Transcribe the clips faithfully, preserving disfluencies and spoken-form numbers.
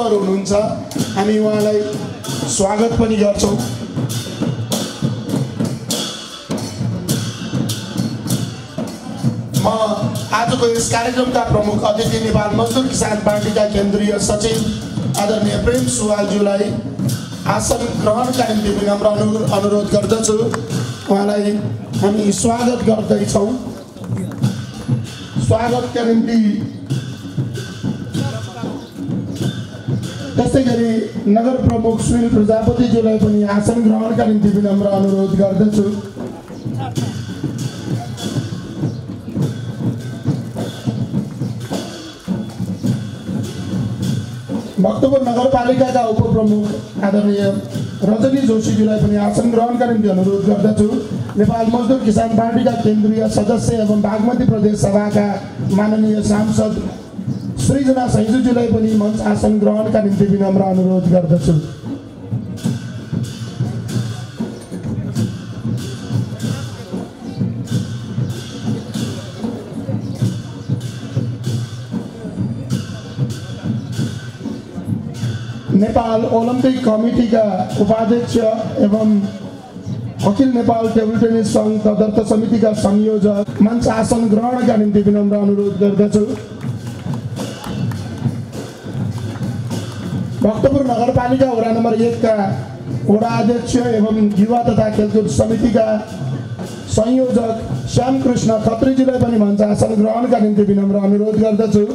Sir हुनुहुन्छ, हामी उहाँलाई स्वागत पनि गर्छौँ। म आजको यस कार्यक्रमका प्रमुख अतिथि नेपाल मजदुर किसान पार्टीका केन्द्रीय सचिव आदरणीय प्रेम सुवालज्यूलाई आसन ग्रहणका निम्ति विनम्र अनुरोध गर्दछु। उहाँलाई हामी स्वागत गर्दैछौँ। स्वागतका निम्ति त्यसै गरी नगर प्रमुख सुनिल प्रजापतिज्यूलाई पनि आसन ग्रहणका निम्ति विनम्र अनुरोध गर्दछु। भक्तपुर नगरपालिकाका उपप्रमुख आदरणीय रजनी जोशीज्यूलाई पनि आसन ग्रहणका निम्ति अनुरोध गर्दछु। नेपाल मजदुर किसान पार्टीका केन्द्रीय सदस्य एवं बागमती प्रदेश सभाका माननीय सांसद सृजना सैजुज्यूलाई पनि मञ्च आसन ग्रहणका निम्ति विनम्र अनुरोध गर्दछु। नेपाल ओलम्पिक कमिटीका उपाध्यक्ष एवं अखिल नेपाल टेबल टेनिस सङ्घ तदर्थ समितिका संयोजक मञ्च आसन ग्रहणका निम्ति विनम्र अनुरोध गर्दछु। भक्तपुर नगरपालिका वडा नम्बर एक का वडा अध्यक्ष एवं युवा तथा खेलकुद समितिका संयोजक श्यामकृष्ण खत्रीज्यूलाई पनि मञ्च आसन ग्रहणका निम्ति विनम्र अनुरोध गर्दछु।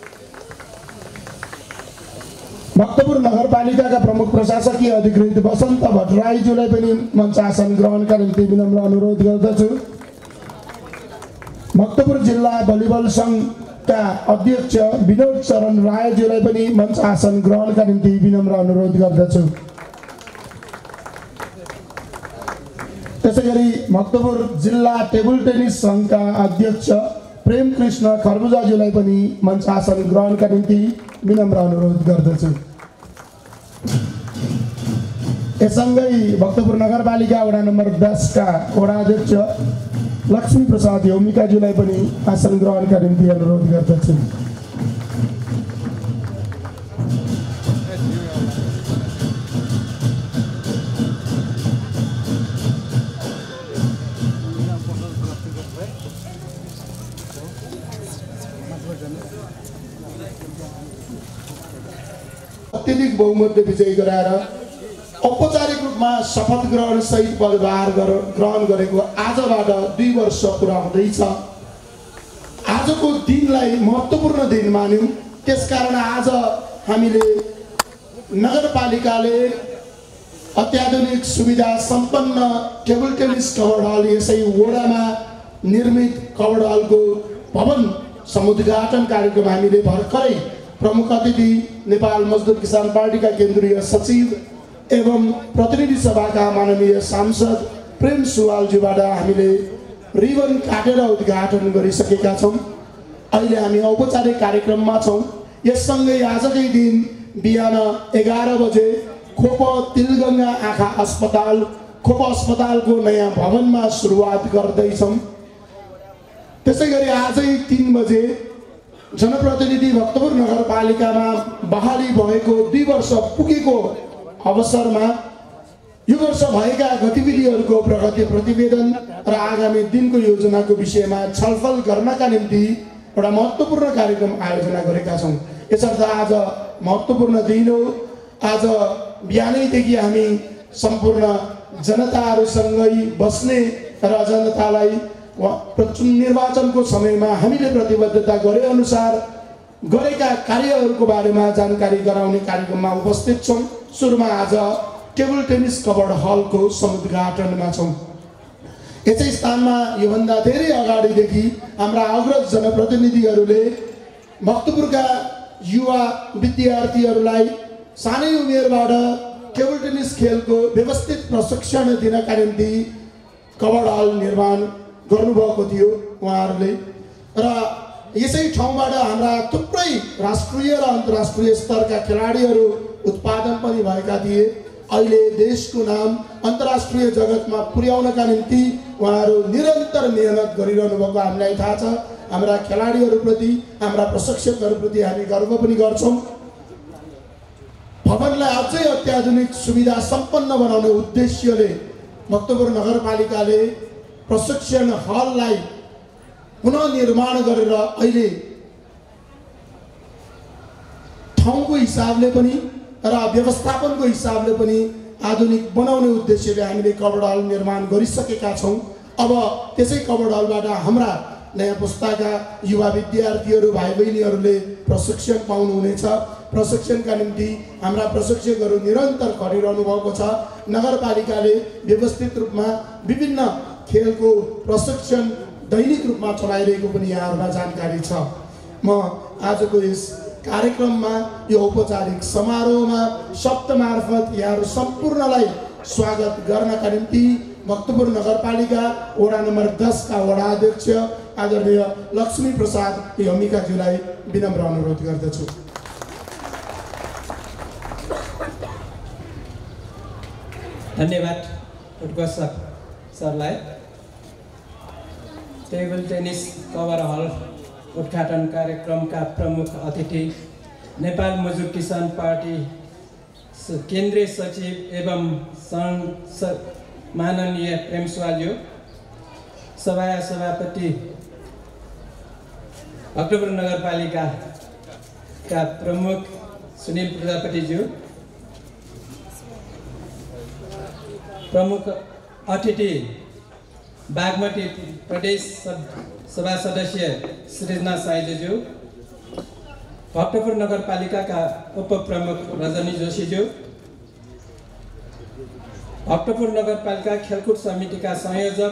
भक्तपुर नगरपालिकाका प्रमुख प्रशासकीय अधिकृत बसन्त भट्टराईज्यूलाई पनि मञ्च आसन ग्रहणका निम्ति विनम्र अनुरोध गर्दछु। भक्तपुर जिल्ला भलिबल सङ्घका अध्यक्ष विनोद चरण रायज्यूलाई पनि मञ्च आसन ग्रहणका निम्ति विनम्र अनुरोध गर्दछु। त्यसै गरी भक्तपुर जिल्ला टेबल टेनिस सङ्घका अध्यक्ष प्रेम कृष्ण खरबुजाज्यूलाई पनि मञ्च आसन ग्रहणका निम्ति विनम्र अनुरोध गर्दछु। यससँगै भक्तपुर नगरपालिका वडा नम्बर दस का वडा अध्यक्ष लक्ष्मी प्रसाद यौमिकाज्यूलाई पनि आसन ग्रहणका निम्ति अनुरोध गर्दछु। अत्यधिक बहुमतले विजयी गराएर औपचारिक रूपमा शपथ ग्रहण सहित पदभार ग्रहण गरेको आजबाट दुई वर्ष पुरा हुँदैछ। आजको दिनलाई महत्त्वपूर्ण दिन मान्यौँ। त्यसकारण आज हामीले नगरपालिकाले अत्याधुनिक सुविधा सम्पन्न टेबल टेनिस कवर हल यसै वडामा निर्मित कवर हलको भवन समुद्घाटन कार्यक्रम हामीले भर्खरै प्रमुख अतिथि नेपाल मजदुर किसान पार्टीका केन्द्रीय सचिव एवं प्रतिनिधि सभाका माननीय सांसद प्रेम सुवालज्यूबाट हामीले रिबन काटेर उद्घाटन गरिसकेका छौँ। अहिले हामी औपचारिक कार्यक्रममा छौँ। यससँगै आजकै दिन बिहान एघार बजे खोप तिलगङ्गा आँखा अस्पताल खोप अस्पतालको नयाँ भवनमा सुरुवात गर्दैछौँ। त्यसै गरी आजै तीन बजे जनप्रतिनिधि भक्तपुर नगरपालिकामा बहाली भएको दुई वर्ष पुगेको अवसरमा यो वर्ष भएका गतिविधिहरूको प्रगति प्रतिवेदन र आगामी दिनको योजनाको विषयमा छलफल गर्नका निम्ति एउटा महत्त्वपूर्ण कार्यक्रम आयोजना गरेका छौँ। यसर्थ आज महत्त्वपूर्ण दिन हो। आज बिहानैदेखि हामी सम्पूर्ण जनताहरूसँगै बस्ने र जनतालाई निर्वाचनको समयमा हामीले प्रतिबद्धता गरे अनुसार गरेका कार्यहरूको बारेमा जानकारी गराउने कार्यक्रममा उपस्थित छौँ। सुरुमा आज टेबल टेनिस कवर हलको समुद्घाटनमा छौँ। यसै स्थानमा योभन्दा धेरै अगाडिदेखि हाम्रा अग्रज जनप्रतिनिधिहरूले भक्तपुरका युवा विद्यार्थीहरूलाई सानै उमेरबाट टेबल टेनिस खेलको व्यवस्थित प्रशिक्षण दिनका निम्ति कवर हल निर्माण गर्नुभएको थियो उहाँहरूले। र यसै ठाउँबाट हाम्रा थुप्रै राष्ट्रिय र अन्तर्राष्ट्रिय स्तरका खेलाडीहरू उत्पादन पनि भएका थिए। अहिले देशको नाम अन्तर्राष्ट्रिय जगतमा पुर्याउनका निम्ति उहाँहरू निरन्तर मेहनत गरिरहनु भएको हामीलाई थाहा छ। हाम्रा खेलाडीहरूप्रति हाम्रा प्रशिक्षकहरूप्रति हामी गर्व पनि गर्छौँ। भवनलाई अझै अत्याधुनिक सुविधा सम्पन्न बनाउने उद्देश्यले भक्तपुर नगरपालिकाले प्रशिक्षण हललाई पुनः निर्माण गरेर अहिले ठाउँको हिसाबले पनि र व्यवस्थापनको हिसाबले पनि आधुनिक बनाउने उद्देश्यले हामीले कबड हल निर्माण गरिसकेका छौँ। अब त्यसै कबड हलबाट हाम्रा नयाँ पुस्ताका युवा विद्यार्थीहरू भाइ बहिनीहरूले प्रशिक्षण पाउनुहुनेछ। प्रशिक्षणका निम्ति हाम्रा प्रशिक्षकहरू निरन्तर खटिरहनु भएको छ। नगरपालिकाले व्यवस्थित रूपमा विभिन्न खेलको प्रशिक्षण दैनिक रूपमा चलाइरहेको पनि यहाँहरूलाई जानकारी छ। म आजको यस कार्यक्रममा यो औपचारिक समारोहमा शब्द मार्फत यहाँहरू सम्पूर्णलाई स्वागत गर्नका निम्ति भक्तपुर नगरपालिका वडा नम्बर दस का वडा अध्यक्ष आदरणीय लक्ष्मी प्रसाद यमिकाज्यूलाई विनम्र अनुरोध गर्दछु। धन्यवाद उत्कर्ष सरलाई। टेबल टेनिस कवर हल उद्घाटन कार्यक्रमका प्रमुख अतिथि नेपाल मजदुर किसान पार्टी केन्द्रीय सचिव एवं संसद माननीय प्रेम सुवालज्यू, सभा सभापति भक्तपुर नगरपालिका का प्रमुख सुनील प्रजापतिज्यू, प्रमुख अतिथि बागमती प्रदेश सभा सदस्य सृजना साईज्यू, भक्तपुर नगरपालिका का उप प्रमुख रजनी जोशीज्यू, भक्तपुर नगरपालिका खेलकुद समिति का संयोजक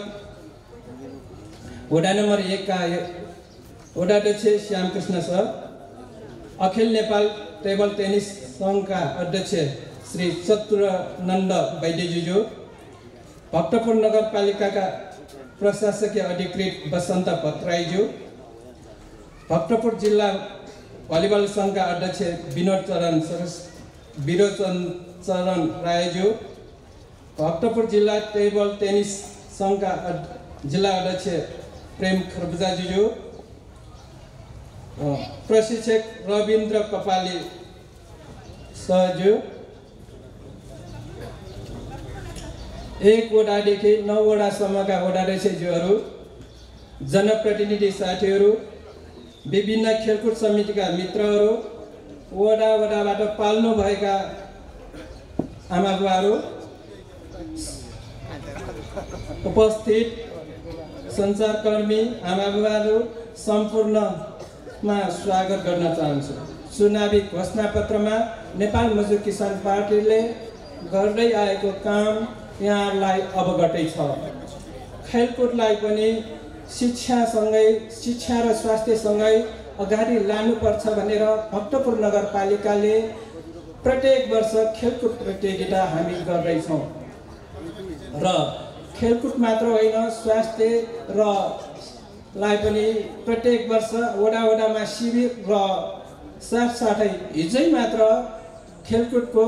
वडा नंबर एक का वडाध्यक्ष श्यामकृष्ण सर, अखिल नेपाल टेबल टेनिस संघ का अध्यक्ष श्री चतुरानंद वैद्यज्यू, भक्तपुर नगरपालिका का प्रशासकीय अधिकृत बसंत भट्टराईज्यू, भक्तपुर जिला भलिबल संघ का अध्यक्ष विनोद चरण विनोद चरण रायज्यू, भक्तपुर जिला टेबल टेनिस संघ का जिला अध्यक्ष प्रेम खरबुजाज्यू, प्रशिक्षक रविन्द्र कपाली सहज्यू, एक वडादेखि नौ वडासम्मका वडाध्यक्षज्यूहरू, जनप्रतिनिधि साथीहरू, विभिन्न खेलकुद समितिका मित्रहरू, वडा वडाबाट पाल्नु भएका आमाबुवाहरू, उपस्थित सञ्चारकर्मी आमाबुवाहरू सम्पूर्णमा स्वागत गर्न चाहन्छु। चुनावी घोषणापत्रमा नेपाल मजदुर किसान पार्टीले गर्दै आएको काम यहाँलाई अवगतै छ। खेलकुदलाई पनि शिक्षासँगै शिक्षा र स्वास्थ्यसँगै अगाडि लानुपर्छ भनेर भक्तपुर नगरपालिकाले प्रत्येक वर्ष खेलकुद प्रतियोगिता हामी गर्दैछौँ र खेलकुद मात्र होइन स्वास्थ्य र लाई पनि प्रत्येक वर्ष वडा वडामा शिविर र साथसाथै हिजै मात्र खेलकुदको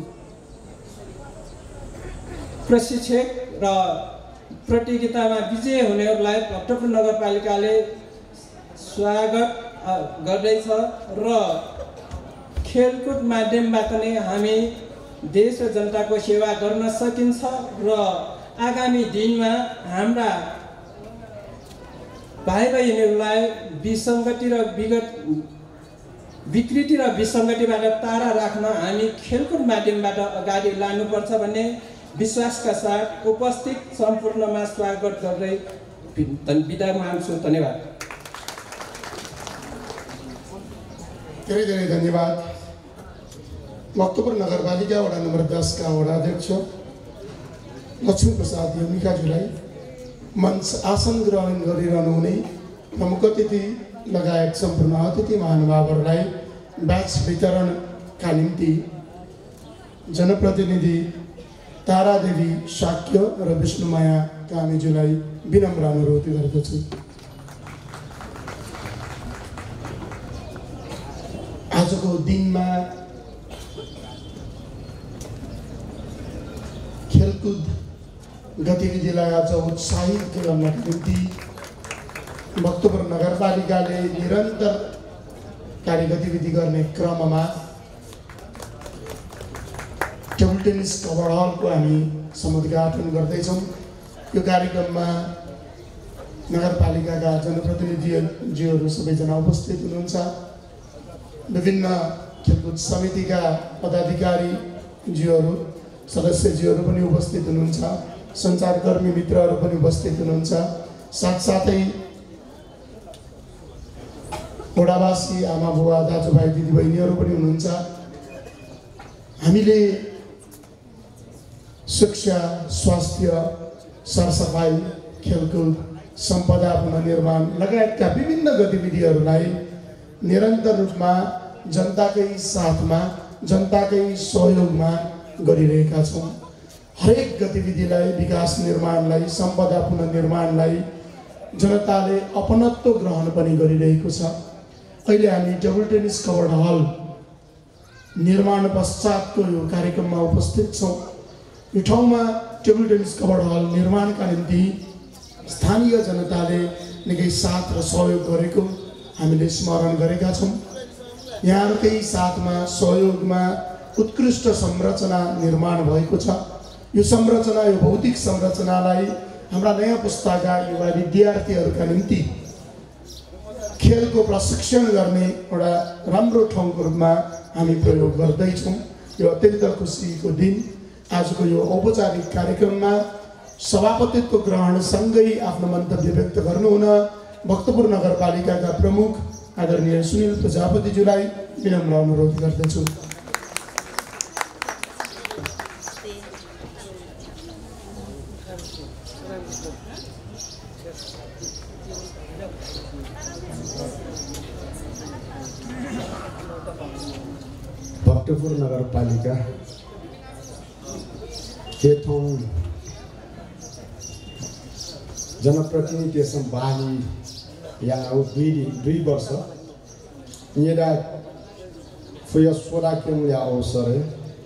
प्रशिक्षक र प्रतियोगितामा विजय हुनेहरूलाई भक्तपुर नगरपालिकाले स्वागत गर्दैछ र खेलकुद माध्यमबाट नै हामी देश र जनताको सेवा गर्न सकिन्छ र आगामी दिनमा हाम्रा भाइ बहिनीहरूलाई विसङ्गति र विगत विकृति र विसङ्गतिबाट टाढा राख्न हामी खेलकुद माध्यमबाट अगाडि लानुपर्छ भन्ने विश्वासका साथ उपस्थित सम्पूर्णमा स्वागत गर्दै बिदा माग्छु। धन्यवाद। धेरै धेरै धन्यवाद। भक्तपुर नगरपालिका वडा नम्बर दस का वडा अध्यक्ष लक्ष्मी प्रसाद यमिकाज्यूलाई मञ्च आसन ग्रहण गरिरहनु हुने प्रमुख अतिथि लगायत सम्पूर्ण अतिथि महानुभावहरूलाई ब्याच वितरणका निम्ति जनप्रतिनिधि तारादेवी शाक्य र विष्णुमाया कामीज्यूलाई विनम्र अनुरोध गर्दछु। आजको दिनमा खेलकुद गतिविधिलाई अझ उत्साहित गर्नका निम्ति भक्तपुर नगरपालिकाले निरन्तर कार्य गतिविधि गर्ने क्रममा टेनिस कभर हलको हामी समुद्घाटन गर्दैछौँ। यो कार्यक्रममा नगरपालिकाका जनप्रतिनिधिज्यूहरू सबैजना उपस्थित हुनुहुन्छ। विभिन्न खेलकुद समितिका पदाधिकारीज्यूहरू सदस्यज्यूहरू पनि उपस्थित हुनुहुन्छ। सञ्चारकर्मी मित्रहरू पनि उपस्थित हुनुहुन्छ। साथसाथै वडावासी आमा बुवा दाजुभाइ दिदीबहिनीहरू पनि हुनुहुन्छ। हामीले शिक्षा, स्वास्थ्य, सरसफाइ, खेलकुद, सम्पदा पुनर्निर्माण लगायतका विभिन्न गतिविधिहरूलाई निरन्तर रूपमा जनताकै साथमा, जनताकै सहयोगमा गरिरहेका छौँ। हरेक गतिविधिलाई, विकास निर्माणलाई, सम्पदा पुनर्निर्माणलाई जनताले अपनत्व ग्रहण पनि गरिरहेको छ। अहिले हामी टेबल टेनिस कभर्ड हल निर्माण पश्चातको यो कार्यक्रममा उपस्थित छौँ। यो ठाउँमा टेबल टेनिस कभर्ड हल निर्माणका निम्ति स्थानीय जनताले निकै साथ र सहयोग गरेको हामीले स्मरण गरेका छौँ। यहाँहरूकै साथमा, सहयोगमा उत्कृष्ट संरचना निर्माण भएको छ। यो संरचना, यो भौतिक संरचनालाई हाम्रा नयाँ पुस्ताका युवा विद्यार्थीहरूका निम्ति खेलको प्रशिक्षण गर्ने एउटा राम्रो ठाउँको रूपमा हामी प्रयोग गर्दैछौँ। यो अत्यन्त खुसीको दिन। आजको यो औपचारिक कार्यक्रममा सभापतित्व ग्रहणसँगै आफ्नो मन्तव्य व्यक्त गर्नुहुन भक्तपुर नगरपालिकाका प्रमुख आदरणीय सुनिल प्रजापतिज्यूलाई विनम्र अनुरोध गर्दछु। भक्तपुर नगरपालिका के ठाउँ जनप्रतिनिधि बाली यहाँ दुई दुई वर्ष मेरा फुया सोरा केमुल्या अवसर है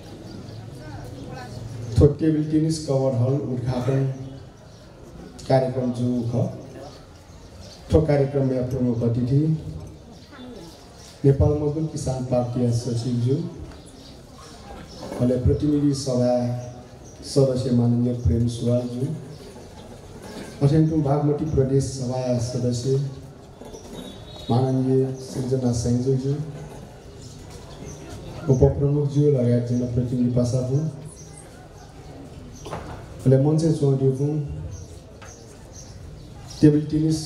थो टेबल टेनिस कवर हल उद्घाटन कार्यक्रम जो ख थो कार्यक्रम में प्रमुख अतिथि नेपाल मजदुर किसान पार्टी सचिवज्यू अहिले प्रतिनिधि सभा सदस्य माननीय प्रेम सुवालज्यू, अठेन्टुङ बागमती प्रदेश सभा सदस्य माननीय सृजना सैन्जोज्यू, उपप्रमुखज्यू लगायत जनप्रतिनिधि पासापुङ, अहिले मञ्चे चौधरीपुङ, टेबल टेनिस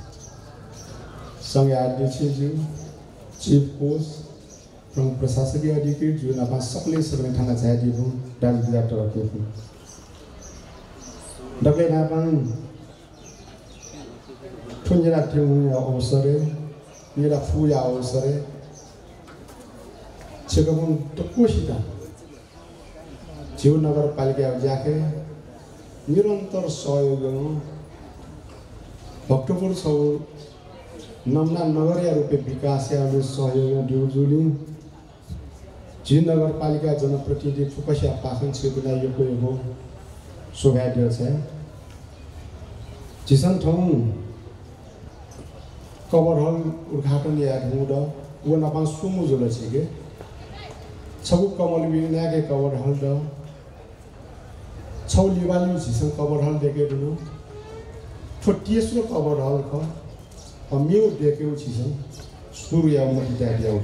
संघ अध्यक्षज्यू, चीफ कोच, प्रमुख प्रशासकीय अधिकारी जो नापा सकले सकले थाना चाहिए डान्स डाक्टर के डबे नापान ठुन्जेरा ठेउ अवसर मेरा फुया अवसर छेकपुन टक्कोसिता जीव नगरपालिका जाके निरन्तर सहयोग गर्नु भक्तपुर छौ नम्ना नगरिया रूपे विकास या सहयोग दिउजुली जी नगरपालिका जनप्रतिनिधि फुकसिया पाखन छेबुला यो हो सौभाग्य छ जिसन ठाउँ कभर हल उद्घाटन या हुँदा वो नपान सुमु जोला छ के छगु कमल बिना के कभर हल द छौ लिवाली जिसन कभर हल देखे दिनु छोटिएसरो कभर हल ख अमियो देखे जिसन सुरु या मति दिया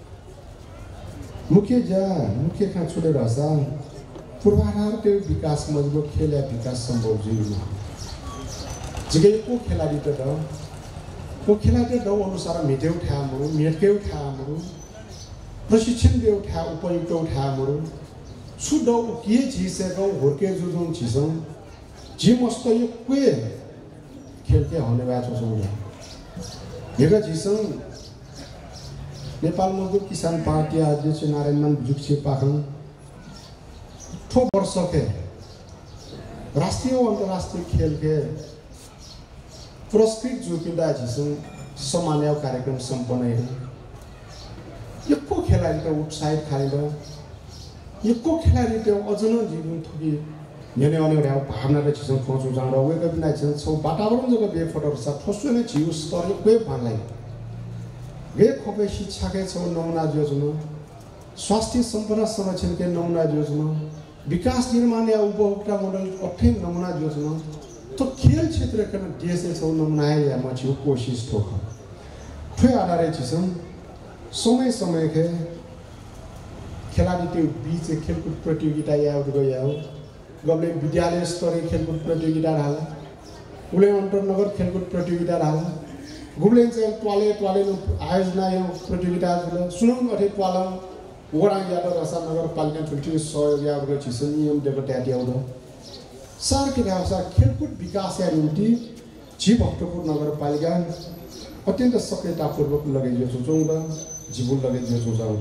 मुख्य जा मुख्य खा छोडेर हसा पूर्वाधार के विकास मजबूत खेल या विकास संभव जीवन जिगे को खेलाडी त द को खेलाडी द अनुसार मेटेउ ठामहरु मेटकेउ ठामहरु प्रशिक्षण देउ ठा उपयुक्त ठामहरु सुड के झिसेको होर्के जुजुङ छिसौ जी मस्त यो के खेल के होने बा छ सौले हेगा झिसौ नेपाल मजदुर किसान पार्टी अध्यक्ष नारायणमान जुक्सी पाखन ठो वर्ष के राष्ट्रिय और अंतर्राष्ट्रीय खेल के पुरस्कृत जुपिदा जिसु सामान्य कार्यक्रम संपन्न है यो को खेलाडी त उत्साहित खाइद यो को खेलाडी त अझन जीवन थोकी नेने अने रे भावना रे छिसो खोजु जाङ र वेक बिना छिसो छौ वातावरण जग बे फोटो छ ठोसो ने जिउ स्तर यो के भन्लाई गे खोपे शिक्षा के छौ नमुना योजना स्वास्थ्य सम्पदा संरक्षण के नमुना योजना विकास निर्माण या उपभोक्ता मोडल अठे नमूना जो छ तो खेल क्षेत्र का देश से नमूना है या मची कोशिश ठोक ठोय आधारे छिसम समय समय के खिलाड़ी के बीच खेलकूद प्रतियोगिता या गया हो गबले विद्यालय स्तरीय खेलकूद प्रतियोगिता रहा उले अंतरनगर खेलकूद प्रतियोगिता रहा गुबले चाहिँ टोले टोले आयोजना यो प्रतियोगिता सुनौं अथे टोला वडा याद रसा नगरपालिका छुट्टी सहयोग या छिस नियम देको ट्याट्याउदो सार के भाषा खेलकूद विकास या निम्ति जी भक्तपुर नगरपालिका अत्यन्त सक्रियतापूर्वक लगाइयो सोचौं र जीवन लगाइयो सोचौं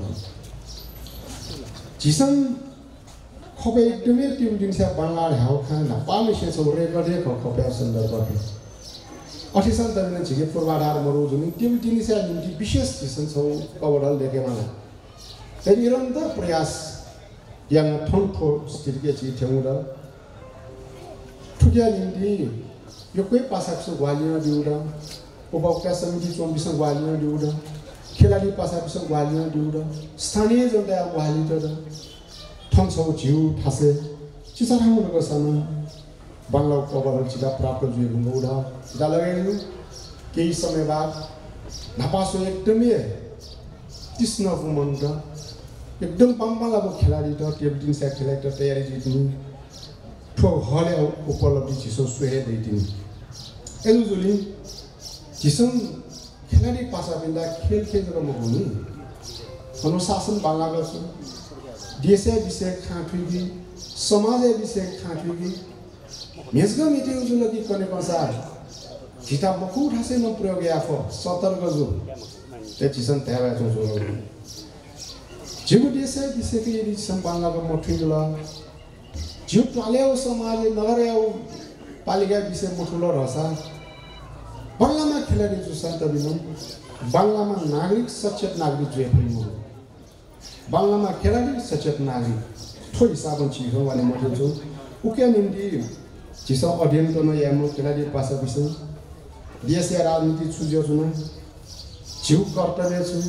जिसन खबे एकदमै टिम दिनसा बंगाल हाउ खान नेपाल से छ रेकर्ड एक खबे सन्दर्भ के अठिसन तबिन छिके पूर्वाधार मरु जुन टिम दिनसा निम्ति विशेष जिसन छ कवरल देखेमा त निरन्तर प्रयास yang ठोंठो स्थिति के छि थेउ र ठुकिया निम्ति यो कोही पासाक्स ग्वालियर दिउरा उपभोक्ता समिति चौबीस ग्वालियर दिउरा खेलाडी पासाक्स ग्वालियर दिउरा स्थानीय जनता ग्वालियर ठंसौ जिउ थासे चिसाराउनको सन बंगला कवर चिदा प्राप्त जुइगु मोडा चिदा लगाइनु केही समय बाद नपासो एकदमै तीक्ष्ण गुमन्त एकदम पाम्पालाको खेलाडी त टेबल टेनिस खेलाडी त तयारी जित्नु ठो हले उपलब्धि छिसो सुहे दैतिनु एलुजुली जिसम खेलाडी पासा बिन्दा खेल खेलेर म हुनु अनुशासन बांगलाको छु देशे विषय खाँथुगी समाज विषय खाँथुगी मेजगा मिटे उजुलगी कने पसार जिता मकु ठासे न प्रयोग याफो सतर्क जो ते जिसन तयावा जो जो जिउ देशे विषय के यदि सम बांगलाको मठुला जिउ पालेउ समाज नगरेउ पालिका विषय मठुलो रहसा बंगलामा खेलाडी जो सन्त बिनु बंगलामा नागरिक सचेत नागरिक जो हेर्नु बंगलामा खेलाडी सचेत नागरिक थोड़ी साबन चीज हो वाले मठे जो उके निम्ति जिस अध्ययन गर्न यामो खेलाडी पासा विषय देश या राजनीति छुज्यो जुन जिउ कर्तव्य छु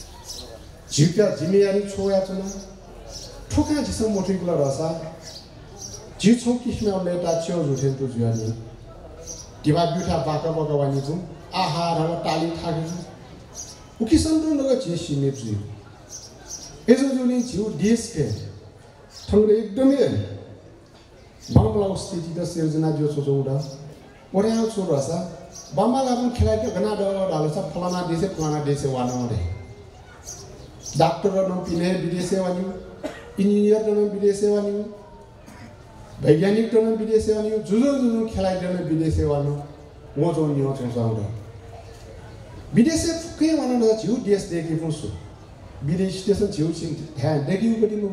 जिउका जिम्मेवारी छोया छु ठोका जिस मठिकुला रहसा जिउ छौ किस्मे लेटा छौ जुठे तो जुयानी दिवा बिउठा बाका बगवानी छु आहार र टाली थाके छु उकी सन्तु नग जेसी नेप्जु एजो जुनि जिउ देश के थंगले एकदमै बांगला स्थिति त सिर्जना जो छ जोडा ओर्या छु रहसा बांगला पनि खेलाडी गना डालो छ फलाना देशे फलाना देशे वाना रे डाक्टर न पिने विदेशे वानी इन्जिनियर न विदेशे वानी वैज्ञानिक न विदेशे वानी जुजो जुजो खेलाडी न विदेशे वानो वो जो नि हो छ विदेशे फुके वाना न जिउ देश देखि फुसु विदेश देश जिउ छिन ध्यान देखिउ गदिनु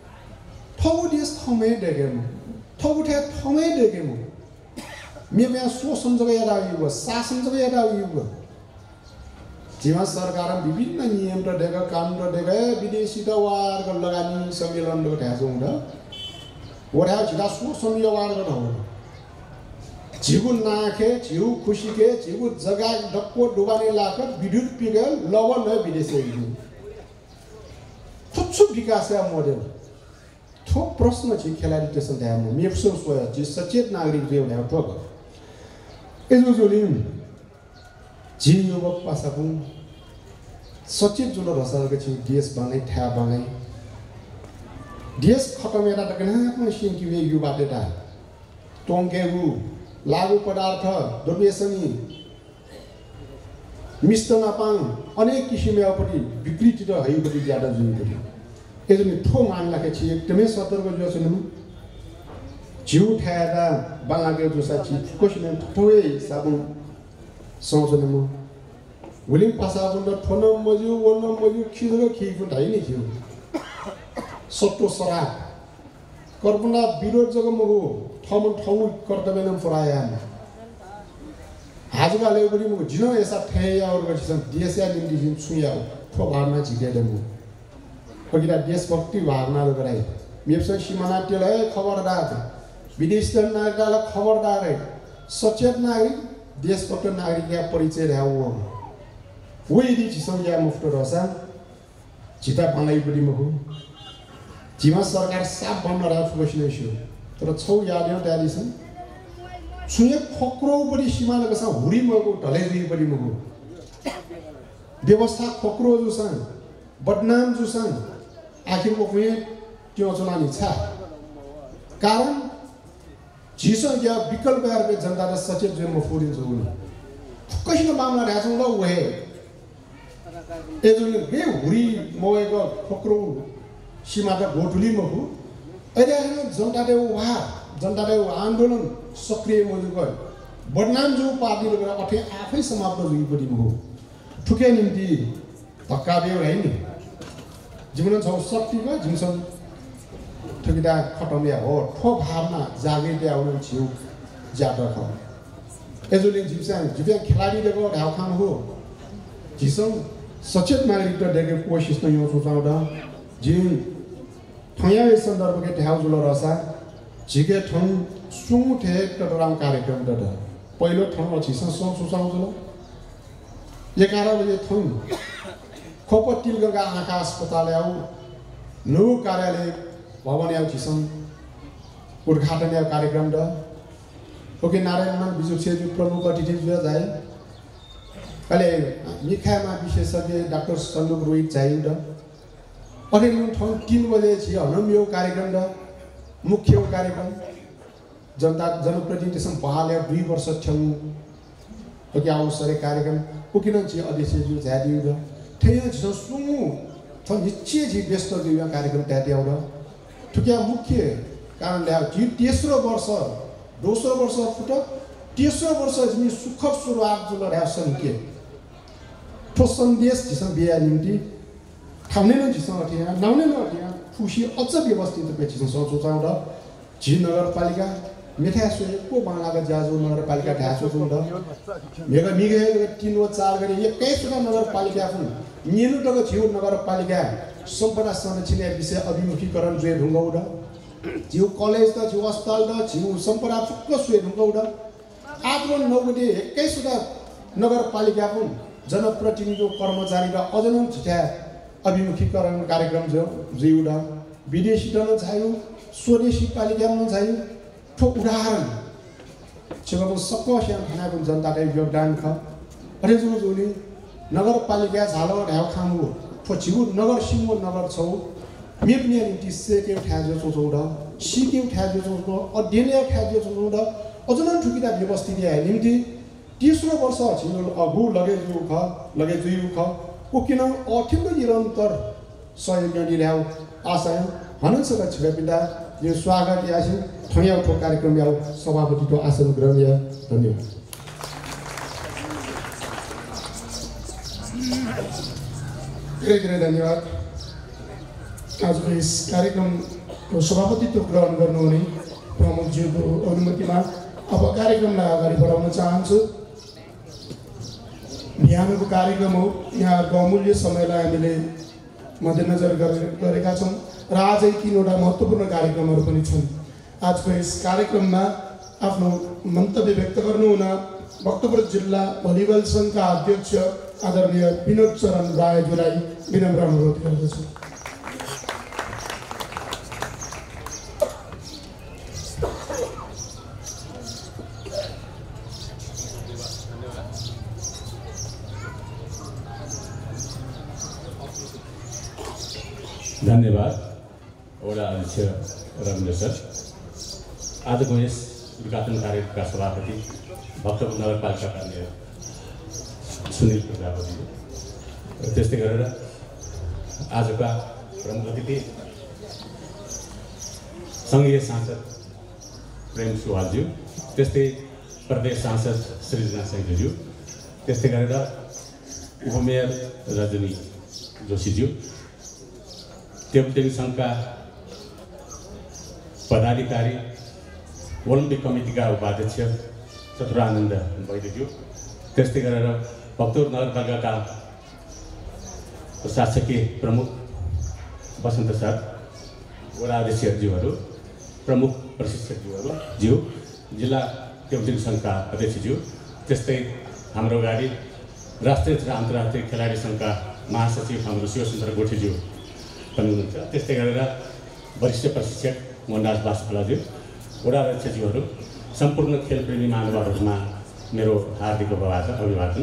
थौ देश थमै देखेम थौ थे थमै देखेम मेमे सो संजोग यादा युग शासन जग यादा युग जिमा सरकार विभिन्न नियम र देगा काम र देगा विदेशी त वार ग लगानी सम्मेलन र थाजौ हुँदा ओरा जिदा सो सम्मेलन वार ग हो जिगु नाखे जिउ खुशी के जिगु जगा डक्को डुबाने लाख विद्युत पिगल लवन न विदेशी युग थुच्छु विकास या मोडेल थो प्रश्न छि खेलाडी टेसन ध्यान मेप्सो सोया जि सचेत नागरिक जे हुने ठोक एजो जोलिम जी युवक पासाकु सचेत जुल रसालको छि देश बानै ठ्या बानै देश खतम एटा तकना पनि सिंकी वे युवा डेटा टोंगेगु लागु पदार्थ द्रव्यसनी मिस्टना पाङ अनेक किसिमयापटि विकृति र हइपटि ज्यादा जुइपटि एजनि ठो मानला के छि एकदमै सतर्क जो छनु जिउ ठ्यादा बांगलादेश जो साची कोसिने ठोए साबुन सोचने विलिङ पासाबुन र ठोन मजु वन मजु खिजो खिफु ढाइ नि थियो सट्टो सरा कर्पना विरोध जग मगु ठम ठौ कर्तव्य न फराया आजकाल पनि म जिनो एसा ठेया और गछन देशया निम्ति जिन छुया ठो भावना झिके दमु कगिरा देशभक्ति भावना गराइ मेप्स सीमाना टेलै खबरदार विदेश नागरिकलाई खबरदार है सचेत नागरिक देशभक्त नागरिक या परिचय रह्यो वो यदि चिसम या मुफ्त रसा चिता पालाई बडी मगु जिमा सरकार साफ बमला फुकसिने छु तर छौ याद्यो डालिसन छुए खोक्रो बढी सीमा लगसा हुरी मगो ढले दुई बढी मगो व्यवस्था खोक्रो जुसन बदनाम जुसन आखिर को कुए त्यो चलानी छ कारण जिसो या विकल्प यार जनता र सचेत जो म फुरिन छु कसिनो मामला राछौ ल वहे एजुले बे हुरी मगेको खोक्रो सीमा त गोठुली मगो अहिले जनताले वहा जनताले आन्दोलन सक्रिय मजु गयो बदनाम जो पार्टी लगेर अठे आफै समाप्त हुइपटि मगो ठुके निम्ति धक्का दियो है नि जीवन छ शक्तिको जिमसन ठुकिदा खटम्या हो ठो भावना जागृति आउन छिउ ज्यादा ख एजुले जिमसन जिबे खेलाडी देखो ढाउ खाम हो जिसम सचेत नागरिक त देखे कोशिश न यो सोचाउँदा जिन ठया सन्दर्भ के ढाउ जुल रसा जिगे ठन सुङ ठे टटराम कार्यक्रम त पहिलो ठाउँ छिसन सब सोचाउँछ एघार बजे थुन खोप तिलगंगा आँखा अस्पताल आऊ नो कार्यालय भवन आऊ छिसन उद्घाटन आऊ कार्यक्रम द ओके नारायणमान बिजु सेजु प्रमुख अतिथि जुया जाए कले मिखामा विशेषज्ञ डाक्टर सन्दुक रोहित चाहिए द अनि नु ठाउँ तीन बजे छि हनम यो कार्यक्रम द मुख्य कार्यक्रम जनता जनप्रतिनिधिसँग बहाले दुई वर्ष छन् ओके अवसर कार्यक्रम उकिन छि अध्यक्ष जो झादिउ द ठेय छ सुमु छ निश्चय जी व्यस्त जो कार्यक्रम त्यात्याउ द ठुकिया मुख्य कारण ल्या जी तेस्रो वर्ष दोस्रो वर्ष फुट तेस्रो वर्ष जिनी सुखद सुरुवात जुल र्या संके ठो सन्देश जिसन बिया निम्ति ठाउने न जिसन अथिया नाउने न अथिया खुशी अझ व्यवस्थित पेचिसन सोचाउ द जी नगरपालिका मिठा सोए को बालाका जाजु नगरपालिका ढासो जुन द मेगा मिगे तीन व चार गरी एकैसवटा नगरपालिका फुन निनु टको छिउ नगरपालिका सम्पदा संरक्षण विषय अभिमुखीकरण जे ढुङ्गौ द जिउ कलेज त जिउ अस्पताल त जिउ सम्पदा फुक्क सुए ढुङ्गौ द आत्रो नौगटे एकैसवटा नगरपालिका फुन जनप्रतिनिधि कर्मचारी र अजनन छिटा अभिमुखीकरण कार्यक्रम जो जिउ द विदेशी त छायो स्वदेशी पालिका न छायो ठो उदाहरण छेको सक्को श्याम खानाको जनताले योगदान ख अरे जो जोली नगरपालिका झालो ढाउ खामु ठो छिउ नगर सिंह नगर छौ मेपनिया निति से के ठाजो सोचौडा सी के ठाजो सोचो अध्ययन ठाजो सोचौडा अझन ठुकिदा व्यवस्थित है निम्ति तेस्रो वर्ष छिउ अगु लगे जो ख लगे जुइ ख उकिन अठिन्द निरन्तर सहयोग दिइराउ आशा हनसका छिपिदा यो स्वागत यासी ठया उठो कार्यक्रम याउ सभापतिको आसन ग्रहण या धन्यवाद धेरै धेरै धन्यवाद आजको यस कार्यक्रमको सभापतित्व ग्रहण गर्नुहुने प्रमुखज्यूको अनुमतिमा अब कार्यक्रमलाई अगाडि बढाउन चाहन्छु बिहानको कार्यक्रम हो यहाँहरूको अमूल्य समयलाई हामीले मध्यनजर गरेका छौँ र आजै तीनवटा महत्त्वपूर्ण कार्यक्रमहरू पनि छन् आजको यस कार्यक्रममा आफ्नो मन्तव्य व्यक्त गर्नुहुन भक्तपुर जिल्ला भलिबल सङ्घका अध्यक्ष आदरणीय विनोद चरण रायज्यूलाई विनम्र अनुरोध गर्दछु धन्यवाद वडा अध्यक्ष रविन्द्र सर आजको यस उद्घाटन कार्यक्रमका सभापति भक्तपुर नगरपालिकाका मेयर सुनिल प्रजापति त्यस्तै गरेर आजका प्रमुख अतिथि सङ्घीय सांसद प्रेम सुवालज्यू त्यस्तै प्रदेश सांसद सृजना सैनीज्यू त्यस्तै गरेर उपमेयर रजनी जोशीज्यू टेबल टेनिस सङ्घका पदाधिकारी ओलम्पिक कमिटीका उपाध्यक्ष चतुरानन्द वैद्यज्यू त्यस्तै गरेर भक्तपुर नगरपालिकाका प्रशासकीय प्रमुख वसन्त सर वडा अध्यक्षज्यूहरू प्रमुख प्रशिक्षकज्यूहरू ज्यू जिल्ला टेबल टेनिस सङ्घका अध्यक्षज्यू त्यस्तै हाम्रो गाडी राष्ट्रिय तथा अन्तर्राष्ट्रिय खेलाडी सङ्घका महासचिव हाम्रो शिवसुन्दर गोठीज्यू पनि हुनुहुन्छ त्यस्तै गरेर वरिष्ठ प्रशिक्षक मोहनराज बासुलाज्यू, वडा अध्यक्षज्यूहरू, सम्पूर्ण खेलप्रेमी महानुभावहरूमा मेरो हार्दिक अभिवादन अभिवादन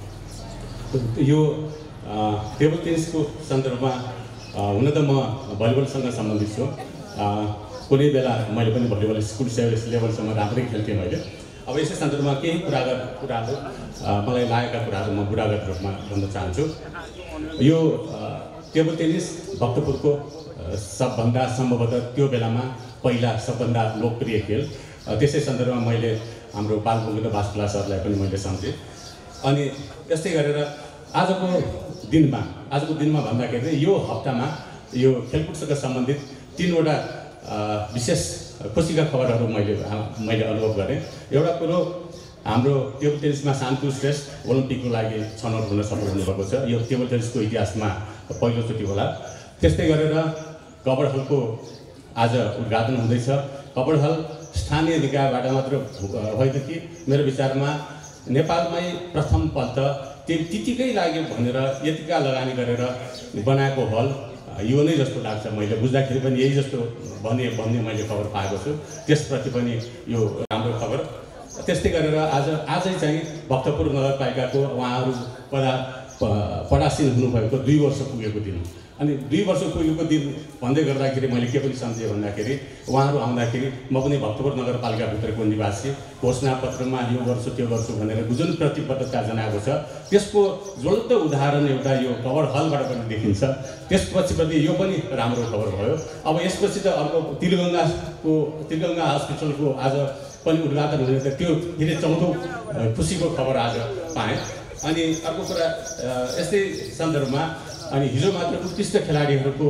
यो टेबल टेनिसको सन्दर्भमा हुन त म भलिबलसँग सम्बन्धित छु। कुनै बेला मैले पनि भलिबल स्कुल लेभलसम्म राम्रै खेल्थेँ मैले। अब यसै सन्दर्भमा केही कुरागत कुराहरू मलाई लागेका कुराहरू म बुढागत रूपमा भन्न चाहन्छु। यो टेबल टेनिस भक्तपुरको सबभन्दा सम्भवतः त्यो बेलामा पहिला सबभन्दा लोकप्रिय खेल। त्यसै सन्दर्भमा मैले हाम्रो बालगोविन्द बासुला सरलाई पनि मैले सम्झेँ। अनि यस्तै गरेर आजको दिनमा आजको दिनमा भन्दाखेरि यो हप्तामा यो खेलकुदसँग सम्बन्धित तीनवटा विशेष खुसीका खबरहरू मैले मैले अनुभव गरेँ। एउटा कुरो, हाम्रो टेबल टेनिसमा शान्तु श्रेष्ठ ओलम्पिकको लागि छनौट हुन सफल हुनुभएको छ। यो टेबल टेनिसको इतिहासमा पहिलोचोटि होला। त्यस्तै गरेर कबड हलको आज उद्घाटन हुँदैछ। कबड हल स्थानीय निकायबाट मात्र होइन कि मेरो विचारमा नेपालमै प्रथमपल्ट त्यो त्यतिकै लाग्यो भनेर यतिका लगानी गरेर बनाएको हल यो नै जस्तो लाग्छ। मैले बुझ्दाखेरि पनि यही जस्तो भन्ने भन्ने मैले खबर पाएको छु। त्यसप्रति पनि यो राम्रो खबर। त्यस्तै गरेर आज आजै चाहिँ भक्तपुर नगरपालिकाको उहाँहरू पदा पदासीन हुनुभएको दुई वर्ष पुगेको दिन। अनि दुई वर्ष पुगेको दिन भन्दै गर्दाखेरि मैले के पनि सम्झेँ भन्दाखेरि उहाँहरू आउँदाखेरि म पनि भक्तपुर नगरपालिकाभित्रको निवासी, घोषणापत्रमा यो गर्छु त्यो गर्छु भनेर जुन प्रतिबद्धता जनाएको छ त्यसको ज्वलन्त उदाहरण एउटा यो कबड हलबाट पनि देखिन्छ। त्यसपछि पनि यो पनि राम्रो खबर भयो। अब यसपछि त अर्को तिलगङ्गाको तिलगङ्गा हस्पिटलको आज पनि उद्घाटन हुने त्यो फेरि चौथो खुसीको खबर आज पाएँ। अनि अर्को कुरा यस्तै सन्दर्भमा अनि हिजो मात्र उत्कृष्ट खेलाडीहरूको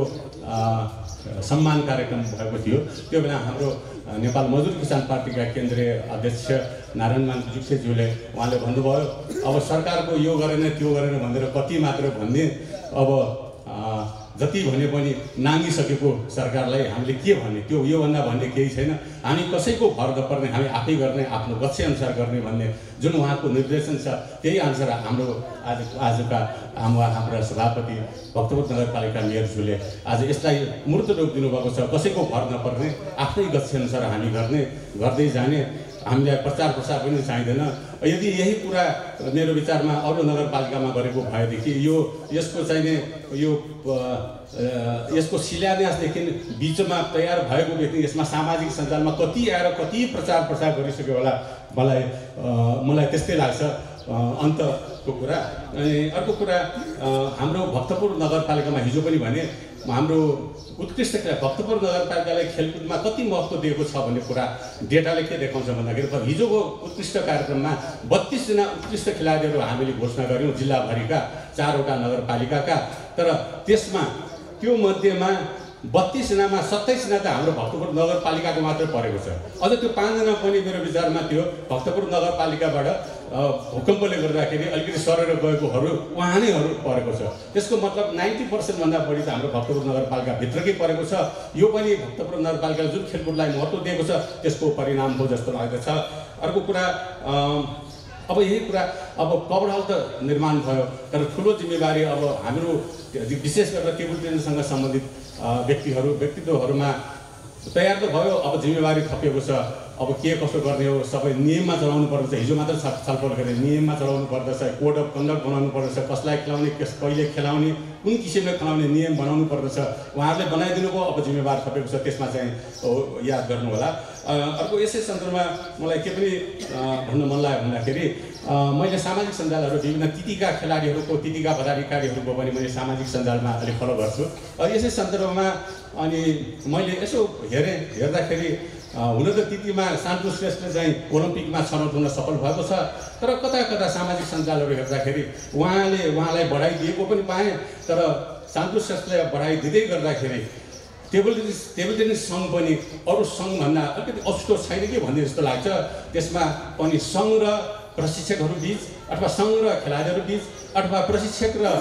सम्मान कार्यक्रम भएको थियो। त्यो बेला हाम्रो नेपाल मजदुर किसान पार्टीका केन्द्रीय अध्यक्ष नारायणमान जुक्सेज्यूले उहाँले भन्नुभयो अब सरकारको यो गरेन त्यो गरेन भनेर कति मात्र भन्ने, अब जति भने पनि नाङ्गिसकेको सरकारलाई हामीले के भन्ने, त्यो योभन्दा भन्ने केही छैन। हामी कसैको भर नपर्ने, हामी आफै गर्ने, आफ्नो गच्छेअनुसार गर्ने भन्ने जुन उहाँको निर्देशन छ त्यही अनुसार हाम्रो आज आजका हाम्रा हाम्रा सभापति भक्तपुर नगरपालिका मेयरज्यूले आज यसलाई मूर्त रूप दिनुभएको छ। कसैको भर नपर्ने, आफ्नै गच्छेअनुसार हामी गर्ने, गर्दै जाने। हामीलाई प्रचार प्रसार पनि चाहिँदैन। यदि यही कुरा मेरो विचारमा अरू नगरपालिकामा गरेको भएदेखि यो यसको चाहिने यो यसको शिलान्यासदेखि बिचमा तयार भएको व्यक्ति यसमा सामाजिक सञ्जालमा कति आएर कति प्रचार प्रसार गरिसक्यो होला, मलाई मलाई त्यस्तै लाग्छ अन्तको कुरा। अनि अर्को कुरा, हाम्रो भक्तपुर नगरपालिकामा हिजो पनि भने हाम्रो उत्कृष्ट भक्तपुर नगरपालिकालाई खेलकुदमा कति महत्त्व दिएको छ भन्ने कुरा डेटाले के देखाउँछ भन्दाखेरि हिजोको उत्कृष्ट कार्यक्रममा बत्तीसजना उत्कृष्ट खेलाडीहरू हामीले घोषणा गऱ्यौँ जिल्लाभरिका चारवटा नगरपालिकाका। तर त्यसमा त्यो मध्येमा बत्तीसजनामा सत्ताइसजना त हाम्रो भक्तपुर नगरपालिकाको मात्रै परेको छ। अझ त्यो पाँचजना पनि मेरो विचारमा त्यो भक्तपुर नगरपालिकाबाट भूकम्पले गर्दाखेरि अलिकति सरेर गएकोहरू उहाँ नैहरू परेको छ। त्यसको मतलब नाइन्टी पर्सेन्टभन्दा बढी त हाम्रो भक्तपुर नगरपालिकाभित्रकै परेको छ। यो पनि भक्तपुर नगरपालिकाले जुन खेलकुदलाई महत्त्व दिएको छ त्यसको परिणाम हो जस्तो लाग्दछ। अर्को कुरा, अब यही कुरा, अब कबड हल त निर्माण भयो, तर ठुलो जिम्मेवारी अब हाम्रो विशेष गरेर टेबल टेनिससँग सम्बन्धित व्यक्तिहरू व्यक्तित्वहरूमा तयार त भयो। अब जिम्मेवारी थपिएको छ। अब के कसो गर्ने हो, सबै नियममा चलाउनु पर्दछ। हिजो मात्र छलफल गरेँ, नियममा चलाउनु पर्दछ, कोड अफ कन्डक्ट बनाउनु पर्दछ, कसलाई खेलाउने, कस कहिले खेलाउने, कुन किसिमले खेलाउने नियम बनाउनु पर्दछ। उहाँहरूले बनाइदिनु भयो, अब जिम्मेवार थपेको छ, त्यसमा चाहिँ याद गर्नु होला। अर्को यसै सन्दर्भमा मलाई के पनि भन्न मन लाग्यो भन्दाखेरि मैले सामाजिक सञ्जालहरू विभिन्न तितिका खेलाडीहरूको तितिका पदाधिकारीहरूको पनि मैले सामाजिक सञ्जालमा अलिक फलो गर्छु। यसै सन्दर्भमा अनि मैले यसो हेरेँ हेर्दाखेरि हुन त तितिमा शान्तु श्रेष्ठ चाहिँ ओलम्पिकमा छनौट हुन सफल भएको छ। तर कता कता सामाजिक सञ्जालहरू हेर्दाखेरि उहाँले उहाँलाई बढाइ दिएको पनि पाएँ। तर शान्तु श्रेष्ठलाई बढाइ दिँदै गर्दाखेरि टेबल टेनिस टेबल टेनिस सङ्घ पनि अरू सङ्घभन्दा अलिकति अछुतो छैन कि भन्ने जस्तो लाग्छ। त्यसमा पनि सङ्घ र प्रशिक्षकहरू बिच अथवा सङ्घ र खेलाडीहरू बिच अथवा प्रशिक्षक र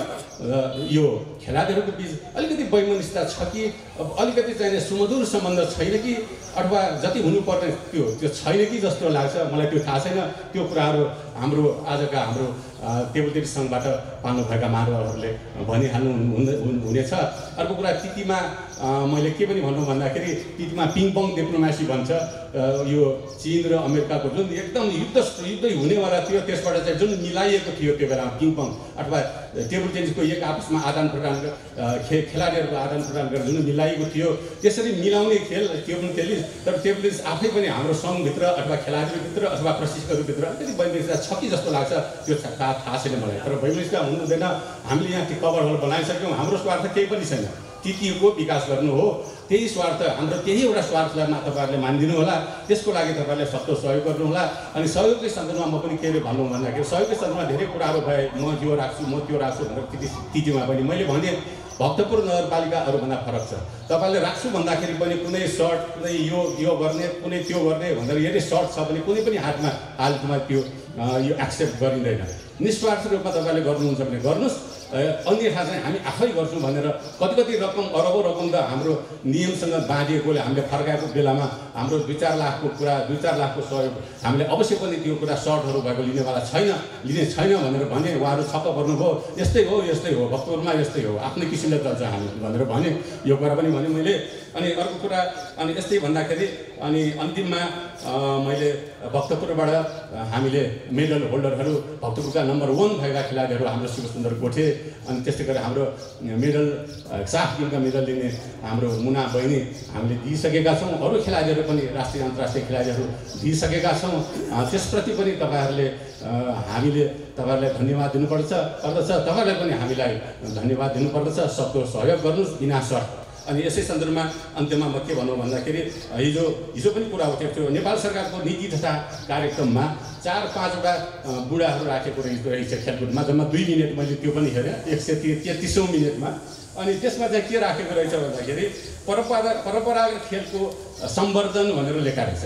यो खेलाडीहरूको बिच अलिकति वैमनस्यता छ कि अलिकति चाहिँ सुमधुर सम्बन्ध छैन कि अथवा जति हुनुपर्ने त्यो त्यो छैन कि जस्तो लाग्छ मलाई त्यो थाहा छैन। त्यो कुराहरू हाम्रो आजका हाम्रो टेबल टेनिस सङ्घबाट पाल्नुभएका महानुभावहरूले भनिहाल्नु हुनेछ। अर्को कुरा तितीमा मैले के पनि भनौँ भन्दाखेरि तितीमा पिङपङ डिप्लोमेसी भन्छ। यो चीन र अमेरिकाको जुन एकदम युद्ध युद्ध हुनेवाला थियो त्यसबाट चाहिँ जुन मिलाइएको थियो त्यो बेलामा पिङपङ अथवा टेबल टेनिसको एक आपसमा आदान प्रदान खे खेलाडीहरूको आदान प्रदान गरेर जुन मिलाइएको थियो त्यसरी मिलाउने खेल टेबल टेनिस। तर टेबल टेनिस आफै पनि हाम्रो सङ्घभित्र अथवा खेलाडीहरूभित्र अथवा प्रशिक्षकहरूभित्र अलिकति वैमनस्यता छ कि जस्तो लाग्छ। त्यो थाहा छैन मलाई। तर वैमनस्यता हुनु हुँदैन। हामीले यहाँ कभर हल बनाइसक्यौँ। हाम्रो स्वार्थ केही पनि छैन। तितीको विकास गर्नु हो त्यही स्वार्थ हाम्रो त्यही एउटा स्वार्थलाई तपाईँहरूले मानिदिनु होला। त्यसको लागि तपाईँहरूले सक्दो सहयोग गर्नुहोला। अनि सहयोगकै सन्दर्भमा म पनि के अरे भनौँ भन्दाखेरि सहयोगकै सन्दर्भमा धेरै कुराहरू भए म यो राख्छु म त्यो राख्छु भनेर तिती तितीमा पनि मैले भने भक्तपुर नगरपालिका अरूभन्दा फरक छ। तपाईँले राख्छु भन्दाखेरि पनि कुनै सर्ट कुनै यो यो गर्ने कुनै त्यो गर्ने भनेर यदि सर्ट छ भने कुनै पनि हातमा हालतमा त्यो यो एक्सेप्ट गरिँदैन। निस्वार्थ रूपमा तपाईँले गर्नुहुन्छ भने गर्नुहोस्। अन्यथा चाहिँ हामी आफै गर्छौँ भनेर कति कति रकम अरबौँ रकम त हाम्रो नियमसँग बाँधिएकोले हामीले फर्काएको बेलामा हाम्रो दुई चार लाखको कुरा दुई चार लाखको सहयोग हामीले अवश्य पनि त्यो कुरा सर्टहरू भएको लिनेवाला छैन लिने छैन भनेर भने उहाँहरू छक्क पर्नुभयो। यस्तै हो यस्तै हो भक्तपुरमा यस्तै हो आफ्नै किसिमले चल्छ हामी भनेर भने यो कुरा पनि भने मैले। अनि अर्को कुरा अनि यस्तै भन्दाखेरि अनि अन्तिममा मैले भक्तपुरबाट हामीले मेडल होल्डरहरू भक्तपुरका नम्बर वान भएका खेलाडीहरू हाम्रो शिवसुन्दर गोठे अनि त्यस्तै गरेर हाम्रो मेडल साफ टिमका मेडल लिने हाम्रो मुना बहिनी हामीले दिइसकेका छौँ। अरू खेलाडीहरू पनि राष्ट्रिय अन्तर्राष्ट्रिय खेलाडीहरू दिइसकेका छौँ। त्यसप्रति पनि तपाईँहरूले हामीले तपाईँहरूलाई धन्यवाद दिनुपर्छ पर्दछ तपाईँहरूले पनि हामीलाई धन्यवाद दिनुपर्दछ। सक्दो सहयोग गर्नुहोस् बिना सर्त। अनि यसै सन्दर्भमा अन्त्यमा म के भनौँ भन्दाखेरि हिजो हिजो पनि कुरा उठेको थियो नेपाल सरकारको नीति तथा कार्यक्रममा चार पाँचवटा बुढाहरू राखेको रहेछ रहेछ खेलकुदमा जम्मा दुई मिनट मैले त्यो पनि हेरेँ एक सय तेत्तिसौँ मिनटमा। अनि त्यसमा चाहिँ के राखेको रहेछ भन्दाखेरि परम्परा परम्परागत खेलको सम्वर्धन भनेर लेखा रहेछ।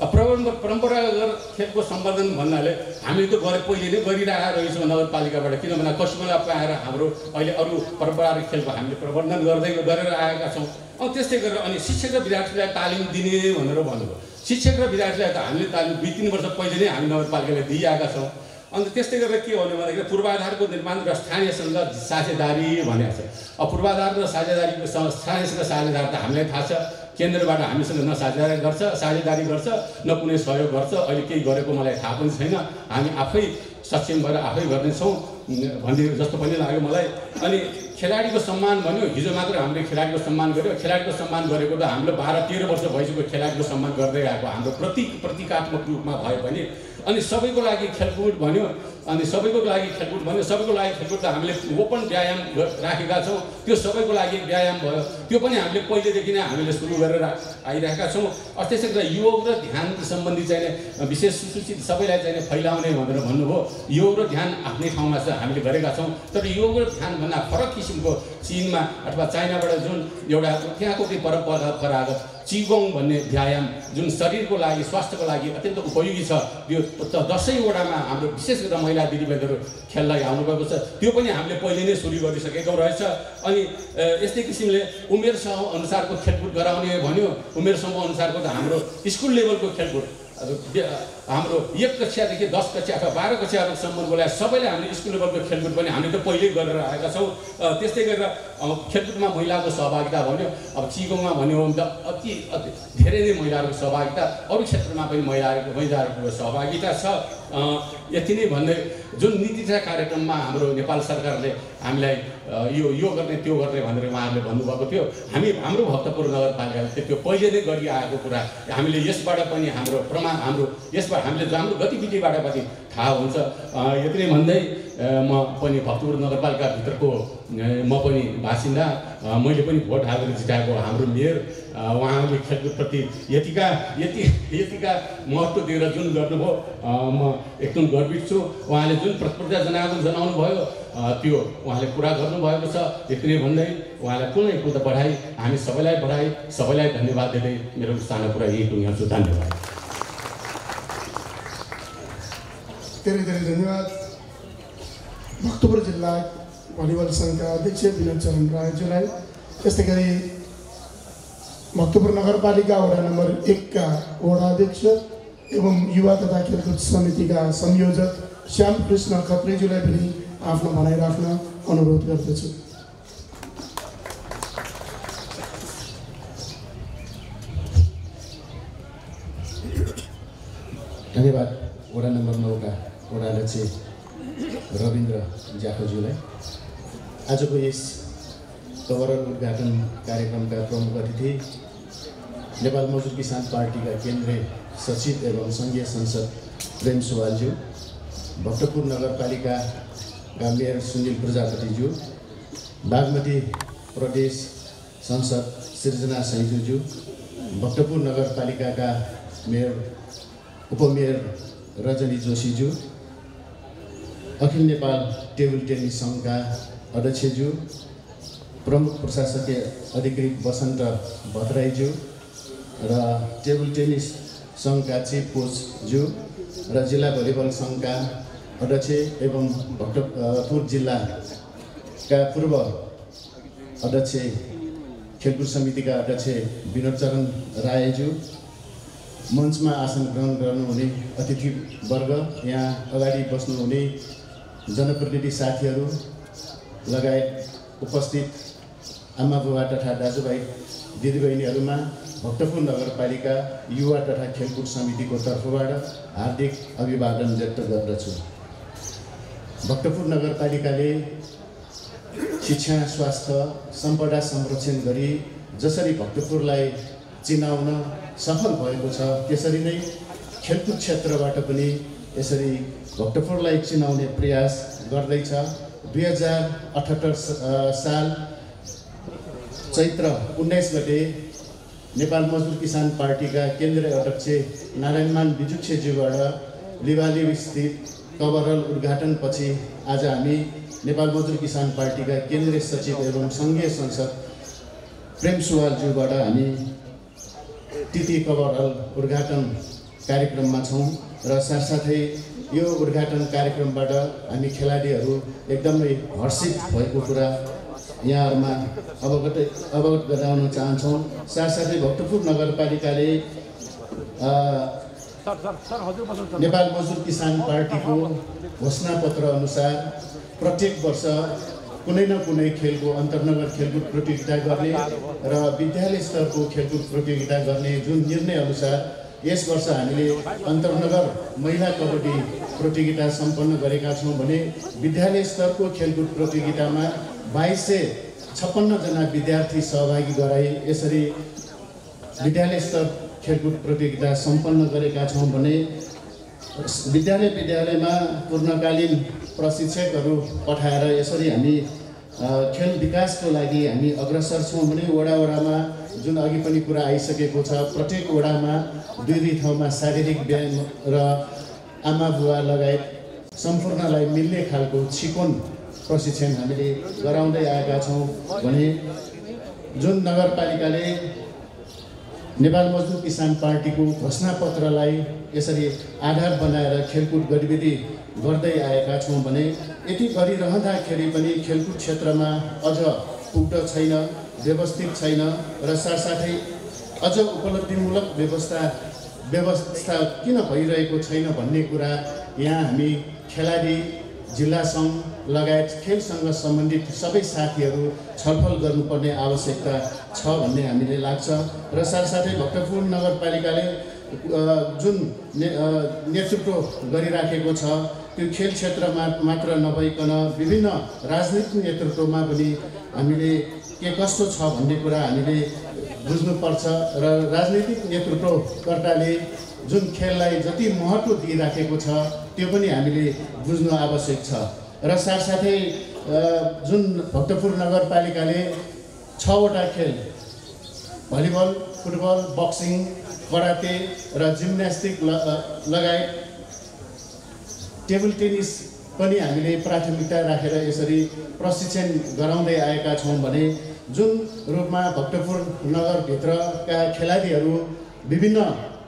परम्परागत खेलको सम्वर्धन भन्नाले हामीले त गरे पहिले नै गरिरहेको रहेछौँ नगरपालिकाबाट। किनभने कसैलाई पाएर हाम्रो अहिले अरू परम्परागत खेलको हामीले प्रबन्धन गर्दै गरेर आएका छौँ। अनि त्यस्तै गरेर अनि शिक्षक र विद्यार्थीलाई तालिम दिने भनेर भन्नुभयो। शिक्षक र विद्यार्थीलाई त हामीले तालिम दुई तिन वर्ष पहिले नै हामी नगरपालिकाले दिइआएका छौँ। अन्त त्यस्तै गरेर के भन्यो भन्दाखेरि पूर्वाधारको निर्माण र स्थानीयसँग साझेदारी भनेको छ। अब पूर्वाधार र साझेदारीको स्थानीयसँग साझेदारी त हामीलाई थाहा छ। केन्द्रबाट हामीसँग न साझेदारी गर्छ साझेदारी गर्छ न कुनै सहयोग गर्छ। अहिले केही गरेको मलाई थाहा पनि छैन। हामी आफै सक्षम भएर आफै गर्नेछौँ भन्ने जस्तो पनि लाग्यो मलाई। अनि खेलाडीको सम्मान भन्यो हिजो मात्र हामीले खेलाडीको सम्मान गर्यो। खेलाडीको सम्मान गरेको त हाम्रो बाह्र तेह्र वर्ष भइसक्यो खेलाडीको सम्मान गर्दै आएको हाम्रो प्रतीक प्रतीकात्मक रूपमा भए पनि। अनि सबैको लागि खेलकुद भन्यो अनि सबैको लागि खेलकुद भन्यो सबैको लागि खेलकुद त हामीले ओपन व्यायाम राखेका छौँ। त्यो सबैको लागि व्यायाम भयो। त्यो पनि हामीले पहिलेदेखि नै हामीले सुरु गरेर आइरहेका छौँ। त्यसै गरी योग र ध्यान सम्बन्धी चाहिँ विशेष सुसूचित सबैलाई चाहिँ फैलाउने भनेर भन्नुभयो। योग र ध्यान आफ्नै ठाउँमा चाहिँ हामीले गरेका छौँ। तर योग र ध्यानभन्दा फरक किसिमको चिनमा अथवा चाइनाबाट जुन एउटा त्यहाँको चाहिँ परम्परागत चिगोङ भन्ने व्यायाम जुन शरीरको लागि स्वास्थ्यको लागि अत्यन्त उपयोगी छ त्यो दसैँवटामा हाम्रो विशेष गरेर महिला दिदीबहिनीहरू खेललाई आउनुभएको छ। त्यो पनि हामीले पहिले नै सुरु गरिसकेको रहेछ। अनि यस्तै किसिमले उमेर समूह अनुसारको खेलकुद गराउने भन्यो। उमेर समूह अनुसारको त हाम्रो स्कुल लेभलको खेलकुद हाम्रो एक कक्षादेखि दस कक्षा अथवा बाह्र कक्षासम्मको लागि सबैले हामीले स्कुल लेभलको खेलकुद पनि हामीले त पहिल्यै गरेर आएका छौँ। त्यस्तै गरेर खेलकुदमा महिलाको सहभागिता भन्यो। अब चिगोङमा भन्यो भने त अति अति धेरै नै महिलाहरूको सहभागिता अरू क्षेत्रमा पनि महिलाहरूको महिलाहरूको सहभागिता छ। यति नै भन्दै जुन नीति तथा कार्यक्रममा हाम्रो नेपाल सरकारले हामीलाई यो यो गर्ने त्यो गर्ने भनेर उहाँहरूले भन्नुभएको थियो। हामी हाम्रो भक्तपुर नगरपालिकाले त्यो पहिले नै गरिआएको कुरा हामीले यसबाट पनि हाम्रो प्रमाण हाम्रो यसबाट हामीले हाम्रो गतिविधिबाट पनि थाहा हुन्छ। यति नै भन्दै म पनि भक्तपुर नगरपालिकाभित्रको म पनि बासिन्दा मैले पनि भोट हालेर जिताएको हाम्रो मेयर उहाँले खेलकुदप्रति यतिका यति यतिका महत्त्व दिएर जुन गर्नुभयो म एकदम गर्वित छु। उहाँले जुन प्रतिबद्धता जनाएको जनाउनु भयो त्यो उहाँले पुरा गर्नुभएको छ। यति नै भन्दै उहाँलाई कुनै कुरो बढाइ हामी सबैलाई बढाइ सबैलाई धन्यवाद दिँदै मेरो सानो कुरा यही टुङ्ग्याउँछु। धन्यवाद। धेरै धेरै धन्यवाद भक्तपुर जिल्ला भलिबल सङ्घका अध्यक्ष विनोद चरण रायज्यूलाई, त्यस्तै गरी भक्तपुर नगरपालिका वडा नम्बर एकका वडा अध्यक्ष एवं युवा तथा खेलकुद समितिका संयोजक श्याम कृष्ण खत्रीज्यूलाई पनि आफ्नो भनाइ राख्न अनुरोध गर्दछु। धन्यवाद वडा नम्बर नौका वडा अध्यक्ष रविन्द्र ज्याखोज्यूलाई। आजको यस कवरल उद्घाटन कार्यक्रमका प्रमुख अतिथि नेपाल मजदुर किसान पार्टीका केन्द्रीय सचिव एवं सङ्घीय सांसद प्रेम सुवालज्यू, भक्तपुर नगरपालिकाका मेयर सुनिल प्रजापतिज्यू, बागमती प्रदेश सांसद सृजना सैजुज्यू, भक्तपुर नगरपालिकाका मेयर उपमेयर रजनी जोशीज्यू, अखिल नेपाल टेबल टेनिस सङ्घका अध्यक्षज्यू, प्रमुख प्रशासकीय अधिकृत बसन्त भट्टराईज्यू र टेबल टेनिस सङ्घका चिफ कोचज्यू र जिल्ला भलिबल सङ्घका अध्यक्ष एवं भक्तपुर जिल्लाका पूर्व अध्यक्ष खेलकुद समितिका अध्यक्ष विनोद चरण रायज्यू, मञ्चमा आसन ग्रहण गर्नुहुने अतिथिवर्ग, यहाँ अगाडि बस्नुहुने जनप्रतिनिधि साथीहरू लगायत उपस्थित आमा बुबा तथा दाजुभाइ दिदीबहिनीहरूमा भक्तपुर नगरपालिका युवा तथा खेलकुद समितिको तर्फबाट हार्दिक अभिवादन व्यक्त गर्दछु। भक्तपुर नगरपालिकाले शिक्षा, स्वास्थ्य, सम्पदा संरक्षण गरी जसरी भक्तपुरलाई चिनाउन सफल भएको छ, त्यसरी नै खेलकुद क्षेत्रबाट पनि यसरी भक्तपुरलाई चिनाउने प्रयास गर्दैछ। दुई हजार अठहत्तर साल चैत्र उन्नाइस गते नेपाल मजदुर किसान पार्टीका केन्द्रीय अध्यक्ष नारायणमान बिजुक्षज्यूबाट लिवाली स्थित कवरल उद्घाटनपछि आज हामी नेपाल मजदुर किसान पार्टीका केन्द्रीय सचिव एवं सङ्घीय सांसद प्रेम सुवालज्यूबाट हामी तिथि कवरल उद्घाटन कार्यक्रममा छौँ र साथसाथै यो उद्घाटन कार्यक्रमबाट हामी खेलाडीहरू एकदमै हर्षित भएको कुरा यहाँहरूमा अवगत अवगत गराउन चाहन्छौँ। साथसाथै भक्तपुर नगरपालिकाले नेपाल मजदुर किसान पार्टीको घोषणापत्र अनुसार प्रत्येक वर्ष कुनै न कुनै खेलको अन्तर्नगर खेलकुद प्रतियोगिता गर्ने र विद्यालय स्तरको खेलकुद प्रतियोगिता गर्ने जुन निर्णय अनुसार यस वर्ष हामीले अन्तर्नगर महिला कबड्डी प्रतियोगिता सम्पन्न गरेका छौँ भने विद्यालय स्तरको खेलकुद प्रतियोगितामा बाइस सय छप्पन्नजना विद्यार्थी सहभागी गराई यसरी विद्यालय स्तर खेलकुद प्रतियोगिता सम्पन्न गरेका छौँ भने विद्यालय विद्यालयमा पूर्णकालीन प्रशिक्षकहरू पठाएर यसरी हामी खेल विकासको लागि हामी अग्रसर छौँ भने वडा वडामा जुन अघि पनि कुरा आइसकेको छ, प्रत्येक वडामा दुई दुई ठाउँमा शारीरिक व्यायाम र आमा बुवा लगायत सम्पूर्णलाई मिल्ने खालको चिकन प्रशिक्षण हामीले गराउँदै आएका छौँ भने जुन नगरपालिकाले नेपाल मजदुर किसान पार्टीको घोषणापत्रलाई यसरी आधार बनाएर खेलकुद गतिविधि गर्दै आएका छौँ भने यति गरिरहँदाखेरि पनि खेलकुद क्षेत्रमा अझ पुग्दो छैन, व्यवस्थित छैन र साथसाथै अझ उपलब्धिमूलक व्यवस्था व्यवस्था किन भइरहेको छैन भन्ने कुरा यहाँ हामी खेलाडी, जिल्ला सङ्घ लगायत खेलसँग सम्बन्धित सबै साथीहरू छलफल गर्नुपर्ने आवश्यकता छ भन्ने हामीले लाग्छ र साथसाथै भक्तपुर नगरपालिकाले जुन ने नेतृत्व गरिराखेको छ त्यो खेल क्षेत्रमा मात्र नभइकन विभिन्न राजनीतिक नेतृत्वमा पनि हामीले के कस्तो छ भन्ने कुरा हामीले बुझ्नुपर्छ र राजनीतिक नेतृत्वकर्ताले जुन खेललाई जति महत्त्व दिइराखेको छ त्यो पनि हामीले बुझ्नु आवश्यक छ र साथसाथै जुन भक्तपुर नगरपालिकाले छवटा खेल भलिबल, फुटबल, बक्सिङ, कराते र जिम्नास्टिक लगायत टेबल टेनिस पनि हामीले प्राथमिकता राखेर यसरी प्रशिक्षण गराउँदै आएका छौँ भने जुन रूपमा भक्तपुर नगरभित्रका खेलाडीहरू विभिन्न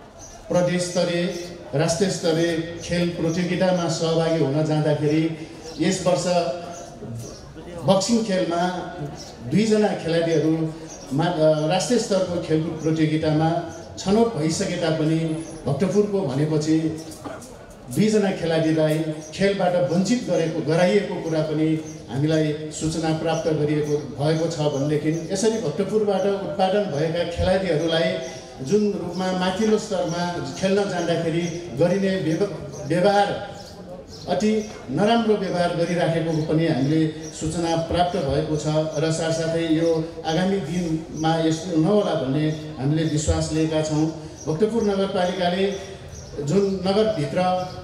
प्रदेश स्तरीय, राष्ट्रिय स्तरीय खेल प्रतियोगितामा सहभागी हुन जाँदाखेरि यस वर्ष बक्सिङ खेलमा दुईजना खेलाडीहरू मा राष्ट्रिय स्तरको खेलकुद प्रतियोगितामा छनौट भइसके तापनि भक्तपुरको भनेपछि दुईजना खेलाडीलाई खेलबाट वञ्चित गरेको गराइएको कुरा पनि हामीलाई सूचना प्राप्त गरिएको भएको छ भनेदेखि यसरी भक्तपुरबाट उत्पादन भएका खेलाडीहरूलाई जुन रूपमा माथिल्लो स्तरमा खेल्न जाँदाखेरि गरिने व्यवहार अति नराम्रो व्यवहार गरिराखेको पनि हामीले सूचना प्राप्त भएको छ र साथसाथै यो आगामी दिनमा यस्तो नहोला भन्ने हामीले विश्वास लिएका छौँ। भक्तपुर नगरपालिकाले जुन नगरभित्र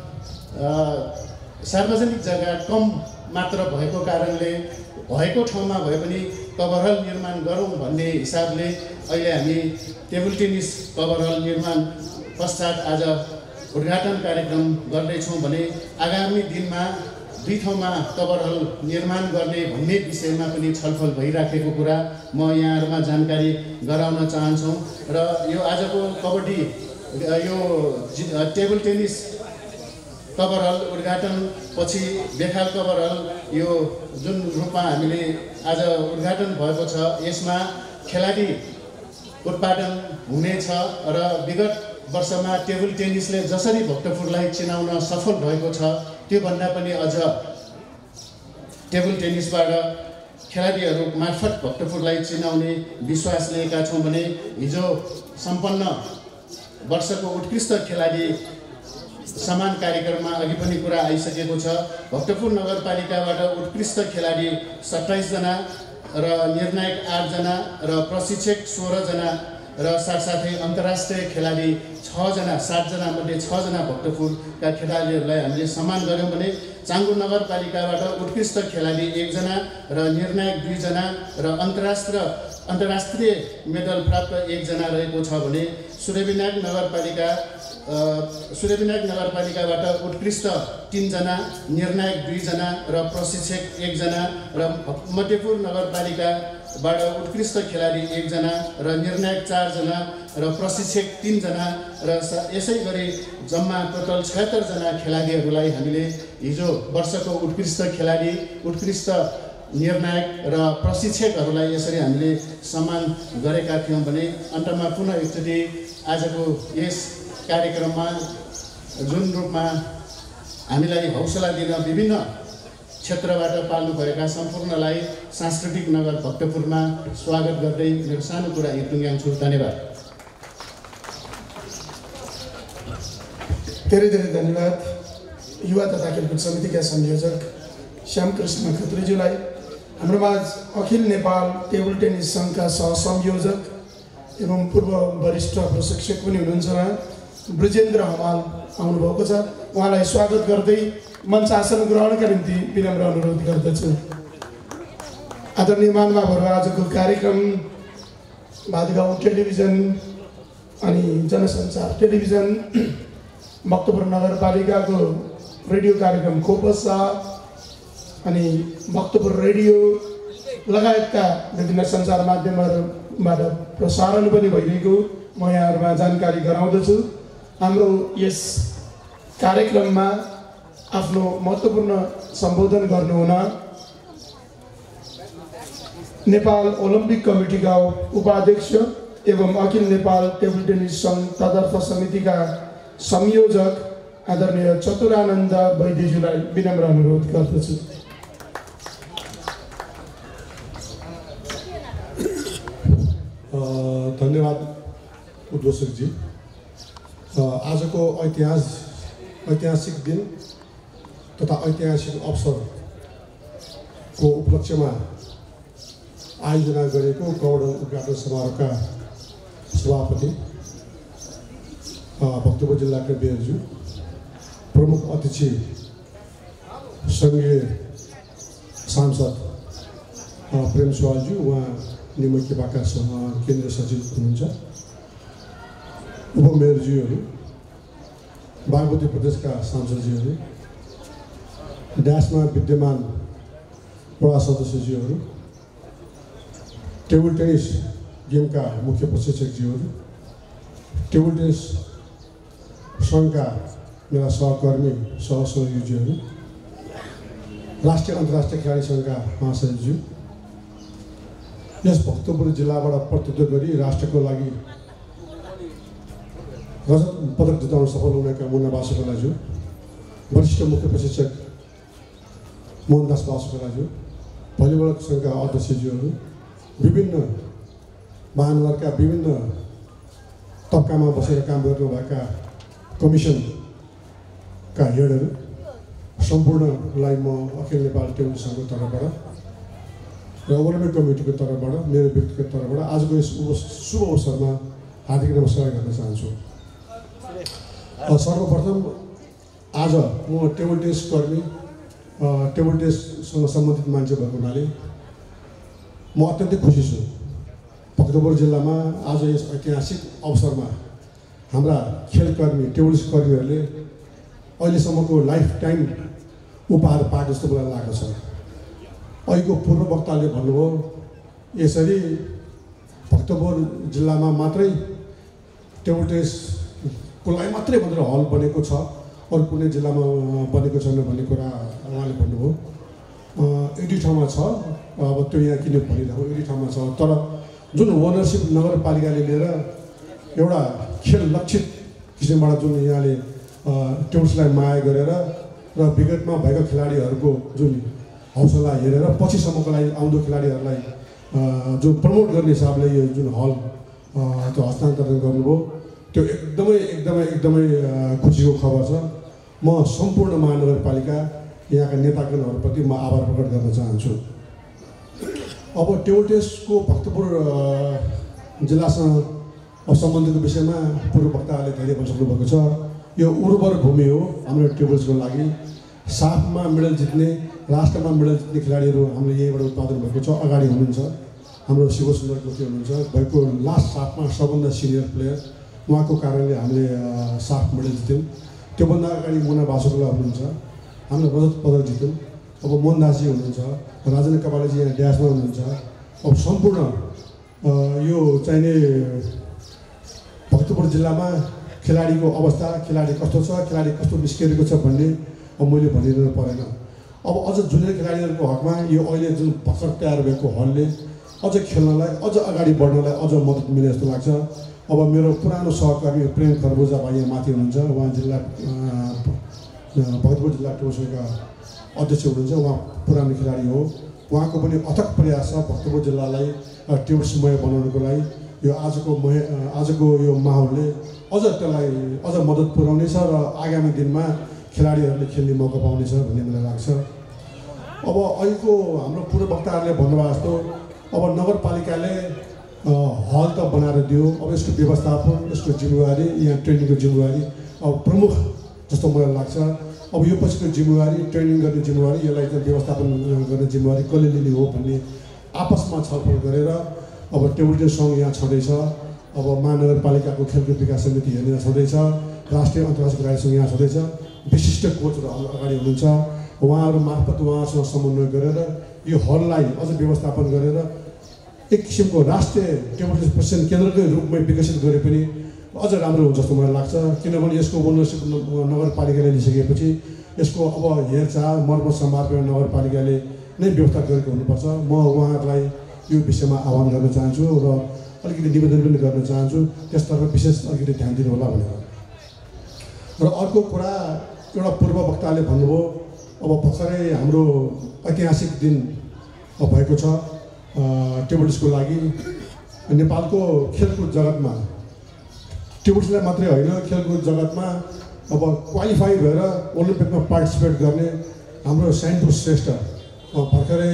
सार्वजनिक जग्गा कम मात्र भएको कारणले भएको ठाउँमा भए पनि कभर हल निर्माण गरौँ भन्ने हिसाबले अहिले हामी टेबल टेनिस कभर हल निर्माण पश्चात आज उद्घाटन कार्यक्रम गर्दैछौँ भने आगामी दिनमा दुई ठाउँमा कभर हल निर्माण गर्ने भन्ने विषयमा पनि छलफल भइराखेको कुरा म यहाँहरूमा जानकारी गराउन चाहन्छौँ। र यो आजको कबड्डी यो टेबल टेनिस कभर हल उद्घाटन पछि बेखाल कभर हल यो जुन रूपमा हामीले आज उद्घाटन भएको छ यसमा खेलाडी उत्पादन हुनेछ र विगत वर्षमा टेबल टेनिसले जसरी भक्तपुरलाई चिनाउन सफल भएको छ त्योभन्दा पनि अझ टेबल टेनिसबाट खेलाडीहरू मार्फत भक्तपुरलाई चिनाउने विश्वास लिएका छौँ भने हिजो सम्पन्न वर्षको उत्कृष्ट खेलाडी सम्मान कार्यक्रममा अघि पनि कुरा आइसकेको छ। भक्तपुर नगरपालिकाबाट उत्कृष्ट खेलाडी सत्ताइसजना र निर्णायक आठजना र प्रशिक्षक सोह्रजना र साथसाथै अन्तर्राष्ट्रिय खेलाडी छजना सातजना मध्ये छजना भक्तपुरका खेलाडीहरूलाई हामीले सम्मान गऱ्यौँ भने चाङ्गु नगरपालिकाबाट उत्कृष्ट खेलाडी एकजना र निर्णायक दुईजना र अन्तर्राष्ट्रिय अन्तर्राष्ट्रिय मेडल प्राप्त एकजना रहेको छ भने सूर्यविनायक नगरपालिका सूर्यविनायक नगरपालिकाबाट उत्कृष्ट तीनजना निर्णायक दुईजना र प्रशिक्षक एकजना र मध्यपुर नगरपालिकाबाट उत्कृष्ट खेलाडी एकजना र निर्णायक चारजना र प्रशिक्षक तीनजना र यसै गरी जम्मा टोटल छयत्तरजना खेलाडीहरूलाई हामीले हिजो वर्षको उत्कृष्ट खेलाडी उत्कृष्ट निर्णायक र प्रशिक्षकहरूलाई यसरी हामीले सम्मान गरेका थियौँ भने अन्तमा पुनः एकचोटि आजको यस कार्यक्रममा जुन रूपमा हामीलाई हौसला दिन विभिन्न क्षेत्रबाट पाल्नुभएका सम्पूर्णलाई सांस्कृतिक नगर भक्तपुरमा स्वागत गर्दै मेरो सानो कुरा यति टुङ्ग्याउँछु। धन्यवाद। धेरै धेरै धन्यवाद युवा तथा खेलकुद समितिका संयोजक श्यामकृष्ण खत्रीज्यूलाई, हाम्रो माझ अखिल नेपाल टेबल टेनिस सङ्घका सह संयोजक एवं पूर्व वरिष्ठ प्रशिक्षक पनि हुनुहुन्छ ब्रिजेन्द्र हमाल आउनुभएको छ। उहाँलाई स्वागत गर्दै मञ्च आसन ग्रहणका निम्ति विनम्र अनुरोध गर्दछु। आदरणीय महानुभावहरू, आजको कार्यक्रम भातगाउँ टेलिभिजन अनि जनसञ्चार टेलिभिजन भक्तपुर नगरपालिकाको रेडियो कार्यक्रम खोपस अनि भक्तपुर रेडियो लगायतका विभिन्न सञ्चार माध्यमहरूबाट प्रसारण पनि भइरहेको म यहाँहरूमा जानकारी गराउँदछु। हाम्रो यस कार्यक्रममा आफ्नो महत्त्वपूर्ण सम्बोधन गर्नुहुन नेपाल ओलम्पिक कमिटीका उपाध्यक्ष एवं अखिल नेपाल टेबल टेनिस सङ्घ तदर्थ समितिका संयोजक आदरणीय चतुरानन्द वैद्यज्यूलाई विनम्र अनुरोध गर्दछु। धन्यवाद उद्घोषकजी। आजको ऐतिहासिक ऐतिहासिक दिन तथा ऐतिहासिक अवसरको उपलक्ष्यमा आयोजना गरेको कौडल उद्घाटन समारोहका सभापति भक्तपुर जिल्लाका मेयरज्यू, प्रमुख अतिथि सङ्घीय सांसद प्रेम सुवालज्यू, उहाँ निमकीपाका केन्द्रीय सचिव हुनुहुन्छ, उपमेयरज्यूहरू, बागमती प्रदेशका सांसदज्यूहरू, ड्यासमा विद्यमान वडा सदस्यज्यूहरू, टेबल टेनिस गेमका मुख्य प्रशिक्षकज्यूहरू, टेबल टेनिस सङ्घका मेरा सहकर्मी सहसहयोगीहरू, राष्ट्रिय अन्तर्राष्ट्रिय खेलाडी सङ्घका महासचिवज्यू, यस भक्तपुर जिल्लाबाट प्रतिनिधित्व गरी राष्ट्रको लागि रजत पदक जिताउन सफल हुनेका मुन्ना बासुकोलाज्यू, वरिष्ठ मुख्य प्रशिक्षक मोहनदास बासुकोलाज्यू, भलिबल सङ्घका अध्यक्षज्यूहरू, विभिन्न महानगरका विभिन्न तबकामा बसेर काम गर्नुभएका कमिसनका हेडहरू, सम्पूर्णलाई म अखिल नेपाल टेबल सङ्घको तर्फबाट र ओलम्पिक कमिटीको तर्फबाट मेरो व्यक्तिगत तर्फबाट आजको यस शुभ अवसरमा हार्दिक नमस्कार गर्न चाहन्छु। सर्वप्रथम आज म टेबल टेनिस कर्मी, टेबल टेनिससँग सम्बन्धित मान्छे भएको हुनाले म अत्यन्तै खुसी छु। भक्तपुर जिल्लामा आज यस ऐतिहासिक अवसरमा हाम्रा खेलकर्मी, टेबल टेनिस कर्मीहरूले अहिलेसम्मको लाइफ टाइम उपहार पाएको जस्तो मलाई लागेको छ। अहिलेको पूर्व वक्ताले भन्नुभयो यसरी भक्तपुर जिल्लामा मात्रै टेबल टेनिसको लागि मात्रै भनेर हल बनेको छ, अरू कुनै जिल्लामा बनेको छैन भन्ने कुरा उहाँले भन्नुभयो। एउटै ठाउँमा छ, अब त्यो यहाँ किन भनिरहेको, एउटै ठाउँमा छ। तर जुन ओनरसिप नगरपालिकाले लिएर एउटा खेल लक्षित किसिमबाट जुन यहाँले टेबल्सलाई माया गरेर र विगतमा भएका खेलाडीहरूको जुन हौसला हेरेर पछिसम्मको लागि आउँदो खेलाडीहरूलाई जुन प्रमोट गर्ने हिसाबले यो जुन हल त्यो हस्तान्तरण गर्नुभयो, त्यो एकदमै एकदमै एकदमै खुसीको खबर छ। म सम्पूर्ण महानगरपालिका यहाँका नेतागणहरूप्रति म आभार प्रकट गर्न चाहन्छु। अब टेबल टेनिसको भक्तपुर जिल्लासँग सम्बन्धितको विषयमा पूर्व वक्ताहरूले धेरै भनिसक्नु भएको छ। यो उर्वर भूमि हो हाम्रो टेबल्सको लागि। साफमा मेडल जित्ने, राष्ट्रमा मेडल जित्ने खेलाडीहरू हाम्रो यहीँबाट उत्पादन भएको छ। अगाडि हुनुहुन्छ हाम्रो शिव सुन्दर गोठी हुनुहुन्छ, भएको लास्ट साफमा सबभन्दा सिनियर प्लेयर, उहाँको कारणले हामीले साफ मेडल जित्यौँ। त्योभन्दा अगाडि मुना बासुकोला हुनुहुन्छ, हामीले रजत पदक जित्यौँ। अब मोहनदासजी हुनुहुन्छ, राजेन्द्र कपालेजी यहाँ ड्यासमा हुनुहुन्छ। अब सम्पूर्ण यो चाहिने भक्तपुर जिल्लामा खेलाडीको अवस्था, खेलाडी कस्तो छ, खेलाडी कस्तो निस्किएको छ भन्ने अब मैले भनिरहनु परेन। अब अझ जुनियर खेलाडीहरूको हकमा यो अहिले जुन भर्खर तयार भएको हलले अझ खेल्नलाई, अझ अगाडि बढ्नलाई अझ मद्दत मिले जस्तो लाग्छ। अब मेरो पुरानो सहकर्मी प्रेम खरबुजा भाइ यहाँ माथि हुनुहुन्छ, उहाँ जिल्ला भक्तपुर जिल्ला टेबल सङ्घका अध्यक्ष हुनुहुन्छ, उहाँ पुरानो खेलाडी हो। उहाँको पनि अथक प्रयास छ भक्तपुर जिल्लालाई टेबल्समय बनाउनको लागि। यो आजको महे आजको यो माहौलले अझ त्यसलाई अझ मद्दत पुर्याउनेछ र आगामी दिनमा खेलाडीहरूले खेल्ने मौका पाउनेछ भन्ने मलाई लाग्छ। अब अहिलेको हाम्रो पूर्व वक्ताहरूले भन्नुभएको जस्तो अब नगरपालिकाले हल त बनाएर दियो, अब यसको व्यवस्थापन, यसको जिम्मेवारी, यहाँ ट्रेनिङको जिम्मेवारी अब प्रमुख जस्तो मलाई लाग्छ। अब यो पछिको जिम्मेवारी, ट्रेनिङ गर्ने जिम्मेवारी, यसलाई चाहिँ व्यवस्थापन गर्ने जिम्मेवारी कसले लिने हो भन्ने आपसमा छलफल गरेर अब टेबल टेनिस सङ्घ यहाँ छँदैछ, अब महानगरपालिकाको खेलकुद विकास समिति हेर्ने यहाँ छँदैछ, राष्ट्रिय अन्तर्राष्ट्रिय खेलाडी सङ्घ यहाँ छँदैछ, विशिष्ट कोचहरू अगाडि हुनुहुन्छ। उहाँहरू मार्फत उहाँसँग समन्वय गरेर यो हललाई अझ व्यवस्थापन गरेर एक किसिमको राष्ट्रिय टेबल टेनिस प्रशिक्षण केन्द्रकै रूपमै विकसित गरे पनि अझ राम्रो हुन्छ जस्तो मलाई लाग्छ। किनभने यसको ओनरसिप नगरपालिकाले लिइसकेपछि यसको अब हेरचाह, मर्मत सम्हार नगरपालिकाले नै व्यवस्था गरेको हुनुपर्छ। म उहाँहरूलाई यो विषयमा आह्वान गर्न चाहन्छु र अलिकति निवेदन पनि गर्न चाहन्छु, त्यसतर्फ विशेष अलिकति ध्यान दिनु होला भनेर। र अर्को कुरा, एउटा पूर्व वक्ताले भन्नुभयो अब भर्खरै हाम्रो ऐतिहासिक दिन भएको छ टेबल टेनिसको लागि। नेपालको खेलकुद जगतमा टेबल टेनिसलाई मात्रै होइन, खेलकुद जगतमा अब क्वालिफाई भएर ओलम्पिकमा पार्टिसिपेट गर्ने हाम्रो साइन्टु श्रेष्ठ भर्खरै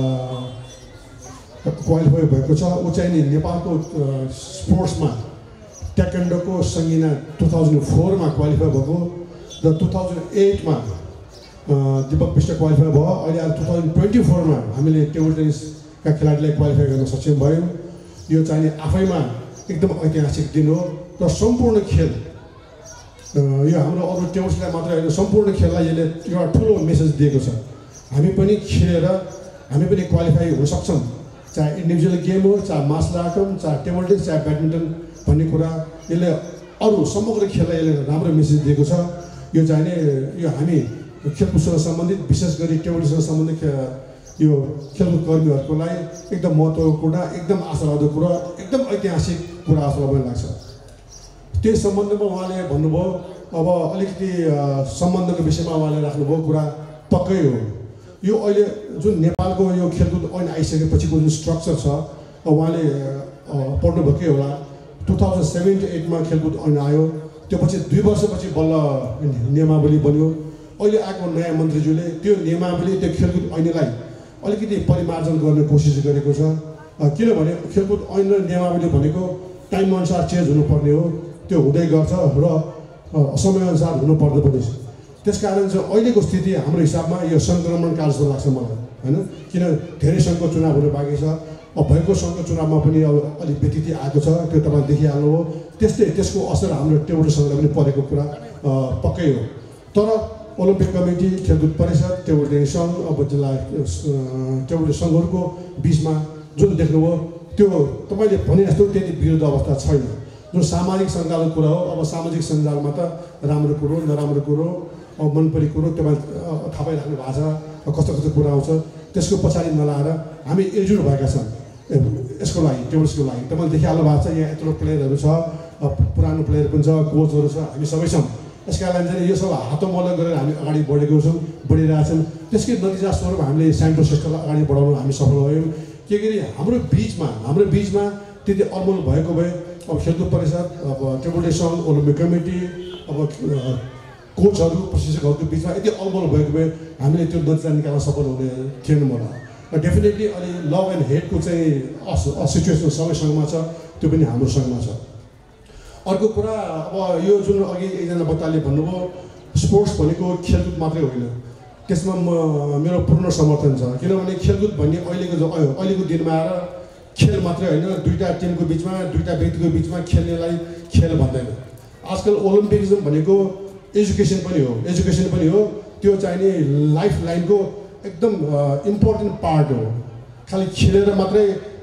क्वालिफाई भएको छ। ऊ चाहिँ नि नेपालको स्पोर्ट्समा ट्याक्वान्डोको सङ्गीना टु थाउजन्ड फोरमा क्वालिफाई भएको र टु थाउजन्ड एटमा दीपक विष्ट क्वालिफाई भयो। अहिले अब टु थाउजन्ड ट्वेन्टी फोरमा हामीले टेबल टेनिसका खेलाडीलाई क्वालिफाई गर्न सक्षम भयौँ। यो चाहिँ आफैमा एकदम ऐतिहासिक दिन हो र सम्पूर्ण खेल, यो हाम्रो अरू टेबल्सलाई मात्रै होइन, सम्पूर्ण खेललाई यसले एउटा ठुलो मेसेज दिएको छ। हामी पनि खेलेर हामी पनि क्वालिफाई हुन सक्छौँ, चाहे इन्डिभिजुअल गेम हो, चाहे मार्सल आर्ट हो, चाहे टेबल टेनिस, चाहे ब्याडमिन्टन भन्ने कुरा यसले अरू समग्र खेललाई यसले राम्रो मेसेज दिएको छ। यो चाहिँ यो हामी खेलकुदसँग सम्बन्धित विशेष गरी टेबल टेनिससँग सम्बन्धित यो खेलकुद कर्मीहरूको लागि एकदम महत्त्वको कुरा, एकदम आशावादी कुरा, एकदम ऐतिहासिक कुरा जस्तो मलाई लाग्छ। त्यही सम्बन्धमा उहाँले भन्नुभयो, अब अलिकति सम्बन्धको विषयमा उहाँले राख्नुभयो कुरा पक्कै हो। यो अहिले जुन नेपालको यो खेलकुद ऐन आइसकेपछिको जुन स्ट्रक्चर छ, उहाँले पढ्नुभएकै होला। टु थाउजन्ड सेभेन टु एटमा खेलकुद ऐन आयो, त्यो पछि दुई वर्षपछि बल्ल नियमावली बन्यो। अहिले आएको नयाँ मन्त्रीज्यूले त्यो नियमावली, त्यो खेलकुद ऐनलाई अलिकति परिमार्जन गर्ने कोसिस गरेको छ। किनभने खेलकुद ऐन र नियमावली भनेको टाइमअनुसार चेन्ज हुनुपर्ने हो, त्यो हुँदै गर्छ र समयअनुसार हुनुपर्दो पनि छ। त्यसकारण चाहिँ अहिलेको स्थिति हाम्रो हिसाबमा यो सङ्क्रमणकाल जस्तो लाग्छ मलाई, होइन? किन धेरै सङ्घको चुनाव हुनु बाँकी छ। अब भएको सङ्घको चुनावमा पनि अब अलिक व्यतिथि आएको छ, त्यो तपाईँले देखिहाल्नु हो। त्यस्तै त्यसको असर हाम्रो टेबल टेनिसलाई पनि परेको कुरा पक्कै हो। तर ओलम्पिक कमिटी, खेलकुद परिषद, टेबल टेनिस सङ्घ, अब जिल्ला टेबल टेनिस सङ्घहरूको बिचमा जुन देख्नुभयो त्यो तपाईँले भने जस्तो त्यति विरुद्ध अवस्था छैन। जुन सामाजिक सञ्जालको कुरा हो, अब सामाजिक सञ्जालमा त राम्रो कुरो, नराम्रो कुरो, अब मन परेको कुरो तपाईँले थाहा पाइराख्नु भएको छ, कस्तो कस्तो कुरा आउँछ। त्यसको पछाडि नलाएर हामी एकजुट भएका छौँ यसको लागि, टेबल्सको लागि। तपाईँले देखिहाल्नु भएको छ, यहाँ यत्रो प्लेयरहरू छ, पुरानो प्लेयर पनि छ, कोचहरू छ, हामी सबै छौँ। यसका लागि चाहिँ यो सब हातोमल्लो गरेर हामी अगाडि बढेको छौँ, बढिरहेछौँ। त्यसकै नतिजा स्वरूप हामीले साइन्टो सिस्टमलाई अगाडि बढाउन हामी सफल भयौँ। के गरी हाम्रो बिचमा हाम्रो बिचमा त्यति अल्मोल भएको भए अब खेलकुद परिषद, अब टेबल टेनिस सङ्घ, ओलम्पिक कमिटी, अब कोचहरू, प्रशिक्षकहरूको बिचमा यति अल्मोल भएको भए हामीले त्यो नतिजा निकाल्न सफल हुने थिएन मलाई। डेफिनेटली अलि लभ एन्ड हेटको चाहिँ अस सिचुएसन सबै सङ्घमा छ, त्यो पनि हाम्रो सङ्घमा छ। अर्को कुरा, अब यो जुन अघि एकजना वक्ताले भन्नुभयो स्पोर्ट्स भनेको खेलकुद मात्रै होइन, त्यसमा म मेरो पूर्ण समर्थन छ। किनभने खेलकुद भन्ने अहिलेको जो अहिलेको दिनमा आएर खेल मात्रै होइन, दुईवटा टिमको बिचमा, दुईवटा व्यक्तिको बिचमा खेल्नेलाई खेल भन्दैन। आजकल ओलम्पिकिजम भनेको एजुकेसन पनि हो, एजुकेसन पनि हो। त्यो चाहिने लाइफ लाइनको एकदम इम्पोर्टेन्ट पार्ट हो। खालि खेलेर मात्रै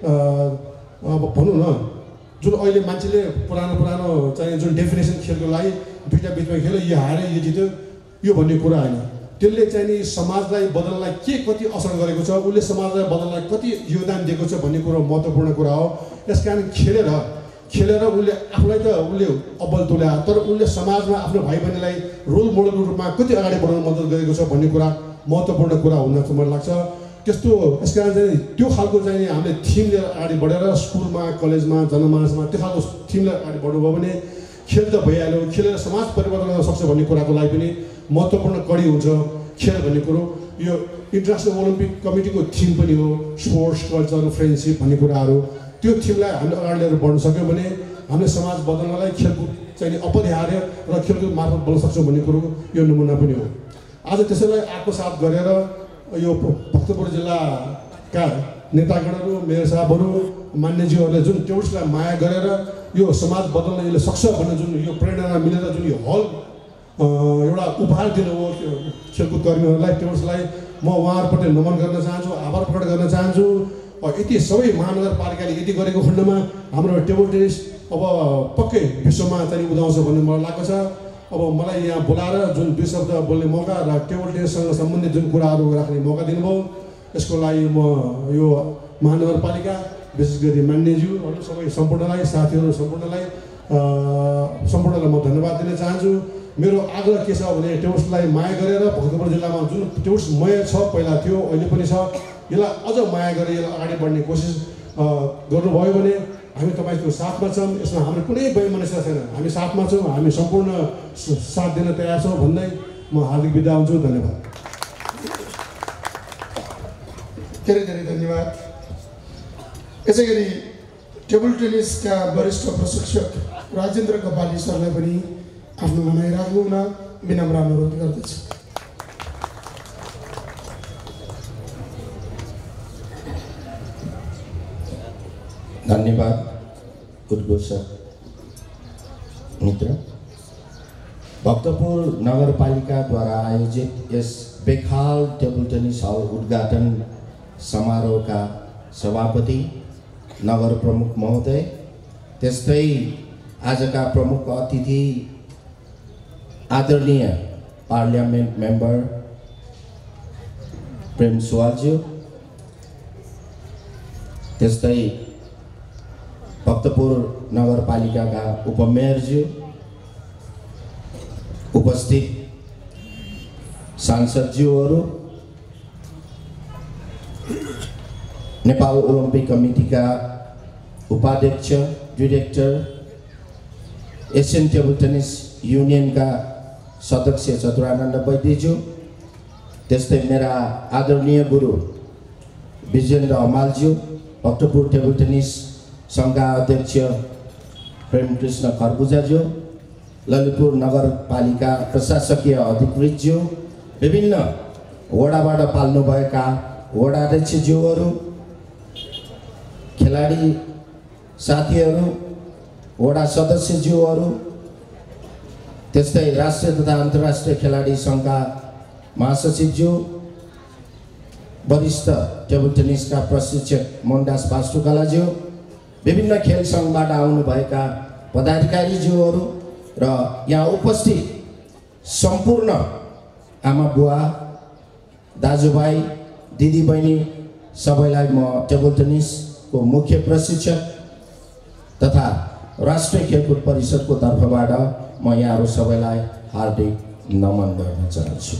अब भनौँ न, जुन अहिले मान्छेले पुरानो पुरानो चाहिँ जुन डेफिनेसन खेलको लागि दुईवटा बिचमा खेल्यो, यो हारे यो जित्यो, यो भन्ने कुरा होइन। त्यसले चाहिँ नि समाजलाई बदल्नलाई के कति असर गरेको छ, उसले समाजलाई बदल्नलाई कति योगदान दिएको छ भन्ने कुरो महत्त्वपूर्ण कुरा हो। त्यस कारण खेलेर खेलेर उसले आफूलाई त उसले अब्बल तुल्यायो, तर उसले समाजमा आफ्नो भाइ बहिनीलाई रोल मोडलको रूपमा कति अगाडि बढाउन मद्दत गरेको छ भन्ने कुरा महत्त्वपूर्ण कुरा हुन जस्तो मलाई लाग्छ। त्यस्तो यस कारण चाहिँ त्यो खालको चाहिँ हामीले थिम लिएर अगाडि बढेर स्कुलमा, कलेजमा, जनमानसमा त्यो खालको थिम लिएर अगाडि बढ्नुभयो भने खेल त भइहाल्यो। खेलेर समाज परिवर्तन गर्न सक्छ भन्ने कुराको लागि पनि महत्त्वपूर्ण कडी हुन्छ खेल भन्ने कुरो। यो इन्टरनेसनल ओलम्पिक कमिटीको थिम पनि हो, स्पोर्ट्स, कल्चर, फ्रेन्डसिप भन्ने कुराहरू। त्यो थिमलाई हामीले अगाडि लिएर बढ्न सक्यौँ भने हामीले समाज बदल्नलाई खेलकुद चाहिँ अपरिहार्य र खेलकुद मार्फत बढ्न सक्छौँ भन्ने कुरो यो नमुना पनि हो। आज त्यसैलाई आत्मसात गरेर यो भक्तपुर जिल्लाका नेतागणहरू, मेयर साहबहरू, मान्यज्यूहरूले जुन टेबल्सलाई माया गरेर यो समाज बदल्न यसले सक्छ भन्ने जुन यो प्रेरणा मिलेर जुन यो हल एउटा उपहार दिनुभयो खेलकुद कर्मीहरूलाई, टेबल्सलाई म उहाँहरूप्रति नमन गर्न चाहन्छु, आभार प्रकट गर्न चाहन्छु। यति सबै महानगरपालिकाले यति गरेको खण्डमा हाम्रो टेबल टेनिस अब पक्कै विश्वमा चाहिँ उदाउँछ भन्ने मलाई लाग्छ छ। अब मलाई यहाँ बोलाएर जुन दुई शब्द बोल्ने मौका र टेबल टेनिससँग सम्बन्धित जुन कुराहरू राख्ने मौका दिनुभयो, यसको लागि म यो महानगरपालिका, विशेष गरी मान्यज्यूहरू सबै सम्पूर्णलाई, साथीहरू सम्पूर्णलाई सम्पूर्णलाई म धन्यवाद दिन चाहन्छु। मेरो आग्रह के छ भने टेबल्सलाई माया गरेर भक्तपुर जिल्लामा जुन टेबल्समय छ, पहिला थियो, अहिले पनि छ, यसलाई अझ माया गरेर यसलाई अगाडि बढ्ने कोसिस गर्नुभयो भने हामी तपाईँको साथमा छौँ। यसमा हाम्रो कुनै वैमनस्य छैन, हामी साथमा छौँ, हामी सम्पूर्ण साथ दिन तयार छौँ भन्दै म हार्दिक बिदा हुन्छु। धन्यवाद। धेरै धेरै धन्यवाद। यसै गरी टेबल टेनिसका वरिष्ठ प्रशिक्षक राजेन्द्र कपाली सरलाई पनि आफ्नो भनाइ राख्नु हुन विनम्र अनुरोध गर्दछु। धन्यवाद उद्घोषक मित्र। भक्तपुर नगरपालिकाद्वारा आयोजित यस बेखाल टेबल टेनिस हल उद्घाटन समारोहका सभापति, नगर प्रमुख महोदय, त्यस्तै आजका प्रमुख अतिथि आदरणीय पार्लियामेन्ट मेम्बर प्रेम सुवालज्यू, त्यस्तै भक्तपुर नगरपालिकाका उपमेयरज्यू, उपस्थित सांसदज्यूहरू, नेपाल ओलम्पिक कमिटीका उपाध्यक्ष, डिरेक्टर, एसियन टेबल टेनिस युनियनका सदस्य चतुरानन्द वैद्यज्यू, त्यस्तै मेरा आदरणीय गुरु विजेन्द्र हमालज्यू, भक्तपुर टेबल टेनिस सङ्घका अध्यक्ष प्रेमकृष्ण खरबुजाज्यू, ललितपुर नगरपालिका प्रशासकीय अधिकृतज्यू, विभिन्न वडाबाट पाल्नुभएका वडाध्यक्षज्यूहरू, खेलाडी साथीहरू, वडा सदस्यज्यूहरू, त्यस्तै राष्ट्रिय तथा अन्तर्राष्ट्रिय खेलाडी सङ्घका महासचिवज्यू, वरिष्ठ टेबल टेनिसका प्रशिक्षक मोहनदास पास्टुकालाज्यू, विभिन्न खेल सङ्घबाट आउनुभएका पदाधिकारीज्यूहरू र यहाँ उपस्थित सम्पूर्ण आमा बुवा, दाजुभाइ, दिदीबहिनी सबैलाई म टेबल टेनिसको मुख्य प्रशिक्षक तथा राष्ट्रिय खेलकुद परिषदको तर्फबाट म यहाँहरू सबैलाई हार्दिक नमन गर्न चाहन्छु।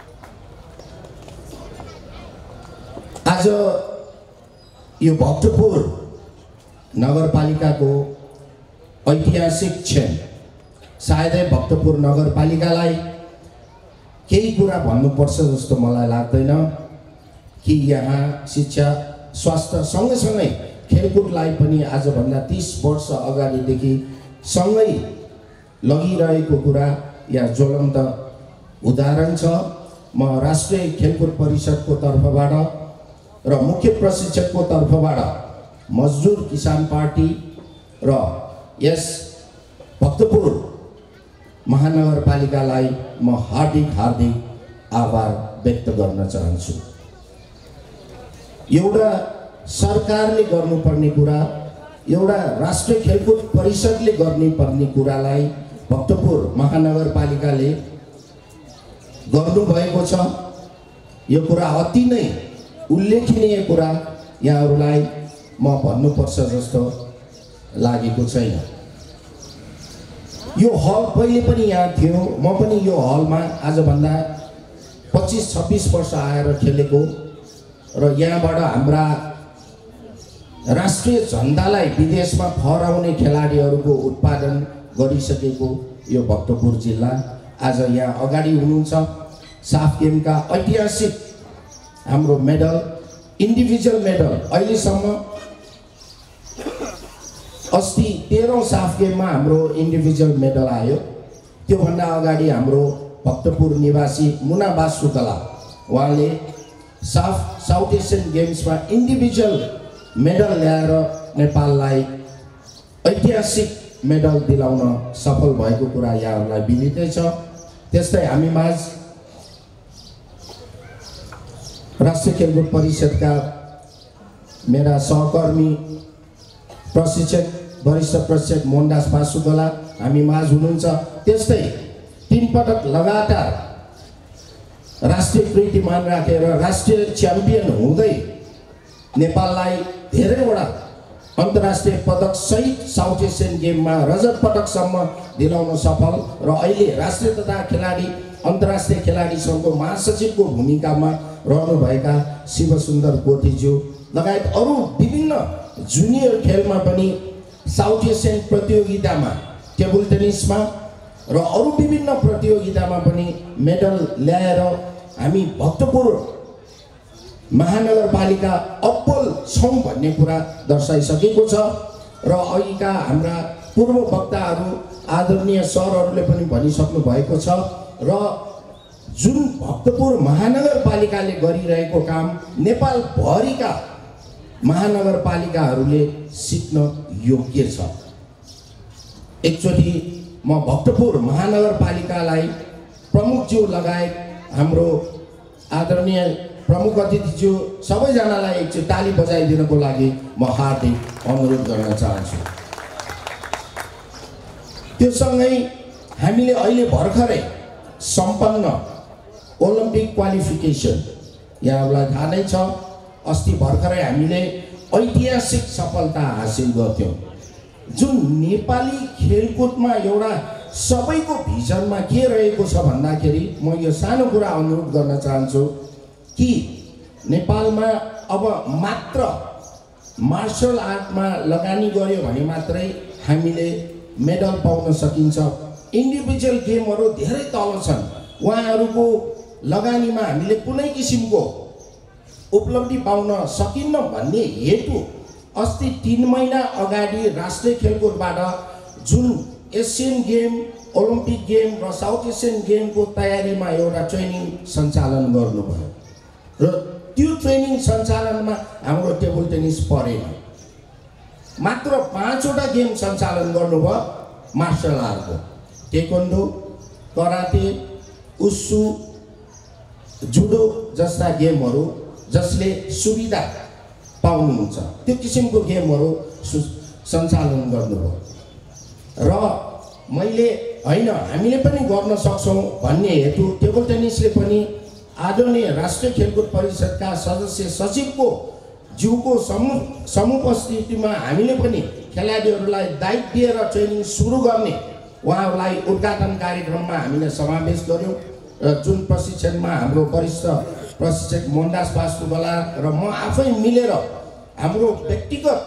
आज यो भक्तपुर नगरपालिकाको ऐतिहासिक क्षण, सायदै भक्तपुर नगरपालिकालाई केही कुरा भन्नुपर्छ जस्तो मलाई लाग्दैन कि यहाँ शिक्षा, स्वास्थ्य सँगैसँगै खेलकुदलाई पनि आजभन्दा तीस वर्ष अगाडिदेखि सँगै लगिरहेको कुरा यहाँ ज्वलन्त उदाहरण छ। म राष्ट्रिय खेलकुद परिषदको तर्फबाट र मुख्य प्रशिक्षकको तर्फबाट मजदुर किसान पार्टी र यस भक्तपुर महानगरपालिकालाई म हार्दिक हार्दिक आभार व्यक्त गर्न चाहन्छु। एउटा सरकारले गर्नुपर्ने कुरा, एउटा राष्ट्रिय खेलकुद परिषदले गर्नुपर्ने कुरालाई भक्तपुर महानगरपालिकाले गर्नुभएको छ। यो कुरा अति नै उल्लेखनीय कुरा यहाँहरूलाई म भन्नुपर्छ जस्तो लागेको छैन। यो हल पहिले पनि यहाँ थियो, म पनि यो हलमा आजभन्दा पच्चिस छब्बिस वर्ष आएर खेलेको र यहाँबाट हाम्रा राष्ट्रिय झन्डालाई विदेशमा फहराउने खेलाडीहरूको उत्पादन गरिसकेको यो भक्तपुर जिल्ला आज यहाँ अगाडि हुनुहुन्छ। साफ गेमका ऐतिहासिक हाम्रो मेडल, इन्डिभिजुअल मेडल अहिलेसम्म अस्ति तेह्रौँ साफ गेममा हाम्रो इन्डिभिजुअल मेडल आयो। त्योभन्दा अगाडि हाम्रो भक्तपुर निवासी मुना बासुकला, उहाँले साफ साउथ एसियन गेम्समा इन्डिभिजुअल मेडल ल्याएर नेपाललाई ऐतिहासिक मेडल दिलाउन सफल भएको कुरा यहाँहरूलाई विदितै छ। त्यस्तै हामी माझ राष्ट्रिय खेलकुद परिषदका मेरा सहकर्मी प्रशिक्षक, वरिष्ठ प्रशिक्षक मोहनदास पासुकला हामी माझ हुनुहुन्छ। त्यस्तै तीन पटक लगातार राष्ट्रिय कीर्तिमान राखेर राष्ट्रिय च्याम्पियन हुँदै नेपाललाई धेरैवटा अन्तर्राष्ट्रिय पदक सहित साउथ एसियन गेममा रजत पदकसम्म दिलाउन सफल र अहिले राष्ट्रिय तथा खेलाडी अन्तर्राष्ट्रिय खेलाडी सङ्घको महासचिवको भूमिकामा रहनुभएका शिवसुन्दर पोथीज्यू लगायत अरू विभिन्न जुनियर खेलमा पनि साउथ एसियन प्रतियोगितामा टेबल टेनिसमा र अरू विभिन्न प्रतियोगितामा पनि मेडल ल्याएर हामी भक्तपुर महानगरपालिका अब्बल छौँ भन्ने कुरा दर्शाइसकेको छ। र अघिका हाम्रा पूर्व वक्ताहरू आदरणीय सरहरूले पनि भनिसक्नु भएको छ र जुन भक्तपुर महानगरपालिकाले गरिरहेको काम नेपालभरिका महानगरपालिकाहरूले सिक्न योग्य छ। एकचोटि म भक्तपुर महानगरपालिकालाई प्रमुखज्यू लगायत हाम्रो आदरणीय प्रमुख अतिथिज्यू सबैजनालाई एकचोटि ताली बजाइदिनको लागि म हार्दिक अनुरोध गर्न चाहन्छु। त्यो सँगै हामीले अहिले भर्खरै सम्पन्न ओलम्पिक क्वालिफिकेसन यहाँहरूलाई थाहा नै छ अस्ति भर्खरै हामीले ऐतिहासिक सफलता हासिल गर्थ्यौँ। जुन नेपाली खेलकुदमा एउटा सबैको भिजनमा के रहेको छ भन्दाखेरि म यो सानो कुरा अनुरोध गर्न चाहन्छु कि नेपालमा अब मात्र मार्शल आर्टमा लगानी गर्यो भने मात्रै हामीले मेडल पाउन सकिन्छ। इन्डिभिजुअल गेमहरू धेरै तल छन्, उहाँहरूको लगानीमा हामीले कुनै किसिमको उपलब्धि पाउन सकिन्न भन्ने हेतु अस्ति तीन महिना अगाडि राष्ट्रिय खेलकुदबाट जुन एसियन गेम, ओलम्पिक गेम र साउथ एसियन गेमको तयारीमा एउटा ट्रेनिङ सञ्चालन गर्नुभयो र त्यो ट्रेनिङ सञ्चालनमा हाम्रो टेबल टेनिस परेन। मात्र पाँचवटा गेम सञ्चालन गर्नुभयो मार्शल आर्टको, टेक्वान्डो, कराते, उसु, जुडो जस्ता गेमहरू जसले सुविधा पाउनुहुन्छ त्यो किसिमको गेमहरू सञ्चालन गर्नुभयो। र मैले होइन हामीले पनि गर्न सक्छौँ भन्ने हेतु टेबल टेनिसले पनि आदरणीय राष्ट्रिय खेलकुद परिषदका सदस्य सचिवको ज्यूको समूह समुपस्थितिमा हामीले पनि खेलाडीहरूलाई दायित्व दिएर ट्रेनिङ सुरु गर्ने उहाँहरूलाई उद्घाटन कार्यक्रममा हामीले समावेश गर्यौँ र जुन प्रशिक्षणमा हाम्रो वरिष्ठ प्रशिक्षक मोहनदास वास्तुवाला र म आफै मिलेर हाम्रो व्यक्तिगत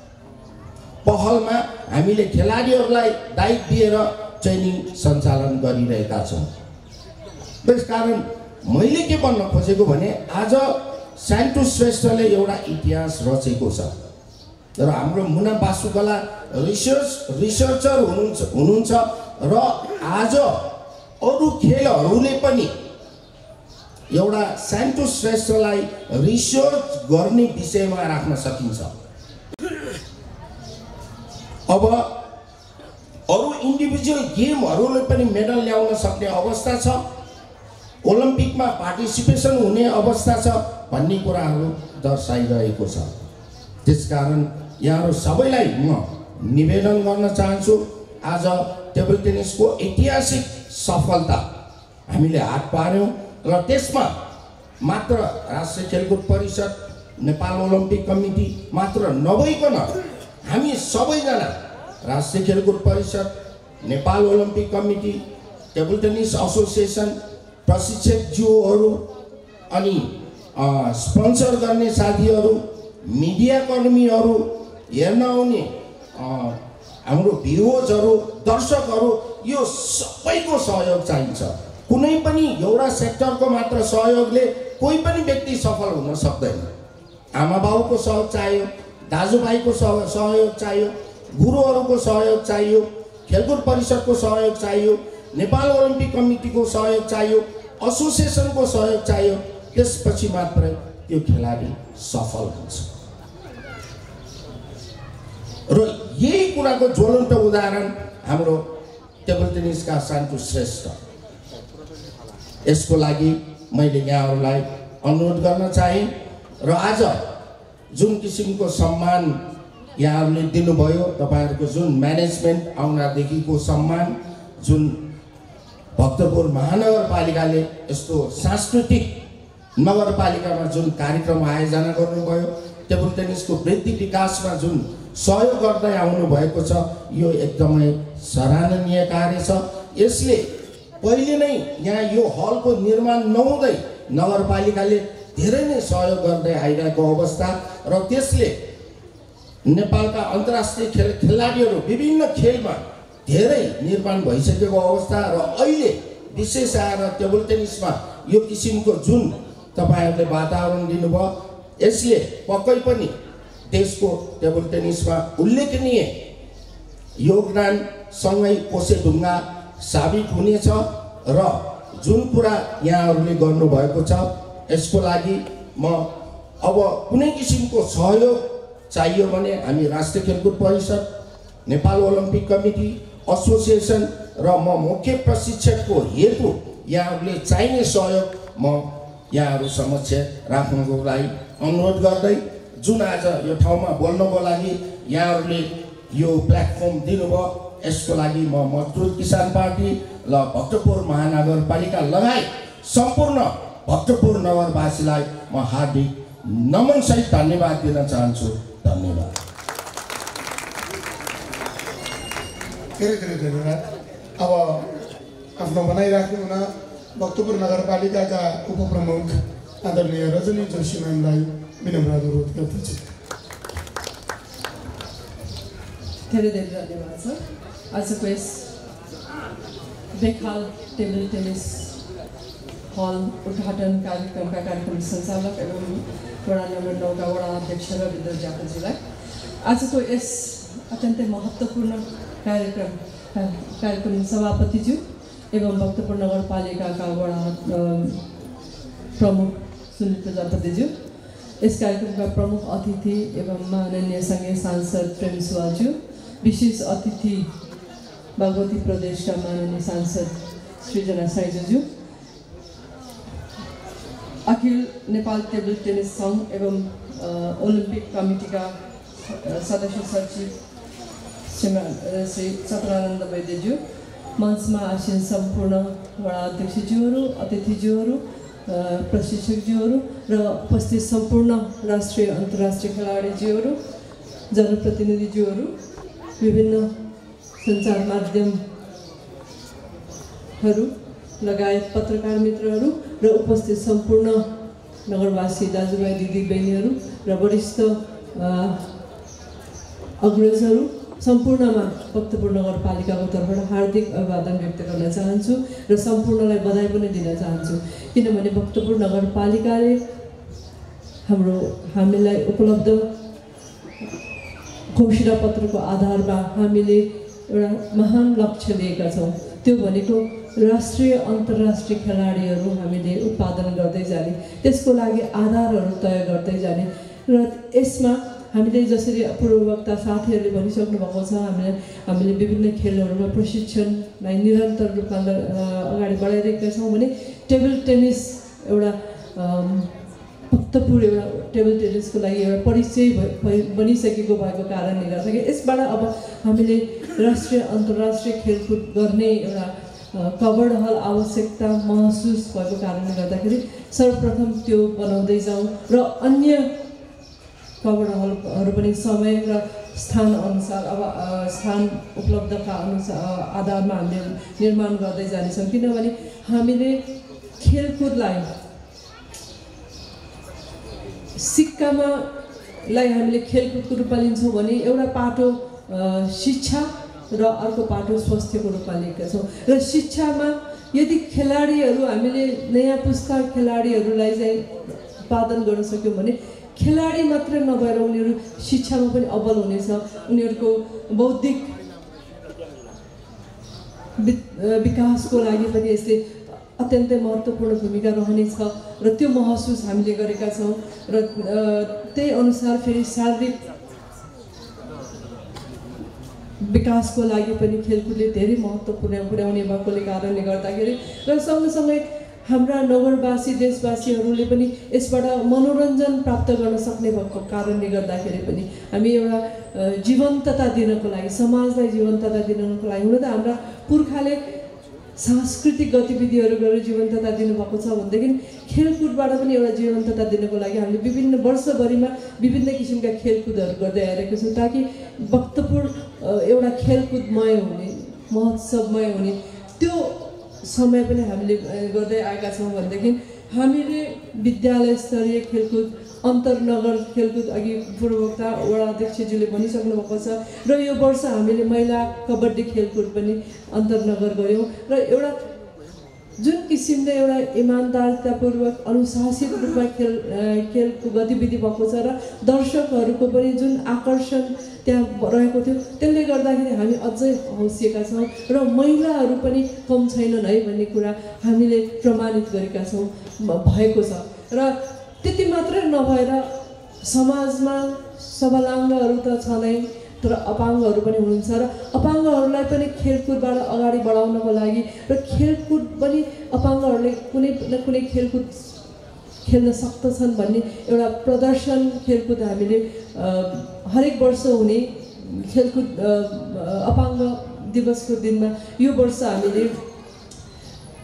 पहलमा हामीले खेलाडीहरूलाई दायित्व दिएर ट्रेनिङ सञ्चालन गरिरहेका छौँ। त्यसकारण मैले के भन्न खोजेको भने आज सान्तु श्रेष्ठले एउटा इतिहास रचेको छ र हाम्रो मुना वास्तुकला रिसर्च रिसर्चर हुनुहुन्छ हुनुहुन्छ र आज अरू खेलहरूले पनि एउटा सान्तु श्रेष्ठलाई रिसर्च गर्ने विषयमा राख्न सकिन्छ। अब अरू इन्डिभिजुअल गेमहरूले पनि मेडल ल्याउन सक्ने अवस्था छ, ओलम्पिकमा पार्टिसिपेसन हुने अवस्था छ भन्ने कुराहरू दर्शाइरहेको छ। त्यसकारण यहाँहरू सबैलाई म निवेदन गर्न चाहन्छु, आज टेबल टेनिसको ऐतिहासिक सफलता हामीले हात पार्यौँ र त्यसमा मात्र राष्ट्रिय खेलकुद परिषद, नेपाल ओलम्पिक कमिटी मात्र नभइकन हामी सबैजना राष्ट्रिय खेलकुद परिषद, Nepal Olympic committee, table tennis association, प्रशिक्षक ज्यूहरू अनि स्पोन्सर गर्ने साथीहरू, मिडिया कर्मीहरू, हेर्न आउने हाम्रो भ्युवर्सहरू, दर्शकहरू, यो सबैको सहयोग चाहिन्छ। कुनै पनि एउटा सेक्टरको मात्र सहयोगले कोही पनि व्यक्ति सफल हुन सक्दैन। आमा बाउको सहयोग चाहियो, दाजुभाइको सहयोग चाहियो, गुरुहरूको सहयोग चाहियो, खेलकुद परिषदको सहयोग चाहियो, नेपाल ओलम्पिक कमिटीको सहयोग चाहियो, एसोसिएसनको सहयोग चाहियो। त्यसपछि मात्रै त्यो खेलाडी सफल हुन्छ। र यही कुराको ज्वलन्त उदाहरण हाम्रो टेबल टेनिसका सान्तु श्रेष्ठ। यसको लागि मैले यहाँहरूलाई अनुरोध गर्न चाहे र आज जुन किसिमको सम्मान यहाँहरूले दिनुभयो, तपाईँहरूको जुन म्यानेजमेन्ट आउनादेखिको सम्मान, जुन भक्तपुर महानगरपालिकाले यस्तो सांस्कृतिक नगरपालिकामा जुन कार्यक्रम आयोजना गर्नुभयो, टेबल टेनिसको वृद्धि विकासमा जुन सहयोग गर्दै आउनु भएको छ, यो एकदमै सराहनीय कार्य छ। यसले पहिले नै यहाँ यो हलको निर्माण नहुँदै नगरपालिकाले धेरै नै सहयोग गर्दै आइरहेको अवस्था र त्यसले नेपालका अन्तर्राष्ट्रिय खेल खेलाडीहरू विभिन्न खेलमा धेरै निर्माण भइसकेको अवस्था र अहिले विशेष आएर टेबल टेनिसमा यो किसिमको जुन तपाईँहरूले वातावरण दिनुभयो, यसले पक्कै पनि देशको टेबल टेनिसमा उल्लेखनीय योगदानसँगै कोसेढुङ्गा साबित हुनेछ र जुन कुरा यहाँहरूले गर्नुभएको छ यसको लागि म अब कुनै किसिमको सहयोग चाहियो भने हामी राष्ट्रिय खेलकुद परिषद, नेपाल ओलम्पिक कमिटी, एसोसिएसन र म मुख्य प्रशिक्षकको हेतु यहाँहरूले चाहिने सहयोग म यहाँहरू समक्ष राख्नको लागि अनुरोध गर्दै जुन आज यो ठाउँमा बोल्नको लागि यहाँहरूले यो प्लेटफर्म दिनुभयो, यसको लागि म मजदुर किसान पार्टी र भक्तपुर महानगरपालिका लगायत सम्पूर्ण भक्तपुर नगरवासीलाई म हार्दिक नमनसहित धन्यवाद दिन चाहन्छु। धन्यवाद। धेरै धेरै धन्यवाद। अब आफ्नो बनाइराख्नु हुन भक्तपुर नगरपालिकाका उपप्रमुख आदरणीय रजनी जोशी म्यामलाई विनम्र अनुरोध गर्दछु। धेरै धेरै धन्यवाद छ। आजको यस बेखाल टेबल टेनिस हल उद्घाटन कार्यक्रमका कार्यक्रम सञ्चालक एवं वडा नम्बर नौका वडा अध्यक्ष रविन्द्र जापाजीलाई आजको यस अत्यन्तै महत्त्वपूर्ण कार्यक्रम कार्यक्रम सभापतिज्यू एवं भक्तपुर नगरपालिकाका वडा प्रमुख सुनिल प्रजापतिज्यू, यस कार्यक्रमका प्रमुख अतिथि एवं माननीय संघीय सांसद प्रेम सुवाज्यू, विशेष अतिथि बागमती प्रदेशका माननीय सांसद सृजना साइजज्यू, अखिल नेपाल टेबल टेनिस सङ्घ एवं ओलम्पिक कमिटीका सदस्य सचिव श्री चतुरानन्द वैद्यज्यू, मञ्चमा आसीन सम्पूर्ण वडा अध्यक्षज्यूहरू, अतिथिज्यूहरू, प्रशिक्षकज्यूहरू र उपस्थित सम्पूर्ण राष्ट्रिय अन्तर्राष्ट्रिय खेलाडीज्यूहरू, जनप्रतिनिधिज्यूहरू, विभिन्न सञ्चार माध्यमहरू लगायत पत्रकार मित्रहरू र उपस्थित सम्पूर्ण नगरवासी दाजुभाइ दिदीबहिनीहरू र वरिष्ठ अग्रजहरू सम्पूर्णमा भक्तपुर नगरपालिकाको तर्फबाट हार्दिक अभिवादन व्यक्त गर्न चाहन्छु र सम्पूर्णलाई बधाई पनि दिन चाहन्छु। किनभने भक्तपुर नगरपालिकाले हाम्रो हामीलाई उपलब्ध घोषणा पत्रको आधारमा हामीले एउटा महान लक्ष्य लिएका छौँ। त्यो भनेको राष्ट्रिय अन्तर्राष्ट्रिय खेलाडीहरू हामीले उत्पादन गर्दै जाने, त्यसको लागि आधारहरू तय गर्दै जाने र यसमा हामीले जसरी पूर्ववक्ता साथीहरूले भनिसक्नु भएको छ, हामीले हामीले विभिन्न खेलहरूमा प्रशिक्षणलाई निरन्तर रूपमा अगाडि बढाइरहेका छौँ भने टेबल टेनिस एउटा भक्तपुर एउटा टेबल टेनिसको लागि एउटा परिचय बनिसकेको भएको कारणले गर्दाखेरि यसबाट अब हामीले राष्ट्रिय अन्तर्राष्ट्रिय खेलकुद गर्ने एउटा कभर्ड हल आवश्यकता महसुस भएको कारणले गर्दाखेरि सर्वप्रथम त्यो बनाउँदै जाउँ र अन्य कभर्ड हलहरू पनि समय र स्थान अनुसार अब स्थान उपलब्धका अनुसार आधारमा हामीले निर्माण गर्दै जानेछौँ। किनभने हामीले खेलकुदलाई सिक्कामा लाई हामीले खेलकुदको रूपमा लिन्छौँ भने एउटा पाटो शिक्षा र अर्को पाटो स्वास्थ्यको रूपमा लिएका छौँ। र शिक्षामा यदि खेलाडीहरू हामीले नयाँ पुस्ता खेलाडीहरूलाई चाहिँ उत्पादन गर्न सक्यौँ भने खेलाडी मात्र नभएर उनीहरू शिक्षामा पनि अब्बल हुनेछ, उनीहरूको बौद्धिक विकासको लागि पनि यसले अत्यन्तै महत्त्वपूर्ण भूमिका रहनेछ र त्यो महसुस हामीले गरेका छौँ र त्यही अनुसार फेरि शारीरिक विकासको लागि पनि खेलकुदले धेरै महत्त्वपूर्ण पुर्याउने भएकोले कारणले गर्दाखेरि र सँगसँगै हाम्रा नगरवासी देशवासीहरूले पनि यसबाट मनोरञ्जन प्राप्त गर्न सक्ने भएको कारणले गर्दाखेरि पनि हामी एउटा जीवन्तता दिनको लागि समाजलाई जीवन्तता दिनको लागि हुन त हाम्रा पुर्खाले सांस्कृतिक गतिविधिहरू गरेर जीवन्तता दिनुभएको छ भनेदेखि खेलकुदबाट पनि एउटा जीवन्तता दिनको लागि हामीले विभिन्न वर्षभरिमा विभिन्न किसिमका खेलकुदहरू गर्दै आइरहेका छौँ ताकि भक्तपुर एउटा खेलकुदमय हुने महोत्सवमय हुने त्यो समय पनि हामीले गर्दै आएका छौँ भनेदेखि हामीले विद्यालय स्तरीय खेलकुद अन्तर्नगर खेलकुद अघि पूर्ववक्ता वडा अध्यक्षज्यूले भनिसक्नु भएको छ र यो वर्ष हामीले महिला कबड्डी खेलकुद पनि अन्तर्नगर गऱ्यौँ र एउटा जुन किसिमले एउटा इमान्दारतापूर्वक अनुशासित रूपमा खेल खेलको गतिविधि भएको छ र दर्शकहरूको पनि जुन आकर्षण त्यहाँ रहेको थियो त्यसले गर्दाखेरि हामी अझै हौसिएका छौँ र महिलाहरू पनि कम छैनन् है भन्ने कुरा हामीले प्रमाणित गरेका छौँ भएको छ। र त्यति मात्रै नभएर समाजमा सबलाङ्गहरू त छँदै तर अपाङ्गहरू पनि हुनुहुन्छ र अपाङ्गहरूलाई पनि खेलकुदबाट अगाडि बढाउनको लागि र खेलकुद पनि अपाङ्गहरूले कुनै न कुनै खेलकुद खेल्न सक्दछन् भन्ने एउटा प्रदर्शन खेलकुद हामीले हरेक वर्ष हुने खेलकुद अपाङ्ग दिवसको दिनमा यो वर्ष हामीले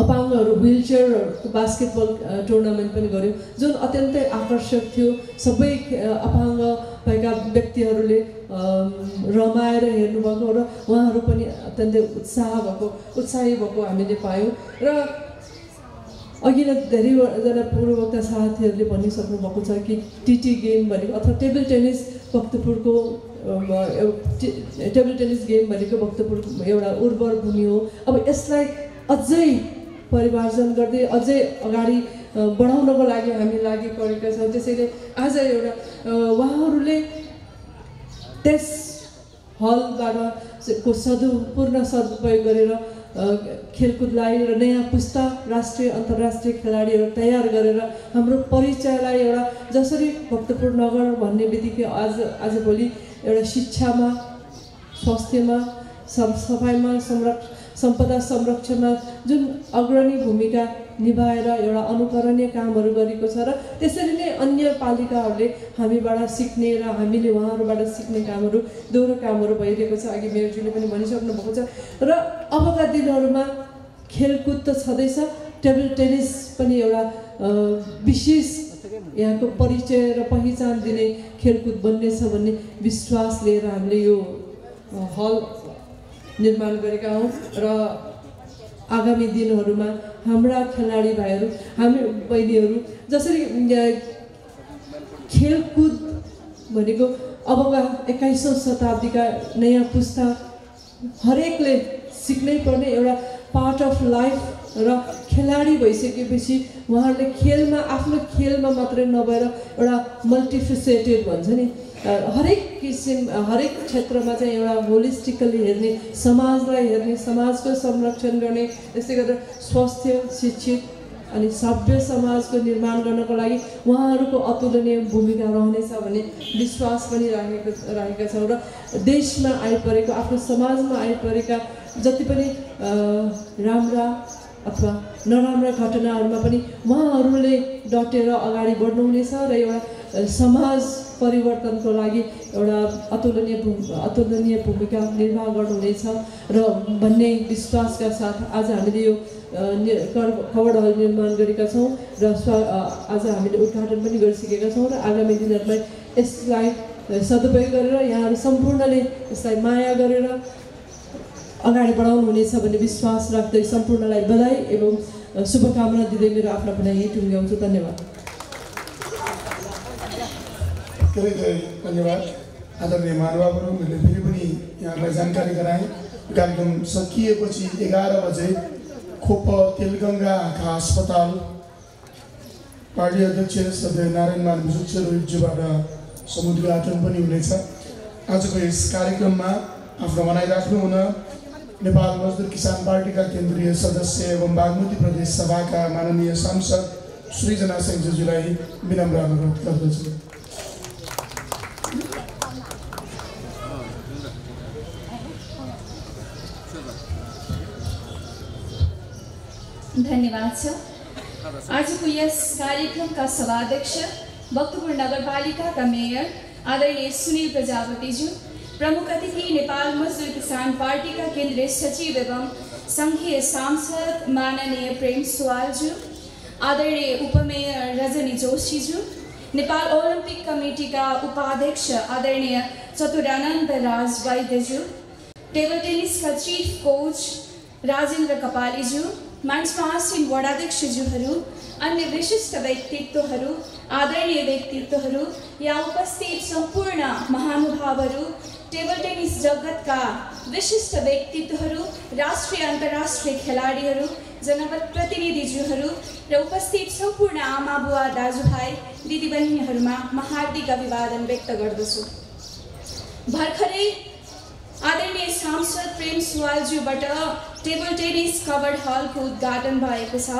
अपाङ्गहरू व्हिलचेयरहरूको बास्केटबल टुर्नामेन्ट पनि गऱ्यौँ जुन अत्यन्तै आकर्षक थियो। सबै अपाङ्ग भएका व्यक्तिहरूले रमाएर हेर्नुभएको र उहाँहरू पनि अत्यन्तै उत्साह भएको उत्साही भएको हामीले पायौँ। र अघि नै धेरैजना पूर्ववक्ता साथीहरूले भनिसक्नु भएको छ कि टिटी गेम भनेको अथवा टेबल टेनिस भक्तपुरको टेबल टेनिस गेम भनेको भक्तपुर एउटा उर्वर भूमि हो। अब यसलाई अझै परिमार्जन गर्दै अझै अगाडि बढाउनको लागि हामी लागि परेका छौँ। त्यसैले आज एउटा उहाँहरूले त्यस हलबाट को सदु पूर्ण सदुपयोग गरेर खेलकुदलाई र नयाँ पुस्ता राष्ट्रिय अन्तर्राष्ट्रिय खेलाडीहरू तयार गरेर हाम्रो परिचयलाई एउटा जसरी भक्तपुर नगर भन्ने बित्तिकै आज आजभोलि एउटा शिक्षामा स्वास्थ्यमा सफाइमा संरक्षण सम्पदा संरक्षणमा जुन अग्रणी भूमिका निभाएर एउटा अनुकरणीय कामहरू गरेको छ र त्यसरी नै अन्य पालिकाहरूले हामीबाट सिक्ने र हामीले उहाँहरूबाट सिक्ने कामहरू दोहोरो कामहरू भइरहेको छ। अघि मेयरजीले पनि भनिसक्नु भएको छ। र अबका दिनहरूमा खेलकुद त छँदैछ, टेबल टेनिस पनि एउटा विशेष यहाँको परिचय र पहिचान दिने खेलकुद बन्नेछ भन्ने विश्वास लिएर हामीले यो हल निर्माण गरेका हौँ। र आगामी दिनहरूमा हाम्रा खेलाडी भाइहरू हामी बहिनीहरू जसरी खेलकुद भनेको अबका एक्काइसौँ शताब्दीका नयाँ पुस्ता हरेकले सिक्नै पर्ने एउटा पार्ट अफ लाइफ र खेलाडी भइसकेपछि उहाँहरूले खेलमा आफ्नो खेलमा मात्रै नभएर एउटा मल्टिफेसेटेड भन्छ नि हरेक किसिम हरेक क्षेत्रमा चाहिँ एउटा होलिस्टिकली हेर्ने समाजलाई हेर्ने समाजको संरक्षण गर्ने त्यसै गरेर स्वास्थ्य शिक्षित अनि सभ्य समाजको निर्माण गर्नको लागि उहाँहरूको अतुलनीय भूमिका रहनेछ भन्ने विश्वास पनि राखेको राखेका छौँ। र देशमा आइपरेको आफ्नो समाजमा आइपरेका जति पनि राम्रा अथवा नराम्रा घटनाहरूमा पनि उहाँहरूले डटेर अगाडि बढ्नुहुनेछ र एउटा समाज परिवर्तनको लागि एउटा अतुलनीय अतुलनीय भूमिका निर्वाह गर्नुहुनेछ र भन्ने विश्वासका साथ आज हामीले यो कवड हल निर्माण गरेका छौँ र आज हामीले उद्घाटन पनि गरिसकेका छौँ र आगामी दिनहरूमा यसलाई सदुपयोग गरेर यहाँहरू सम्पूर्णले यसलाई माया गरेर अगाडि बढाउनुहुनेछ भन्ने विश्वास राख्दै सम्पूर्णलाई बधाई एवं शुभकामना दिँदै मेरो आफ्नो पनि यही टुङ्ग्याउँछु। धन्यवाद। धेरै धेरै धन्यवाद आदरणीय महानुभावहरू। मैले फेरि पनि यहाँलाई जानकारी गराएँ कार्यक्रम सकिएपछि एघार बजे खोप तेलगङ्गा आँखा अस्पताल पार्टी अध्यक्ष सदस्य नारायण मान रोहितज्यूबाट समुद्घाटन पनि हुनेछ। आजको यस कार्यक्रममा आफ्नो भनाइ राख्नुहुन नेपाल मजदुर किसान पार्टीका केन्द्रीय सदस्य एवं बागमती प्रदेश सभाका माननीय सांसद सृजना सिंहज्यूलाई विनम्र अनुरोध गर्दछु। धन्यवाद छ। आजको यस कार्यक्रमका सभाध्यक्ष भक्तपुर नगरपालिकाका मेयर आदरणीय सुनिल प्रजापतिज्यू, प्रमुख अतिथि नेपाल मजदुर किसान पार्टीका केन्द्रीय सचिव एवं सङ्घीय सांसद माननीय प्रेम सुवालज्यू, आदरणीय उपमेयर रजनी जोशीज्यू, नेपाल ओलम्पिक कमिटीका उपाध्यक्ष आदरणीय चतुरानन्द राज वैद्यज्यू, टेबल टेनिसका चिफ कोच राजेन्द्र कपालीज्यू, मञ्चमा आसीन वडाध्यक्षज्यूहरू, अन्य विशिष्ट व्यक्तित्वहरू, आदरणीय व्यक्तित्वहरू, यहाँ उपस्थित सम्पूर्ण महानुभावहरू, टेबल टेनिस जगतका विशिष्ट व्यक्तित्वहरू, राष्ट्रिय अन्तर्राष्ट्रिय खेलाडीहरू, जनप्रतिनिधिज्यूहरू र उपस्थित सम्पूर्ण आमा बुवा दाजुभाइ दिदीबहिनीहरूमा म हार्दिक अभिवादन व्यक्त गर्दछु। भर्खरै आदरणीय सांसद प्रेम सुवालज्यूबाट टेबल टेनिस कवर्ड हलको उद्घाटन भएको छ।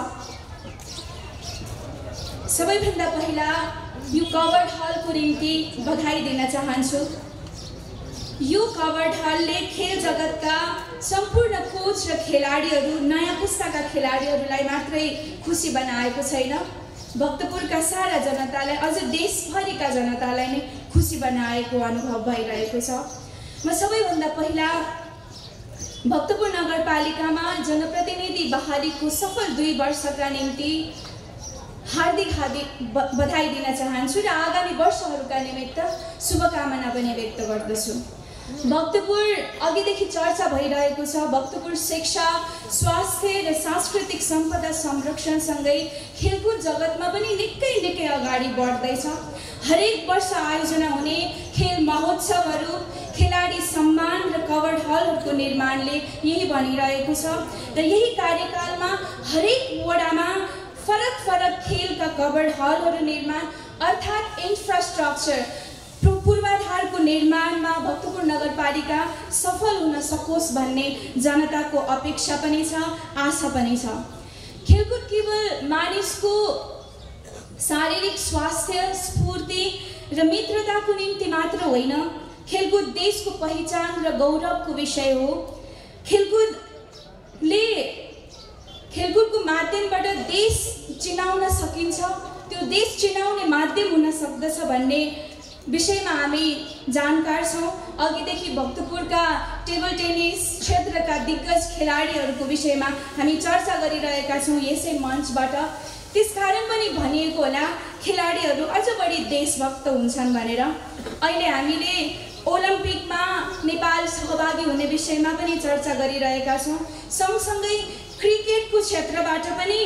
सबैभन्दा पहिला यो कवर्ड हलको निम्ति बधाई दिन चाहन्छु। यो कवर्ड हलले खेल जगतका सम्पूर्ण कोच र खेलाडीहरू, नयाँ पुस्ताका खेलाडीहरूलाई मात्रै खुसी बनाएको छैन, भक्तपुरका सारा जनतालाई, अझ देशभरिका जनतालाई नै खुसी बनाएको अनुभव भइरहेको छ। म सबैभन्दा पहिला भक्तपुर नगरपालिकामा जनप्रतिनिधि बहालीको सफल दुई वर्षका निम्ति हार्दिक हार्दिक बधाई दिन चाहन्छु र आगामी वर्षहरूका निमित्त शुभकामना पनि व्यक्त गर्दछु। भक्तपुर अघिदेखि चर्चा भइरहेको छ, भक्तपुर शिक्षा, स्वास्थ्य र सांस्कृतिक सम्पदा संरक्षणसँगै खेलकुद जगतमा पनि निकै निकै अगाडि बढ्दैछ। हरेक वर्ष आयोजना हुने खेल महोत्सवहरू, खेलाडी सम्मान र कवर्ड हलहरूको निर्माणले यही भनिरहेको छ र यही कार्यकालमा हरेक वडामा फरक फरक खेलका कवर्ड हलहरू निर्माण अर्थात् इन्फ्रास्ट्रक्चर पूर्वाधारको निर्माणमा भक्तपुर नगरपालिका सफल हुन सकोस् भन्ने जनताको अपेक्षा पनि छ, आशा पनि छ। खेलकुद केवल मानिसको शारीरिक स्वास्थ्य, स्फूर्ति र मित्रताको निम्ति मात्र होइन, खेलकुद देशको पहिचान र गौरवको विषय हो। खेलकुदले खेलकुदको माध्यमबाट देश चिनाउन सकिन्छ, त्यो देश चिनाउने माध्यम हुन सक्दछ भन्ने विषयमा हामी जानकार छौँ। अघिदेखि भक्तपुरका टेबल टेनिस क्षेत्रका दिग्गज खेलाडीहरूको विषयमा हामी चर्चा गरिरहेका छौँ यसै मञ्चबाट। त्यसकारण पनि भनिएको होला खेलाडीहरू अझ बढी देशभक्त हुन्छन् भनेर। अहिले हामीले ओलम्पिकमा नेपाल सहभागी हुने विषयमा पनि चर्चा गरिरहेका छौँ। सँगसँगै क्रिकेटको क्षेत्रबाट पनि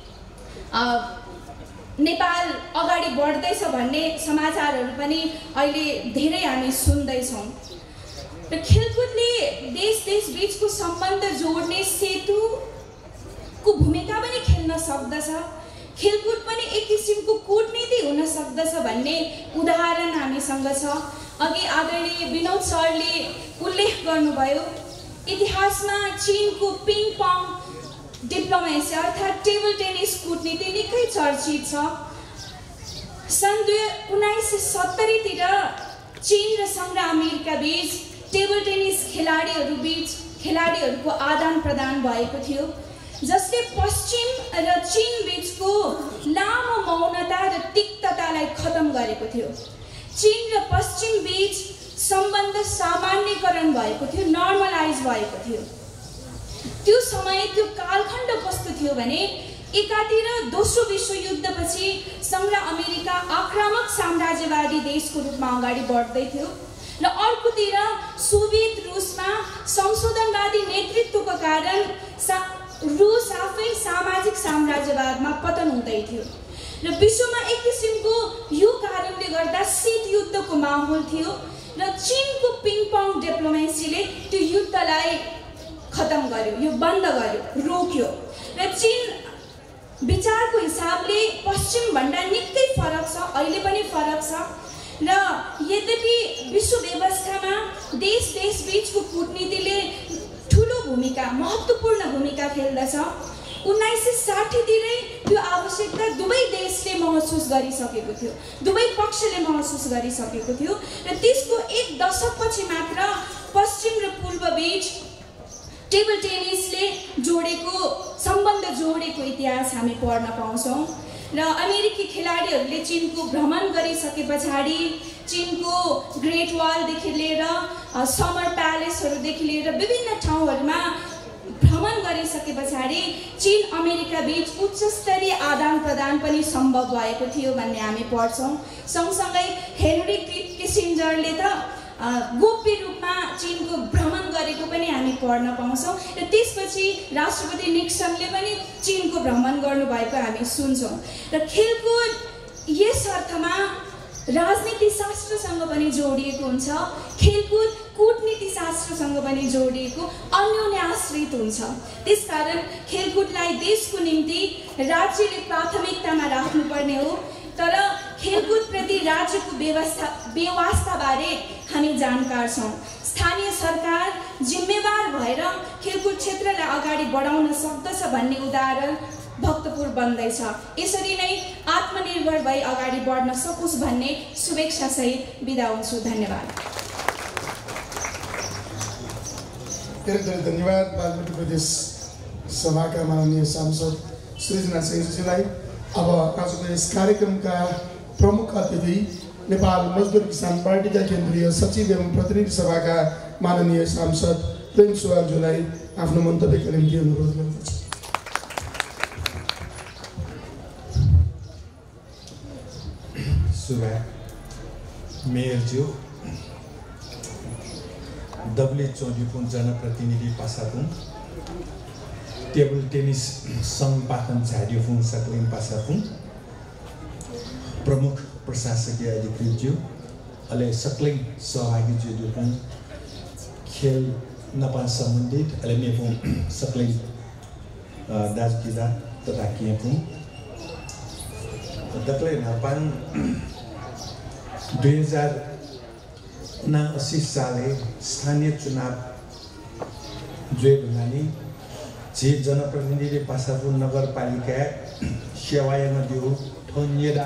नेपाल अगाडि बढ्दैछ भन्ने समाचारहरू पनि अहिले धेरै हामी सुन्दैछौँ। र खेलकुदले देश देश बीचको सम्बन्ध जोड्ने सेतुको भूमिका पनि खेल्न सक्दछ। खेलकुद पनि एक किसिमको कूटनीति हुन सक्दछ भन्ने उदाहरण हामीसँग छ। अघि आदरणीय विनोद सरले उल्लेख गर्नुभयो, इतिहासमा चीनको पिङ पङ डिप्लोमेसी अर्थात् टेबल टेनिस कूटनीति निकै चर्चित छ। सन् दुई उन्नाइस सय सत्तरीतिर चीन र संघ अमेरिका बीच टेबल टेनिस खेलाडीहरू बीच खेलाडीहरूको आदान प्रदान भएको थियो, जसले पश्चिम र चीन बीचको लामो मौनता र तिक्ततालाई खत्म गरेको थियो। चीन र पश्चिम बीच सम्बन्ध सामान्यकरण भएको थियो, नर्मलाइज भएको थियो। त्यो समय त्यो कालखण्ड कस्तो थियो भने एकातिर दोस्रो विश्वयुद्धपछि संघ अमेरिका आक्रामक साम्राज्यवादी देशको रूपमा अगाडि बढ्दै थियो र अर्कोतिर सोभियत रुसमा संशोधनवादी नेतृत्वको कारण रुस आफै सामाजिक साम्राज्यवादमा पतन हुँदै थियो र विश्वमा एक किसिमको यो कारणले गर्दा शीत युद्धको माहौल थियो र चीनको पिङ पङ डिप्लोमेसीले त्यो युद्धलाई खत्म गर्यो, यो बन्द गर्यो, रोक्यो। र चीन विचारको हिसाबले पश्चिम भन्दा निकै फरक छ, अहिले पनि फरक छ र यद्यपि विश्व व्यवस्थामा देश देश बीचको कूटनीतिले ठुलो भूमिका, महत्त्वपूर्ण भूमिका खेल्दछ। उन्नाइस सय साठीतिरै त्यो आवश्यकता दुवै देशले महसुस गरिसकेको थियो, दुवै पक्षले महसुस गरिसकेको थियो र त्यसको एक दशकपछि मात्र पश्चिम र पूर्व बीच टेबल टेनिसले जोडेको सम्बन्ध जोडेको इतिहास हामी पढ्न पाउँछौँ। र अमेरिकी खेलाडीहरूले चीनको भ्रमण गरिसके पछाडि चीनको ग्रेट वालदेखि लिएर समर प्यालेसहरूदेखि लिएर विभिन्न ठाउँहरूमा भ्रमण गरिसके पछाडि चीन अमेरिका बीच उच्च स्तरीय आदान प्रदान पनि सम्भव भएको थियो भन्ने हामी पढ्छौँ। सँगसँगै हेनरी किसिन्जरले त गोप्य रूपमा चीनको भ्रमण गरेको पनि हामी पढ्न पाउँछौँ र त्यसपछि राष्ट्रपति निक्सनले पनि चीनको भ्रमण गर्नुभएको हामी सुन्छौँ। र खेलकुद यस अर्थमा राजनीति शास्त्रसँग पनि जोडिएको हुन्छ, खेलकुद कूटनीति शास्त्रसँग पनि जोडिएको अन्योन्याश्रित हुन्छ। त्यसकारण खेलकुदलाई देशको निम्ति राज्यले प्राथमिकतामा राख्नुपर्ने हो, तर खेलकुदप्रति राज्यको व्यवस्था व्यवस्थाबारे हामी जानकार छौँ। स्थानीय सरकार जिम्मेवार भएर खेलकुद क्षेत्रलाई अगाडि बढाउन सक्दछ भन्ने उदाहरण भक्तपुर बन्दैछ। यसरी नै आत्मनिर्भर भई अगाडि बढ्न सकोस् भन्ने शुभेच्छासहित बिदा हुन्छु। धन्यवाद। धेरै धेरै धन्यवाद बागमती प्रदेश सभाका माननीय सांसद सृजना सिंहजीलाई। अब आजको यस कार्यक्रमका प्रमुख अतिथि नेपाल मजदुर किसान पार्टीका केन्द्रीय सचिव एवं प्रतिनिधि सभाका माननीय सांसद प्रेम सुवालज्यूलाई आफ्नो मन्तव्यका निम्ति अनुरोध गर्दछु। सुगा मेयरज्यू डब्ले चौधरीपुङ जनप्रतिनिधि पासापुङ टेबल टेनिस सङ्घ पाखन झाडियोपुङ सकलिङ पासापुङ प्रमुख प्रशासकीय अधिकृतज्यू अहिले सकलिङ सहभागी ज्यूपुङ खेल नपा सम्बन्धित अहिले मेपुङ सकलिङ दाजपिदा तथा केपुङ दक्लै नापाङ दुई हजार उनासी साले स्थानीय चुनाव जोय भन्नाले जे जनप्रतिनिधि पासापुङ नगरपालिका सेवायन दिउ ठोनिएदा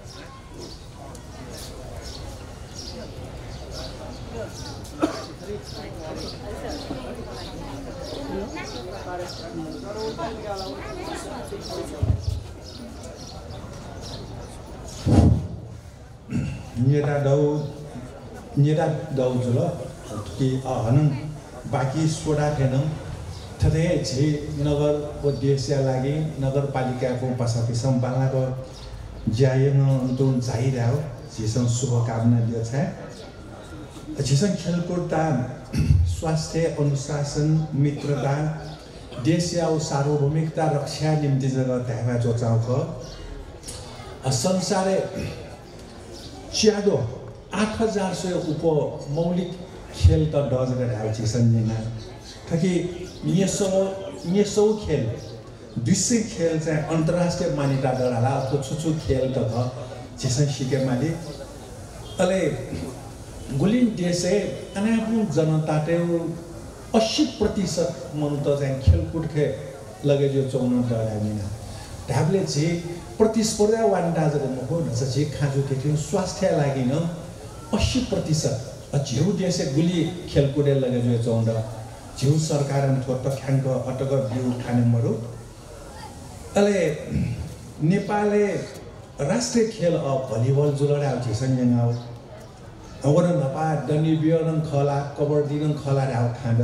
नियता दौ नियता दौ जुल कि हनङ बाँकी सोडा थिएन थथे झे नगर उद्देश्य लागि नगरपालिकाको पासापि सम्पालनाको ज्यायन अन्तुन चाहिरह्यो झिसँग शुभकामना दियो छ झिसँग खेलकुदता स्वास्थ्य अनुशासन मित्रता देशीय सार्वभौमिकता रक्षा निम्ति जगह धामा जोचाउँछ संसारे च्यादो आठ हजार सय उप मौलिक खेल त डज गराएको छ सन्जिना थकि यसो यसो खेल दुई सय खेल चाहिँ अन्तर्राष्ट्रिय मान्यता दराला अथवा छुछु खेल त भ जिसन सिके माली अले गुलिन देशे अनापुङ जनता ते अस्सी प्रतिशत मन त चाहिँ खेलकुद खे लगे जो चौन डरामिना ढाबले जे प्रतिस्पर्धा वान्टा जगह हो न जे खाजु के स्वास्थ्य लागि न अस्सी प्रतिशत झिउ देशे गुली खेलकुदे लगे जो चौन झिउ सरकार थोट ख्याङ्क अटक बिउ खाने मरु अले नेपालले राष्ट्रिय खेल अ भलिबल जुलडा झिसन जंगाउ अगर नपा डनी बियरन खला कबड्डी न खला राव खाँद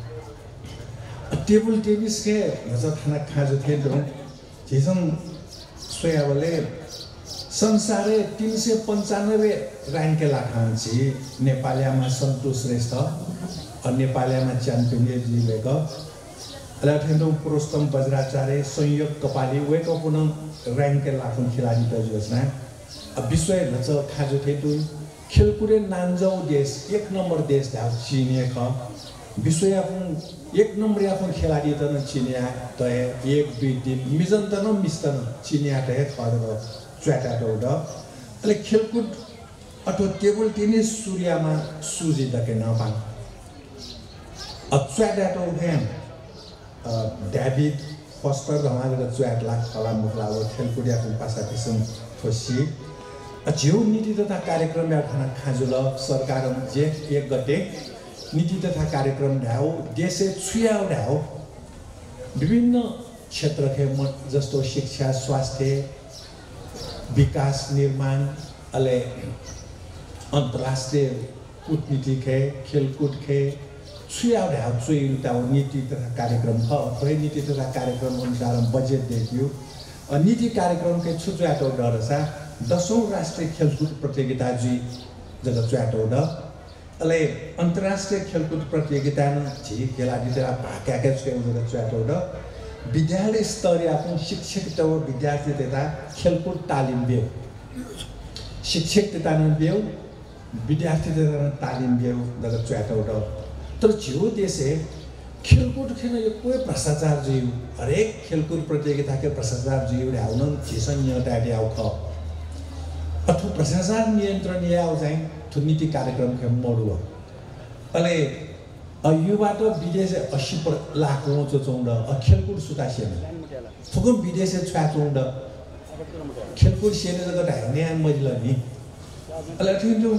टेबल टेनिस के नजर खाना खाजु थे दो झिसन सोयाबले संसारे तीन सय पन्चानब्बे र्याङ्क लाखान्छ नेपालीमा सन्तोष श्रेष्ठ और नेपालीमा च्याम्पियन जिलेको अलाठेन्दो पुरुषोत्तम बज्राचार्य संयोग कपाली वेक पुनः र्याङ्क लाखन खिलाडी त योजना अब विश्व नच खाजु थे दुई खेलकुदे नान्जौ देश एक नंबर देश धाव चीनिया ख विश्व एक नंबर आफ्नो खेलाडी त न चिनिया त एक दुई दिन मिजन त न मिस्तन चिनिया त खर च्वाटा दौड अले खेलकुद अथवा टेबल टेनिस सूर्यमा सुजी दके नपाङ अब च्वाटा दौड है डेभिड फस्टर हमारे च्वाट लाख खला मुखलाव खेलकुद आफ्नो पासा किसिम फसी झिउ नीति तथा कार्यक्रम या खाना खाजुल सरकार जे एक गते नीति तथा कार्यक्रम ढाउ देशे छुयाउ ढाउ विभिन्न क्षेत्र के जस्तो शिक्षा स्वास्थ्य विकास निर्माण अले अंतर्राष्ट्रीय कूटनीति के खेलकूद के छुयाउ ढाउ छुयाउ नीति तथा कार्यक्रम ख अथवा नीति तथा कार्यक्रम अनुसार बजेट देखियो और नीति कार्यक्रम के छुट्याटो डरसा दसौं राष्ट्रीय खेलकूद प्रतियोगिता जी जगह च्वाटो ड अले अंतर्राष्ट्रीय खेलकूद प्रतियोगिता न जी खेलाडी तेरा भाग्याके छेउ जगह च्वाटो ड विद्यालय स्तरीय आफ्नो शिक्षक त विद्यार्थी तथा खेलकूद तालिम दियो शिक्षक तथा न दियो विद्यार्थी तथा तालिम दियो जगह च्वाटो ड तर जो देशे खेलकूद खेल यो कोही भ्रष्टाचार जिउ हरेक खेलकूद प्रतियोगिता के भ्रष्टाचार जिउ ढाउन झिसन टाटे आउ ख अथवा भ्रष्टाचार नियन्त्रण याउ चाहिँ थु नीति कार्यक्रम के मोडु अले युवाट विदेश अस्सी लाख उँचो चौंड खेलकुद सुता सेन फुकुम विदेश छ्वा चौंड खेलकुद सेने जगह ढाइने मजिल नि अले ठिजु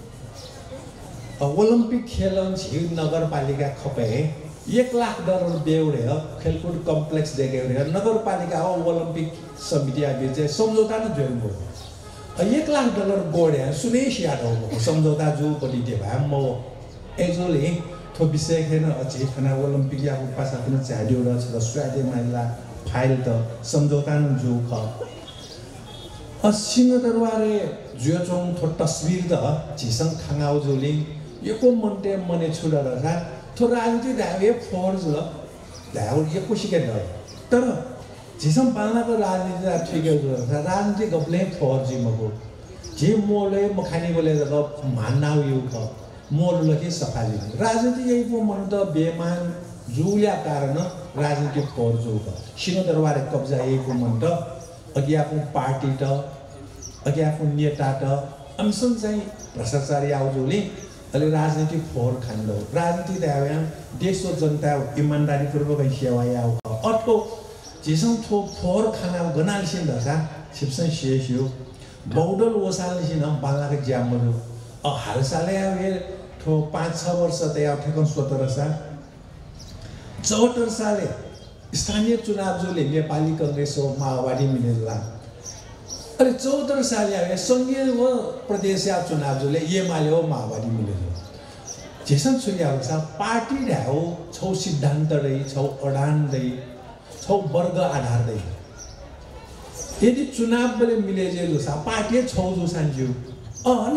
ओलम्पिक खेलन झिउ नगरपालिका खपे एक लाख डलर बेउरे खेलकुद कम्प्लेक्स देखेर नगरपालिका हो ओलम्पिक समिति आबि चाहिँ सम्झौता न जोइन भयो एक लाख डलर गोड्या सुनेश यादव सम्झौता जो पति देवा म एजोले थो विषय खेन अझै खाना ओलम्पिक या पासा पनि चाड्यो र छ स्वादे माइला फाइल त सम्झौता न जो ख अ सिंहदरबारे जुयोचोङ थो तस्बिर द झिसङ खाङाउ जोलिङ यको मन्टे मने छुडा र थो राजनीति दावे फोर्स ल दाउ यको सिके द तर झिसङ पाल्नाको राजनीति दा ठिकै हो राजनीति गप्ले फोर्जी मको जे मोले मखानी बोले द मान्नाउ यु ख मोल लगे सफाली राजनीति यही पो मन त बेमान जुल्या कारण राजनीति फोर्जो ख सिंहदरबार कब्जा यही पो मन त अघि आफ्नो पार्टी त अघि आफ्नो नेता त अमसन चाहिँ भ्रष्टाचारी आउजोले अहिले राजनीति फोहोर खान्दो राजनीति दाव्या देशको जनता इमान्दारीपूर्वक सेवा आउ अर्को जेसं थो फोहोर खाना गनालसिन दसा छिप्सन शेष्यो बौडल ओसालसिन बालाको ज्यामरो अ हालसाले आवे थो पाँच छ वर्ष त या ठेकन सत्रह सा चौहत्तर साले स्थानीय चुनाव जोले नेपाली कांग्रेस हो माओवादी मिलेला अरे चौहत्तर साल आवे संघीय व प्रदेश या चुनाव जोले ये माले हो माओवादी मिलेला जेसन छुया हो पार्टी ढाउ छौ सिद्धान्त रही छौ अडान रही छौ वर्ग आधार रही यदि चुनाव बले मिले जे जोसा पार्टी छौ जो सांज्यू अन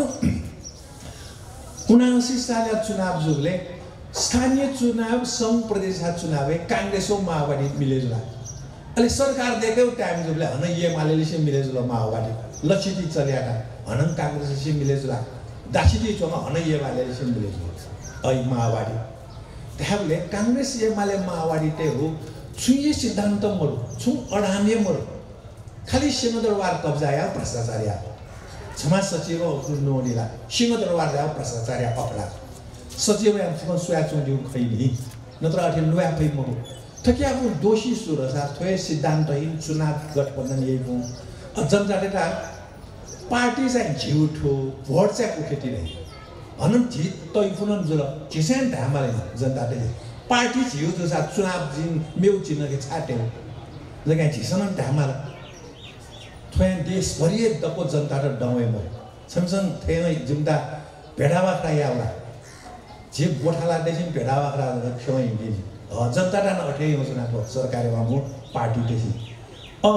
उनासी साल चुनाव जोले स्थानीय चुनाव संघ प्रदेश चुनाव कांग्रेस हो माओवादी मिले जोला अले सरकार देखे टाइम जोले हन ये मालेले से मिले जोला माओवादी लक्षित चल्या था हन कांग्रेस से मिले जोला दासिदी चोमा हन ये मालेले से मिले जोला अई माओवादी त्याबले कांग्रेस ये माले माओवादी ते हो छुये सिद्धान्त मरु छु अडामे मरु खाली सिंहदरबार कब्जा या भ्रष्टाचार या समाज सचिव नोनीला सिंहदरबार या भ्रष्टाचार या पकड़ा सचिव या फुन सुया चोंदिउ खैली नत्र अठे नुया पै मरु थकिया को दोषी सुरसा थोय सिद्धान्तहीन चुनाव गठबन्धन यही हो जनताले त पार्टी चाहिँ झिउठो भोट चाहिँ उखेटी नै हन जित तै फुन जुल किसान धामाले जनताले पार्टी झिउ जो सा चुनाव जिन मेउ चिन्ह के छाटे जगा झिसन धामाल थोय देश भरि दको जनता र डवे म छमसन थेनै जिम्दा भेडाबाख्रा यावला जे गोठाला देशिन भेडाबाख्रा रख्यो हिँडी जनता डान अठे योजना को सरकारी मामु पार्टी देशी अ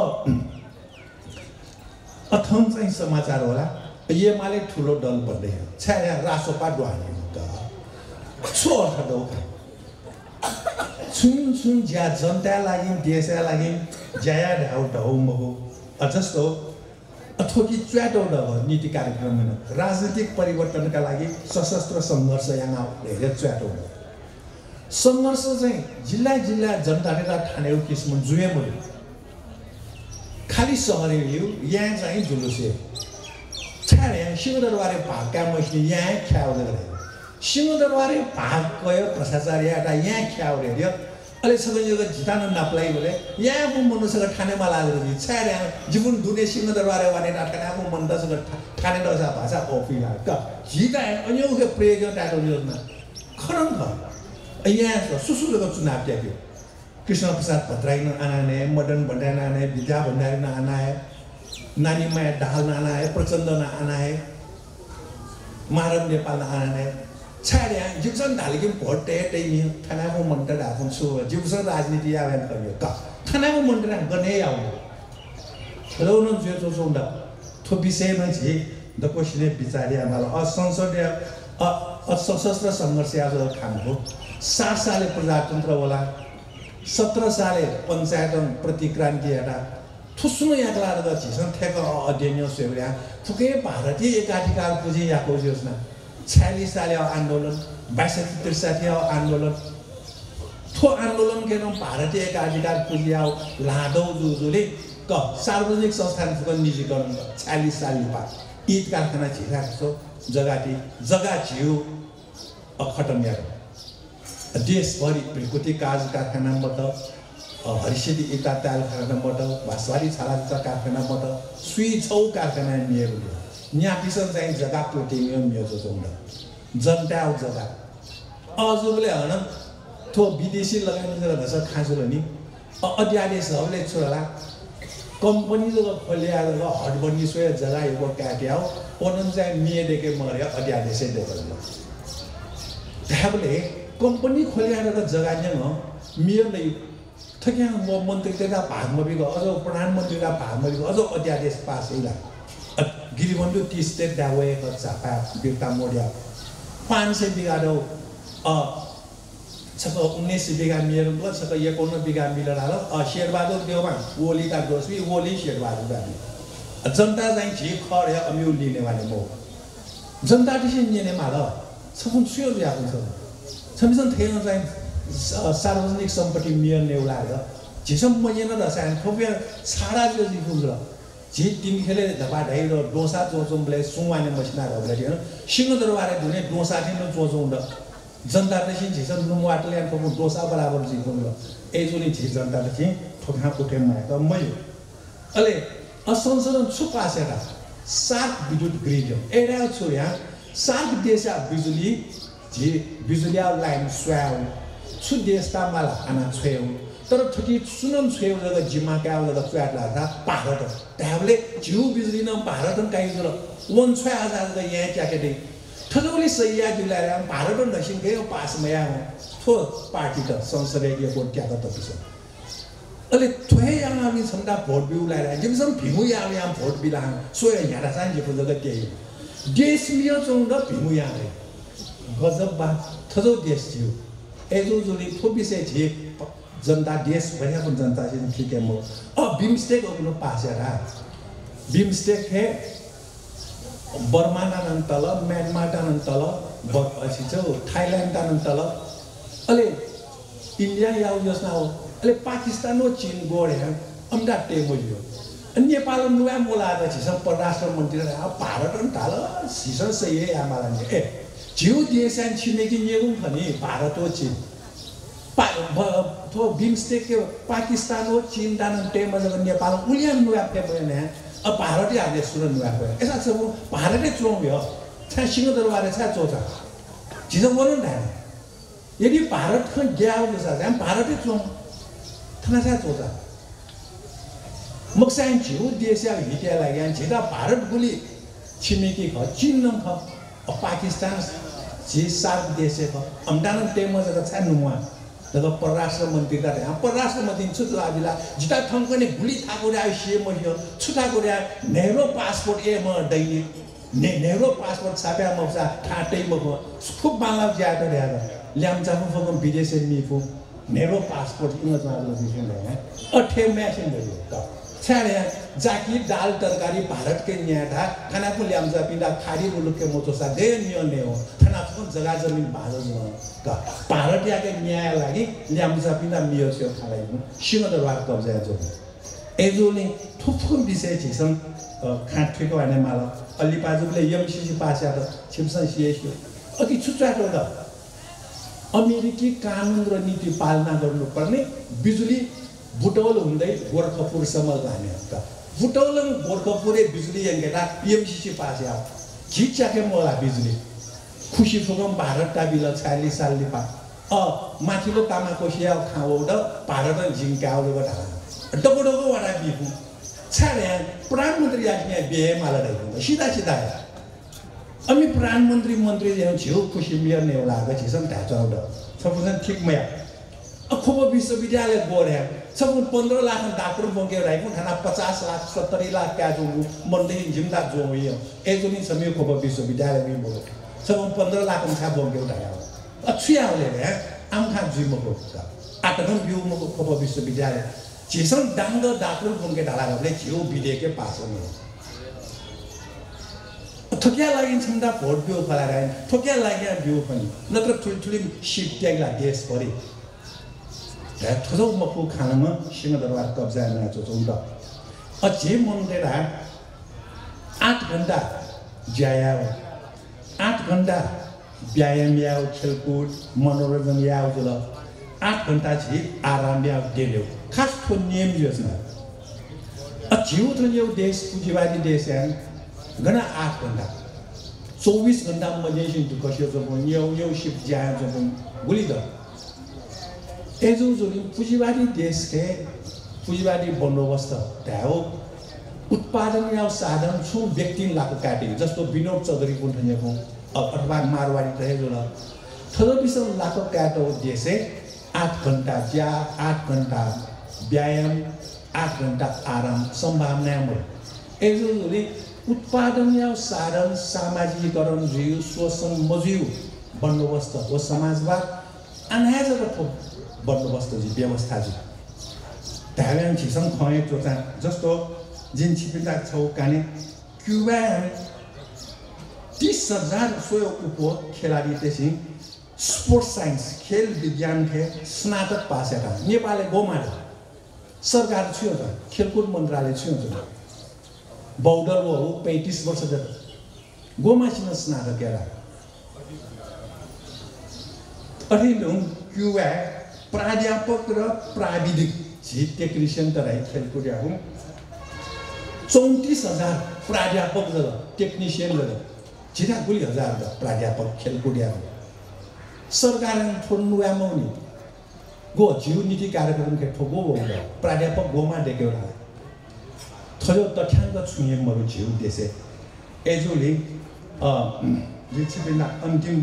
अथम चाहिँ समाचार होला ये माले ठुलो दल बन्दै छ्या रासोपा डुहानी त छोर खदौ छुन छुन ज्या जनता लागि देशका लागि ज्या ढाउ ढौ महो अजस्तो अथोकी च्वाटो द नीति कार्यक्रम राजनीतिक परिवर्तनका लागि सशस्त्र संघर्ष यहाँ धेरै च्वाटो संघर्ष चाहिँ जिल्ला जिल्ला जनताले त ठानेउ किसिम जुए मले खाली सहरे लिउ यहाँ चाहिँ जुलुसे छाडे सिंहदरबारे भागका मस्नी यहाँ ख्याउ गरे सिंहदरबारे भाग गयो भ्रष्टाचारीटा यहाँ ख्याउ रे अले सबै जग्गा जितान नपलाई बोले यहाँ को मनुष्य ठाने माला गरे छाडे जीवन दुने सिंहदरबारे वाने ठाने को मन दस ठाने दसा भाषा ओफिला क जिता अन्य के प्रयोग टाटो योजना खरन ख यहाँ सुसुलको चुनाव त्याग्यो कृष्ण प्रसाद भट्टराई न आना ने मदन भण्डारी न आना विद्या भण्डारी न आना है नानी माया ढाल न आना है प्रचण्ड न आना है मारम नेपाल न आना है छाड्या जिप्सन ढालेकी भोट टे नि थानाको मन्त्र राखुन छु जिप्सन राजनीति आवेन गर्यो क थानाको मन्त्र गर्ने आउ रौन जो जो जोंडा थो विषय न जे द क्वेश्चन विचारी आमाल अ संसदीय अ सशस्त्र संघर्ष आज खानको सात साले प्रजातन्त्र होला सत्रह साले पंचायत प्रतिक्रान्ति एउटा थुस्नु याकला र झिसन ठेक अध्ययन सेव्या थुके भारतीय एकाधिकार पुँजी याको योजना छयालिस साले आन्दोलन बासठी त्रिसाठी आन्दोलन थो आन्दोलन के भारतीय एकाधिकार पुँजी आओ लादौ जुजुले क सार्वजनिक संस्थान फुकन निजीकरण छयालिस साल पा ईद कारखाना झिराको जगाटी जगा झिउ अखटम यार देशभरि प्रकृति काज कारखानाबाट हरिसिद्धि इटा ताल कारखानाबाट भासवारी छाला कारखानाबाट सुई छौ कारखाना नियर यहाँ पिसन चाहिँ जग्गा प्रोटिनियम मेरो जोंड जनता जग्गा अजुले हन थो विदेशी लगानी गरेर छ खासुलो नि अध्यादेश हले छोरा कंपनी जो खोलिया र हट बनी सोय जग्गा यो काट्या ओनन चाहिँ मिए देखे मर्या अध्यादेशै देखेर त्याबले कंपनी खोलिएर त जग्गा नै हो मेयरले थक्या म मन्त्रीका भागमा बिग अझ प्रधानमन्त्रीका भागमा बिग अझ अध्यादेश पास हैला गिरिबन्धु ती स्टेट दावे चापा बिर्ता मोडिया पाँच सय बिघा दो अ छक उन्नीस बिघा मेयर ल छक एकाउन्न बिघा मिलेर हाल अ शेरबहादुर देवमा ओली का दोस्वी ओली शेरबहादुर दादी जनता चाहिँ झी खर या अम्यू लिने वाले मो जनता दिसे निने माल छकुन सुयो या हुन्छ छमिसन थेन चाहिँ सार्वजनिक सम्पत्ति मेयर नेउला र झिसम मजेन र सान थोपिया छाडा जो दिफुल जी तीन खेले धपा ढाई र डोसा चोचुम्ले सुवाने मसिना रबले दियो सिंह दरबार दुने डोसा थिन चोचुंड जनता देशि झिसन नुवाटले को डोसा बराबर जी कोन ए जुनि झि जनता देखि ठोका पुठे मा त मयो अले असंसरण छुपासेरा सात विद्युत ग्रिड एरा छु या सात देशा बिजुली जी बिजुलिया लाइन स्वाउ छु देशता माला आना छेउ तर थुकी सुनम छेउ जगा जिमा का जगा फ्याट लादा भारत त्याबले जिउ बिजुली न भारत काइ जलो वन छ हजार जगा यहाँ क्या के दे थजोली सैया दिलारा भारत नसिन के पास मया हो थो पार्टी त संसदीय बोर्ड क्या त तपिस अले थोय yang हामी छन्दा भोट बिउ लारा जिमसम भिमु या या भोट बिला सोय यारा सान जे जगा के देश मियो चोंड भिमु या रे गजब बा थजो देश जिउ एजो जुली थोबिसे जे जनता देश भरिया को जनता से ठीक है मो अ बिमस्टेक अपनो पासेरा बिमस्टेक है बर्मा नानन तल म्यानमार नानन तल बपछि छ थाइल्यान्ड नानन तल अले इन्डिया या योजना हो अले पाकिस्तान हो चीन गोडे अमदा टेमो यो नेपाल नुवा मोला त छ परराष्ट्र मन्त्री र भारत न ताल सिसन सही है आमाला ने ए जिउ देशन छिमेकी नेगुम पनि भारत हो चीन तो बिमस्टेक के पाकिस्तान हो चीन दानन टेम जग नेपाल उलियन नुया पे बने अब भारत या देश सुन नुया पे ऐसा सब भारत ने चों यो छ सिंह दरबार छ चोचा जिस बोलो ना यदि भारत खन गया हो जसा हम भारत ने चों थना छ चोचा मक्साइन जिउ देश या हिटिया लाग्या छिदा भारत गुली छिमेकी ख चीन न ख पाकिस्तान जी सात देश ख अमदान टेम जग छ नुवा जब परराष्ट्र मंत्री का है परराष्ट्र मंत्री छुट आदिला जिता थंग ने गुली थाको रे सी महियो छुटा को रे नेहरू पासपोर्ट ए म दैनि ने नेहरू पासपोर्ट छाप्या मसा ठाटै म खूब माला ज्यादा रे ल्याम जाफु फगम विदेश निफु नेहरू पासपोर्ट इन माला दिसन है अठे मैसेज गयो छाडे जाकी दाल तरकारी भारत के न्याय था खाना को ल्याम जा पिंदा खाडी मुलुक के मोतो सा दे नियो ने हो खाना को जगह जमीन भाजो न का भारत या के न्याय लागि ल्याम जा पिंदा मियो छ खालाई सिंह दरबार कब्जा जो एजोले थुफुन विषय छिसन खाट ठेको भने माला अलि पाजुले एमसीसी पास या त छिमसन सीएसयो अति छुट्याको त अमेरिकी कानुन र नीति पालना गर्नुपर्ने बिजुली बुटौल हुँदै गोरखपुरसम्म जाने त बुटौल गोरखपुरे बिजुली यंगेटा एमसीसी पास या खिच्चाके मोला बिजुली खुशी फुगम भारत का बिल चालीस साल लिपा अ माथिलो तामा कोसिया खाओ द भारत जिंकाओ द बटा डगो डगो वाला बिफु छाडे प्रधानमन्त्री आज्ञा बिहे माला दै सीधा सीधा अमी प्रधानमन्त्री मन्त्री जे छिउ खुशी मियर ने होला ग छिसन थाचौ द सबैजना ठीक मया अखोब विश्वविद्यालय गोरे सब पंद्रह लाख डाक्टर बोंगे राइफो थाना पचास लाख सत्तर लाख क्या जो मंडे जिमदा जो हुई ए जोनी समय खोब विश्वविद्यालय में बोलो सब पंद्रह लाख में छा बोंगे उठाया अच्छिया होले रे आम खा जिम को आटन व्यू में खोब विश्वविद्यालय जिसन डांग डाक्टर बोंगे डाला गले जियो विदे के पास में थोकिया लागि छंदा भोट बिउ फला रे थोकिया लागि बिउ पनि नत्र थुल थुली शिप ट्याग ला देश परे थोजो मफु खानामा सिंह दरबार कब्जा नाचो चौंदा अझै मन्दिरा आठ घण्टा ज्याया आठ घण्टा व्यायाम याव खेलकुद मनोरञ्जन याव जुल आठ घण्टा छि आराम याव देल्यो खास थो नियम योजना अझिउ त यो देश पुँजीवादी देश है गना आठ घण्टा चौबीस घण्टा मजेसिन त कसियो जब न्यौ न्यौ शिफ्ट ज्याया जब गुली द एजो जोनी पुँजीवादी देश के पुँजीवादी बन्दोबस्त त्याओ उत्पादन या साधन छु व्यक्ति लाको काटे जस्तो विनोद चौधरी को ठनेको अथवा मारवाडी रहे जो थोड़ो लाखों काटो जैसे आठ घंटा ज्या आठ घंटा व्यायाम आठ घंटा आराम संभावना एजोले उत्पादन या साधन सामाजिकरण जिउ शोषण मजिउ बन्दोबस्त हो समाजवाद अनाजको बन्दोबस्त जी व्यवस्था जी धारण छिसम खए चोचा जस्तो जिन छिपिता छौ काने क्युबा तीस हजार सय उपो खेलाडी त्यसै स्पोर्ट्स साइन्स खेल विज्ञान थे स्नातक पास एटा नेपालले गोमाले सरकार थियो त खेलकुद मन्त्रालय थियो त बौद्धल हो पैंतीस वर्ष जति गोमासिन स्नातक एरा अहिलेहुँ क्युबा प्राध्यापक र प्राविधिक जी टेक्निसियन त रहे खेलकुद हूँ चौंतीस हजार प्राध्यापक जब टेक्निशियन जब छिटा गुली हजार द प्राध्यापक खेलकुद हूँ सरकार ठोन्नुआ मौनी गो जीव नीति कार्यक्रम के ठोगो होगा प्राध्यापक गोमा देखे रहा थयो तथ्यांक छुए मरु जीव देशे एजोले अ जिछिबिना अन्तिम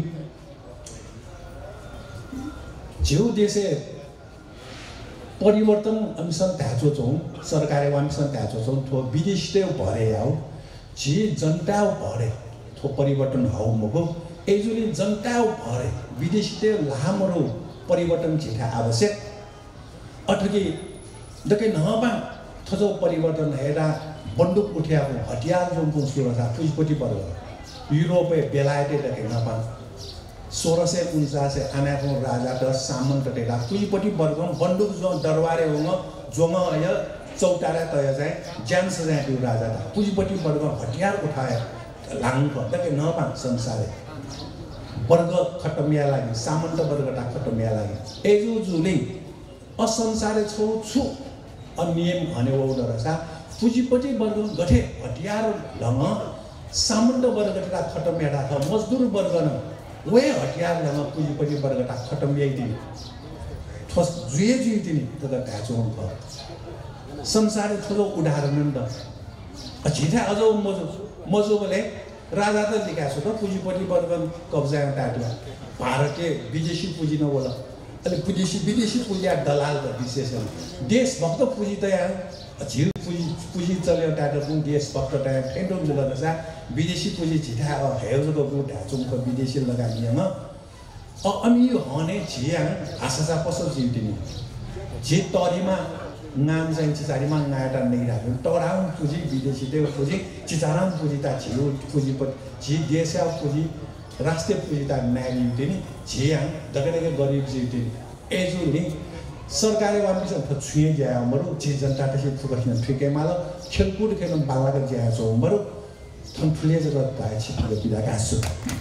जीव देशे परिवर्तन अनुसार धाचो छौं सरकारी अनुसार धाचो छौं थो विदेशले भरे आउ जी जनता भरे थो परिवर्तन हाउ मगो एजुली जनता भरे विदेशी लामरो परिवर्तन छिटा आवश्यक अठगी दके नहबा थजो परिवर्तन हेरा बन्दुक उठ्याको हतियार जोनको सुरक्षा पुजपति पर्व युरोपे बेलायते दके नपा सोह्र सय उन्चास आनाको राजा त सामन्त टेला पुजपति वर्ग बन्दुक जो दरबारे होङ जोङ अय चौतारा तय चाहिँ ज्यान सजाय त्यो राजा त पुजपति वर्ग हतियार उठाए लाङ दके नपा संसारे वर्ग खटमिया लागि सामन्त वर्गटा खटमिया लागि एजु जुले असंसारे छौ छु अनियम भने वो दरसा पुजीपति वर्ग गठे हटियार लङ सामन्त वर्गटा खटमियाटा थ मजदुर वर्ग न वे हटियार लङ पुजीपति वर्गटा खटमिया दि ठोस जुए जुए दिनि तदा धाचो ख संसारे ठुलो उदाहरण त अझिथा अझ मजो मजो बोले राजा त लिखा छ त पुँजीपति वर्ग कब्जा टाट्ला भारतीय विदेशी पुँजी नबोला अहिले विदेशी विदेशी पुँजी दलाल त विशेषण देशभक्त पुँजी त यहाँ झिल पुँजी पुँजी चल्यो टाटा पनि देशभक्त टाइम फेन्डोम लगाउँदा विदेशी पुँजी झिठा हेउजको गुट ढाचुङको विदेशी लगाइएन अनि यो हने झिया आशासा पसल जिउटिनी झि तरीमा नाम चाहिँ चिचारीमा नाटा नेगिराख्यो टराउँ पुँजी विदेशी देव पुँजी चिचाराम पुँजी ता झिउ पुँजी झि देशा पुँजी राष्ट्रिय पुँजी ता न्याय नि झिया दगडगे गरिब जिउटिनी एजु नि सरकारी वापिस त छुए ज्या मरु जे जनता त्यसै फुकसिन ठिकै माल खेलकुद खेल्न बालाको ज्या छ मरु थन ठुले जगत पाए छिटो बिदा गासु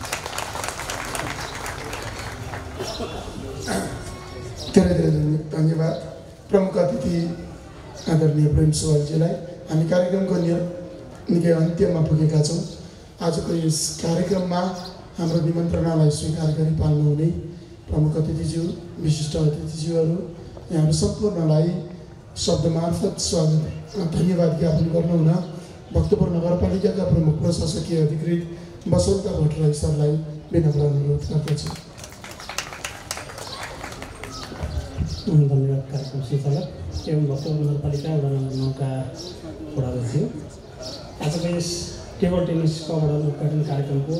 धेरै धेरै धन्यवाद प्रमुख अतिथि आदरणीय प्रेम सुवालजीलाई हामी कार्यक्रमको निकै अन्त्यमा पुगेका छौँ आजको यस कार्यक्रममा हाम्रो निमन्त्रणालाई स्वीकार गरी पाल्नुहुने प्रमुख अतिथिज्यू विशिष्ट अतिथिज्यूहरू यहाँहरू सम्पूर्णलाई शब्द मार्फत स्वागत धन्यवाद ज्ञापन गर्नुहुन भक्तपुर नगरपालिकाका प्रमुख प्रशासकीय अधिकृत बसन्त भट्टराई सरलाई विनम्र अनुरोध गर्दछु। धन्यवाद कार्यक्रम सञ्चालक एवं भक्तपुर नगरपालिका वडा नम्बर नौका वडाध्यक्ष आजको यस टेबल टेनिस कबड्डी उद्घाटन कार्यक्रमको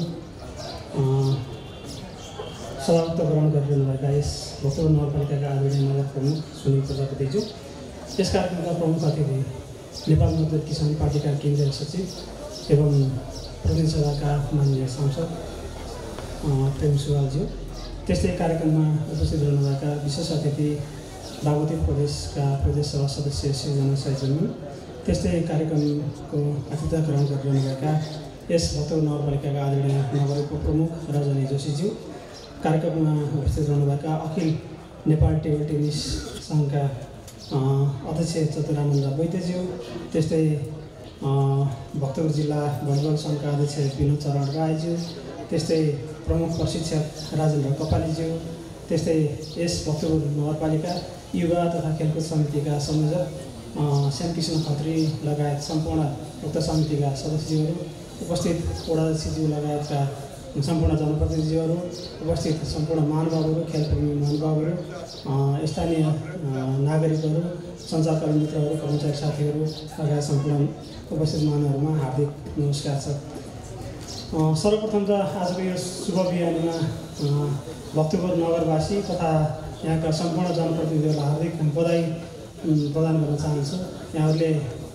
सभामुक्त ग्रहण गरिरहनुभएका यस भक्तपुर नगरपालिकाका आदरणीय नगर प्रमुख सुनिल प्रजापतिज्यू यस कार्यक्रमका प्रमुख अतिथि नेपाल मजदुर किसान पार्टीका केन्द्रीय सचिव एवं प्रतिनिधि सभाका माननीय सांसद प्रेम सुवालज्यू त्यस्तै कार्यक्रममा उपस्थित रहनुभएका विशेष अतिथि बागमती प्रदेशका प्रदेश सभा सदस्य सृजना सैजन्मी त्यस्तै कार्यक्रमको अतिथि ग्रहण गरिरहनुभएका यस भक्तपुर नगरपालिकाका आदरणीय नगर उपप्रमुख रजनी जोशीज्यू कार्यक्रममा उपस्थित रहनुभएका अखिल नेपाल टेबल टेनिस सङ्घका अध्यक्ष चतुरामन्द वैद्यज्यू त्यस्तै भक्तपुर जिल्ला भलिबल सङ्घका अध्यक्ष विनोद चरण रायज्यू त्यस्तै प्रमुख प्रशिक्षक राजेन्द्र कपालीज्यू त्यस्तै यस भक्तपुर नगरपालिका युवा तथा खेलकुद समितिका संयोजक श्यामकृष्ण खत्री लगायत सम्पूर्ण उक्त समितिका सदस्यहरू उपस्थित वडाध्यक्षज्यू लगायतका सम्पूर्ण जनप्रतिनिधिहरू, उपस्थित सम्पूर्ण महानुभावहरू, खेलप्रेमी महानुभावहरू, स्थानीय नागरिकहरू, सञ्चारकर्मी मित्रहरू, कर्मचारी साथीहरू लगायत सम्पूर्ण उपस्थित महानुभावहरूमा हार्दिक नमस्कार छ। सर्वप्रथम त आजको यो शुभ बिहानीमा भक्तपुर नगरवासी तथा यहाँका सम्पूर्ण जनप्रतिनिधिहरूलाई हार्दिक बधाई प्रदान गर्न चाहन्छु। यहाँहरूले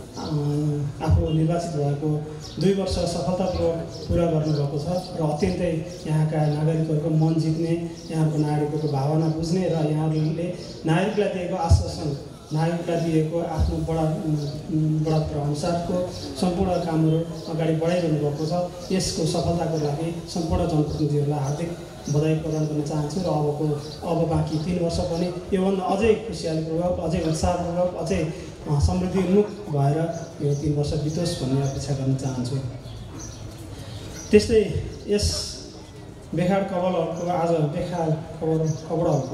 आफू निर्वाचित भएको दुई वर्ष सफलतापूर्वक पुरा गर्नुभएको छ र अत्यन्तै यहाँका नागरिकहरूको मन जित्ने, यहाँहरूको नागरिकहरूको भावना बुझ्ने र यहाँहरूले नागरिकलाई दिएको आश्वासन, नागरिकलाई दिएको आफ्नो बडा बडात्व अनुसारको सम्पूर्ण कामहरू अगाडि बढाइरहनु भएको छ। यसको सफलताको लागि सम्पूर्ण जनप्रतिनिधिहरूलाई हार्दिक बधाई प्रदान गर्न चाहन्छु र अबको अब बाँकी तिन वर्ष पनि योभन्दा अझै खुसियालीपूर्वक, अझै उत्साहपूर्वक, अझै समृद्धिन्मुख भएर यो तिन वर्ष बितोस् भन्ने अपेक्षा गर्न चाहन्छु। त्यस्तै यस बेखार कवडहरूको आज बेखार कवड कवडहरूको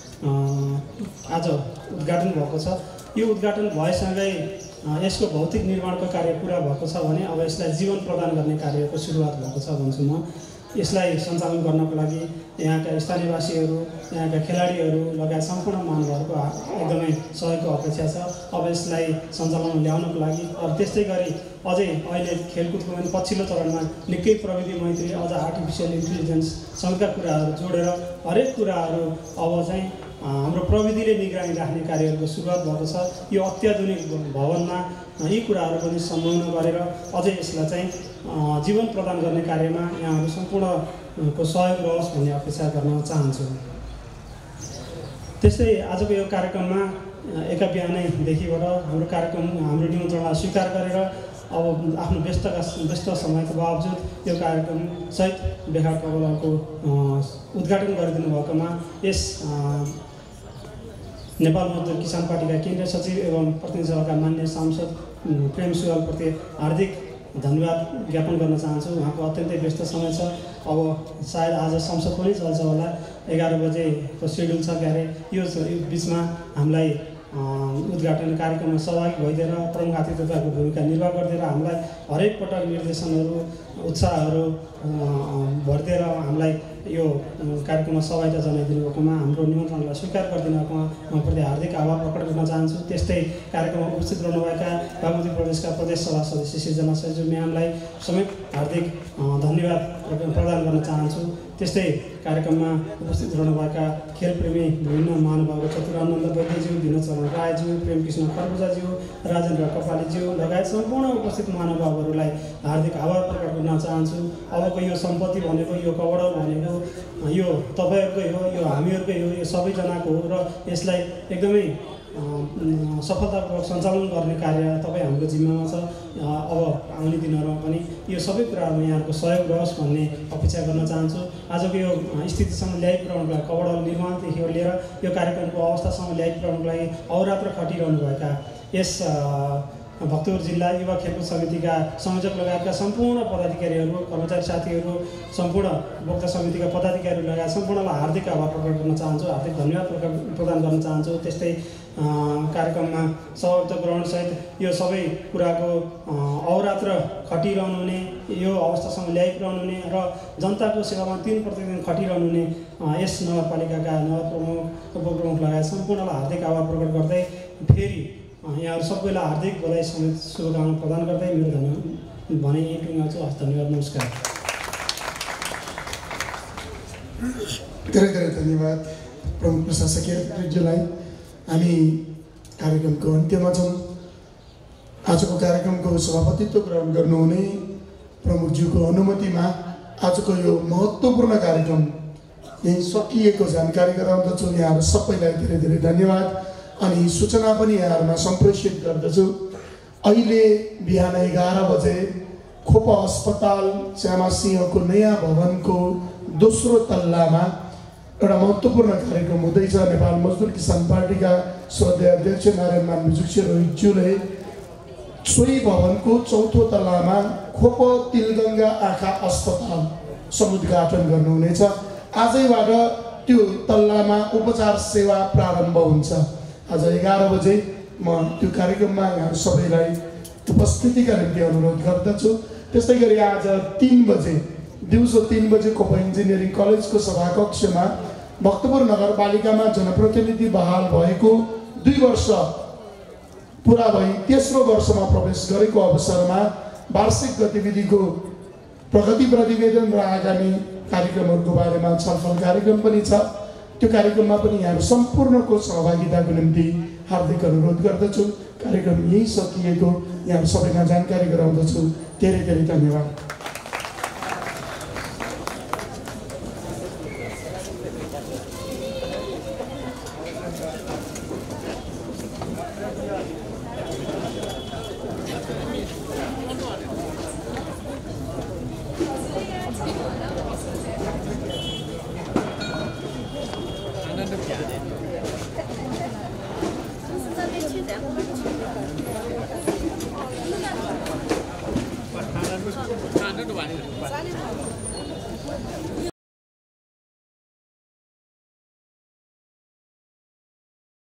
आज उद्घाटन भएको छ। यो उद्घाटन भएसँगै यसको भौतिक निर्माणको कार्य पुरा भएको छ भने अब यसलाई जीवन प्रदान गर्ने कार्यको सुरुवात भएको छ भन्छु म। यसलाई सञ्चालन गर्नको लागि यहाँका स्थानीयवासीहरू, यहाँका खेलाडीहरू लगायत सम्पूर्ण महानुभावहरूको एकदमै सहयोगको अपेक्षा छ। अब यसलाई सञ्चालनमा ल्याउनको लागि अब त्यस्तै गरी अझै अहिले खेलकुदको पनि पछिल्लो चरणमा निकै प्रविधि मैत्री, अझ आर्टिफिसियल इन्टेलिजेन्ससँगका कुराहरू जोडेर हरेक कुराहरू अब चाहिँ हाम्रो प्रविधिले निगरानी राख्ने कार्यहरूको सुरुवात भएको छ। यो अत्याधुनिक भवनमा यी कुराहरू पनि सम्मान गरेर अझै यसलाई चाहिँ जीवन प्रदान गर्ने कार्यमा यहाँहरू सम्पूर्णको सहयोग रहोस् भन्ने अपेक्षा गर्न चाहन्छु। त्यस्तै आजको यो कार्यक्रममा एका बिहानैदेखिबाट हाम्रो कार्यक्रम हाम्रो निमन्त्रणलाई स्वीकार गरेर अब आफ्नो व्यस्तका व्यस्त समयको बावजुद यो कार्यक्रम सहित बेखार कवडहरूको उद्घाटन गरिदिनु भएकोमा यस नेपाल मजदुर किसान पार्टीका केन्द्रीय सचिव एवं प्रतिनिधि सभाका मान्य सांसद प्रेम सुवालप्रति हार्दिक धन्यवाद ज्ञापन गर्न चाहन्छु। उहाँको अत्यन्तै व्यस्त समय छ। अब सायद आज संसद पनि चल्छ होला, एघार बजेको सेड्युल छ क्यारे। यो बिचमा हामीलाई उद्घाटन कार्यक्रममा सहभागी भइदिएर प्रमुख अतिथिको भूमिका निर्वाह गरिदिएर हामीलाई हरेक पटक निर्देशनहरू, उत्साहहरू भरिदिएर हामीलाई यो कार्यक्रममा सहभागिता जनाइदिनु भएकोमा, हाम्रो निमन्त्रणलाई स्वीकार गरिदिनु भएकोमा उहाँप्रति हार्दिक आभार प्रकट गर्न चाहन्छु। त्यस्तै कार्यक्रममा उपस्थित रहनुभएका बागमती प्रदेशका प्रदेश सभा सदस्य सिर्जना सैजु म्यामलाई समेत हार्दिक धन्यवाद प्रदान गर्न चाहन्छु। त्यस्तै कार्यक्रममा उपस्थित रहनुभएका खेलप्रेमी विभिन्न महानुभाव चतुरानन्द वैद्यज्यू, विनोदचरण रायज्यू, प्रेमकृष्ण खरबुजाज्यू, राजेन्द्र कपालीज्यू लगायत सम्पूर्ण उपस्थित महानुभावहरूलाई हार्दिक आभार प्रकट गर्न चाहन्छु। अबको यो सम्पत्ति भनेको, यो कवडल भनेको यो तपाईँहरूकै हो, यो हामीहरूकै हो, यो सबैजनाको हो र यसलाई एकदमै सफलतापूर्वक सञ्चालन गर्ने कार्य तपाईँ हाम्रो जिम्मामा छ। अब आउने दिनहरूमा पनि यो सबै कुराहरूमा यहाँहरूको सहयोग रहोस् भन्ने अपेक्षा गर्न चाहन्छु। आजको यो स्थितिसम्म ल्याइपुर्याउनुको लागि, कवडल निर्माणदेखि लिएर यो कार्यक्रमको अवस्थासम्म ल्याइपुर्याउनुको लागि अहोरात्र खटिरहनुभएका यस भक्तपुर जिल्ला युवा खेलकुद समितिका संयोजक लगायतका सम्पूर्ण पदाधिकारीहरू, कर्मचारी साथीहरू, सम्पूर्ण उपभोक्ता समितिका पदाधिकारीहरू लगायत सम्पूर्णलाई हार्दिक आभार प्रकट गर्न चाहन्छु, हार्दिक धन्यवाद प्रदान गर्न चाहन्छु। त्यस्तै कार्यक्रममा सहभागिता ग्रहणसहित यो सबै कुराको अहोरात्र खटिरहनु हुने, यो अवस्थासम्म ल्याइपुर्याउनु हुने र जनताको सेवामा दिन प्रतिदिन खटिरहनु हुने यस नगरपालिकाका नगर प्रमुख, उपप्रमुख लगायत सम्पूर्णलाई हार्दिक आभार प्रकट गर्दै फेरि यहाँहरू सबैलाई हार्दिक बधाई समेत शुभकामना प्रदान गर्दै मेरो धन्यवाद भने यहीँ टुङ्गाउँछु। हस्, धन्यवाद, नमस्कार। धेरै धेरै धन्यवाद प्रमुख प्रशासकीय अधिकारीज्यूलाई। हामी कार्यक्रमको अन्त्यमा छौँ। आजको कार्यक्रमको सभापतित्व ग्रहण गर्नुहुने प्रमुखज्यूको अनुमतिमा आजको यो महत्त्वपूर्ण कार्यक्रम यही सकिएको जानकारी गराउँदछु। यहाँहरू सबैलाई धेरै धेरै धन्यवाद। अनि सूचना पनि यहाँहरूमा सम्प्रेषित गर्दछु। अहिले बिहान एघार बजे खोपा अस्पताल श्यामासिंहको नयाँ भवनको दोस्रो तल्लामा एउटा महत्त्वपूर्ण कार्यक्रम हुँदैछ। नेपाल मजदुर किसान पार्टीका श्रद्धेय अध्यक्ष नारायण मान विजुक्षी रोहितज्यूले सोही भवनको चौथो तल्लामा खोप तिलगङ्गा आँखा अस्पताल समुद्घाटन गर्नुहुनेछ। आजैबाट त्यो तल्लामा उपचार सेवा प्रारम्भ हुन्छ। आज एघार बजे म त्यो कार्यक्रममा यहाँ सबैलाई उपस्थितिका निम्ति अनुरोध गर्दछु। त्यस्तै गरी आज तीन बजे दिउँसो तीन बजे कोपा इन्जिनियरिङ कलेजको सभाकक्षमा भक्तपुर नगरपालिकामा जनप्रतिनिधि बहाल भएको दुई वर्ष पुरा भई तेस्रो वर्षमा प्रवेश गरेको अवसरमा वार्षिक गतिविधिको प्रगति प्रतिवेदन र आगामी कार्यक्रमहरूको बारेमा छलफल कार्यक्रम पनि छ। त्यो कार्यक्रममा पनि यहाँहरू सम्पूर्णको सहभागिताको निम्ति हार्दिक अनुरोध गर्दछु। कार्यक्रम यही सकिएको यहाँहरू सबैमा जानकारी गराउँदछु। धेरै धेरै धन्यवाद।